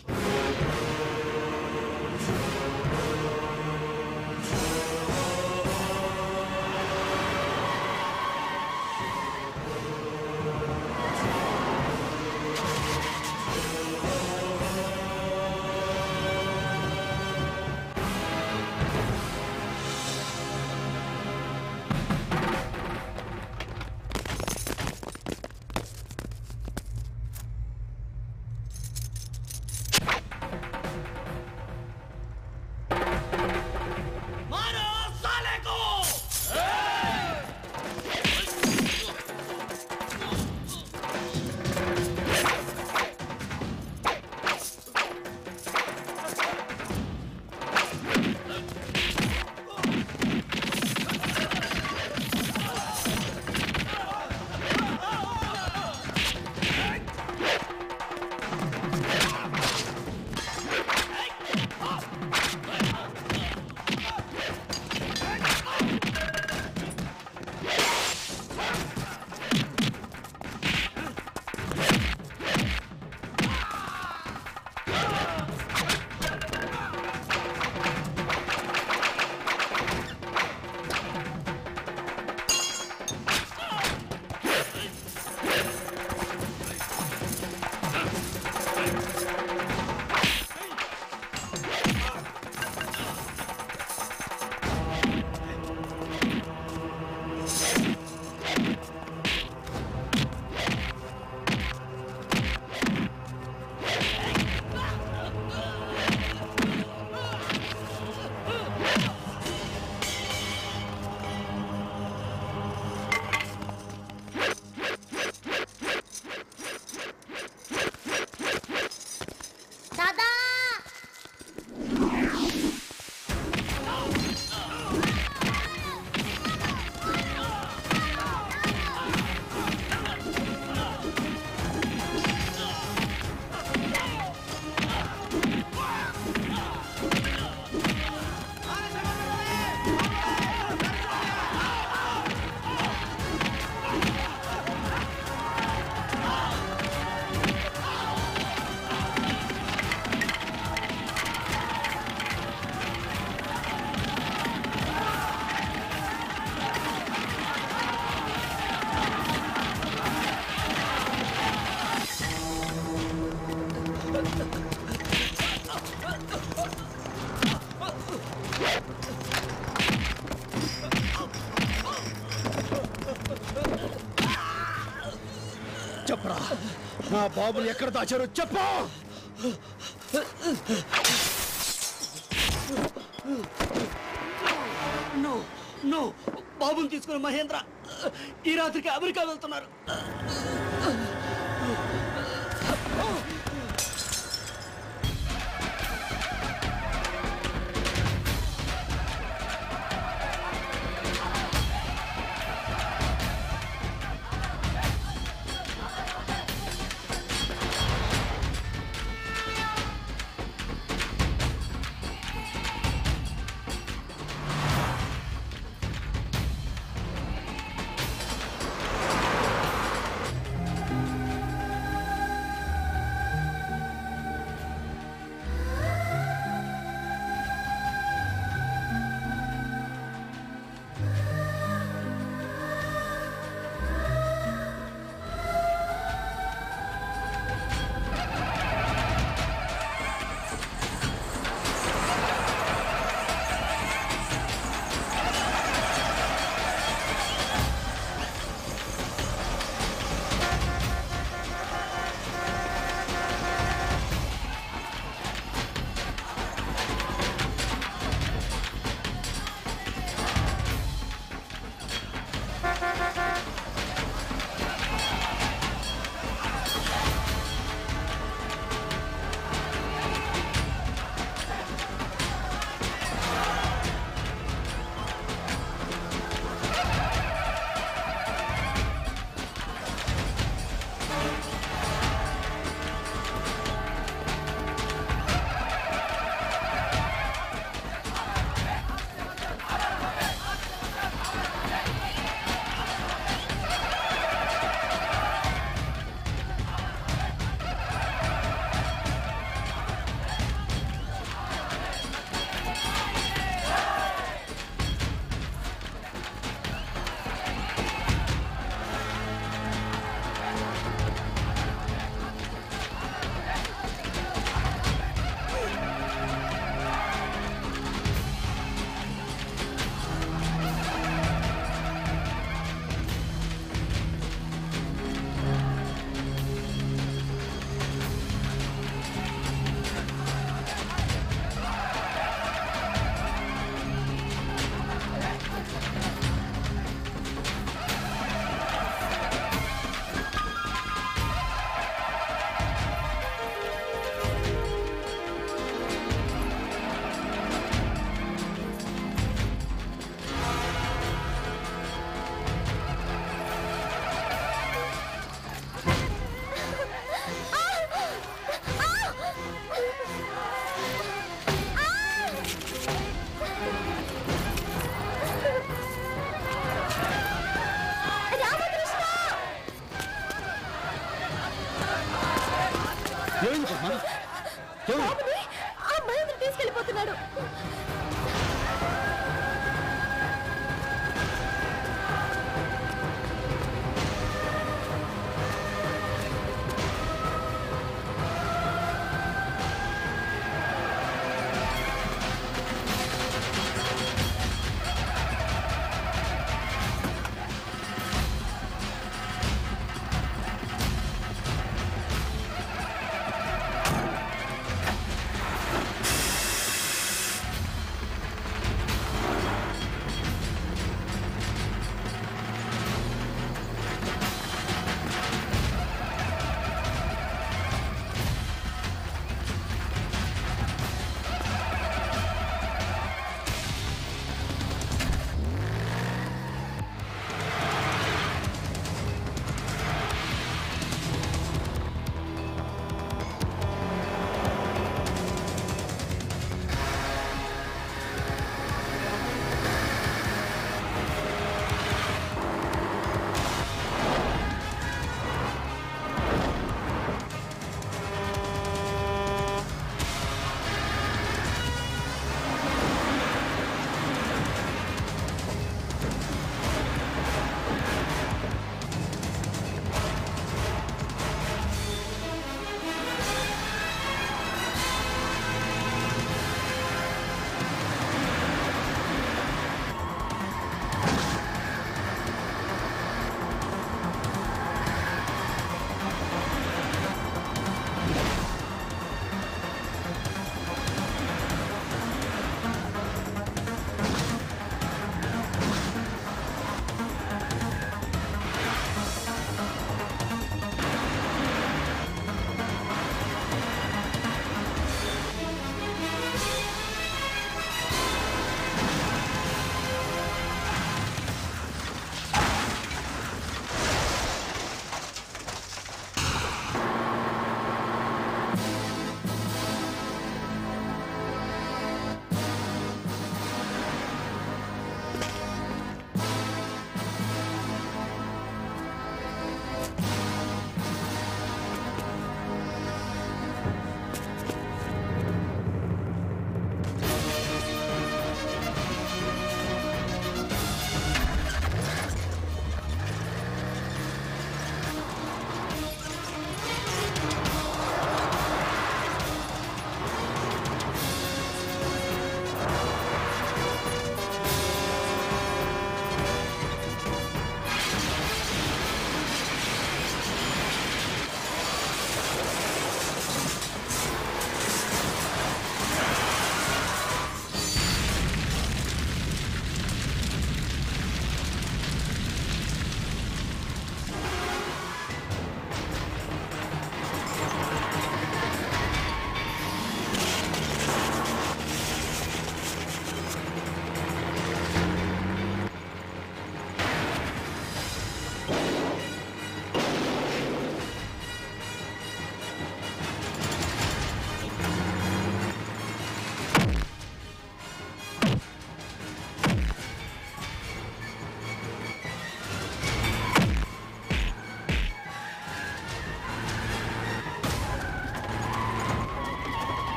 చెప్పరా, నా బాబుని ఎక్కడ దాచారో చెప్పు. నో నో బాబుని తీసుకుని మహేంద్ర ఈ రాత్రికి అమెరికా వెళ్తున్నారు. ఏమైంది పద్మ? ఏమైంది? బాబుని ఆ మహేంద్ర తీసుకెళ్ళిపోతున్నాడు.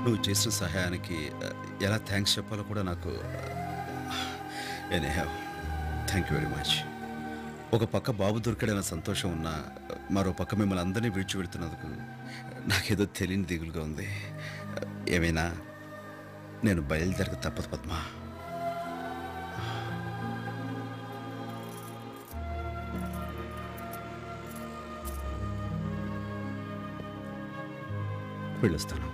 నువ్వు చేసిన సహాయానికి ఎలా థ్యాంక్స్ చెప్పాలో కూడా నాకు any have thank you very much. ఒక పక్క బాబు దొరికాడన్న సంతోషం ఉన్నా మరో పక్క మిమ్మల్ని అందరినీ విడిచి వెళ్తున్నందుకు నాకేదో తెలియని దిగులుగా ఉంది. ఏమైనా నేను బయలుదేరక తప్పదు పద్మ. వెళ్ళొస్తాను.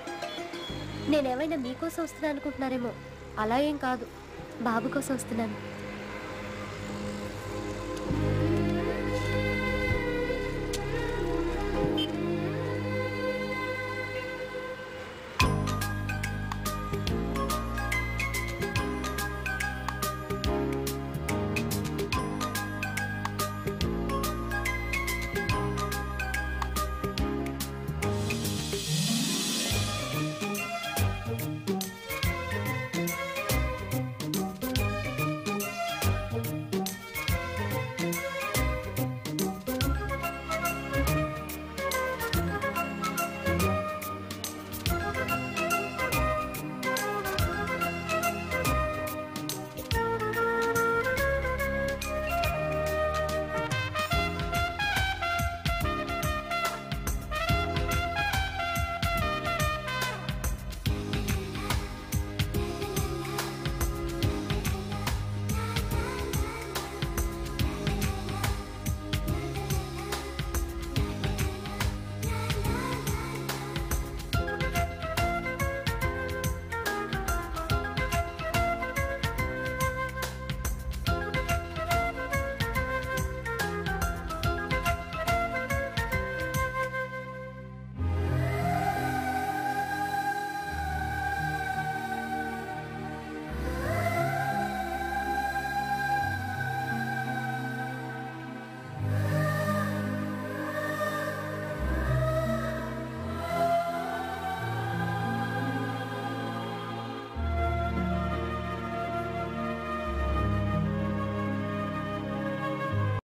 నేనేమైనా మీకోసం వస్తున్నాను అనుకుంటున్నారేమో. అలా ఏం కాదు, బాబు కోసం వస్తున్నాను.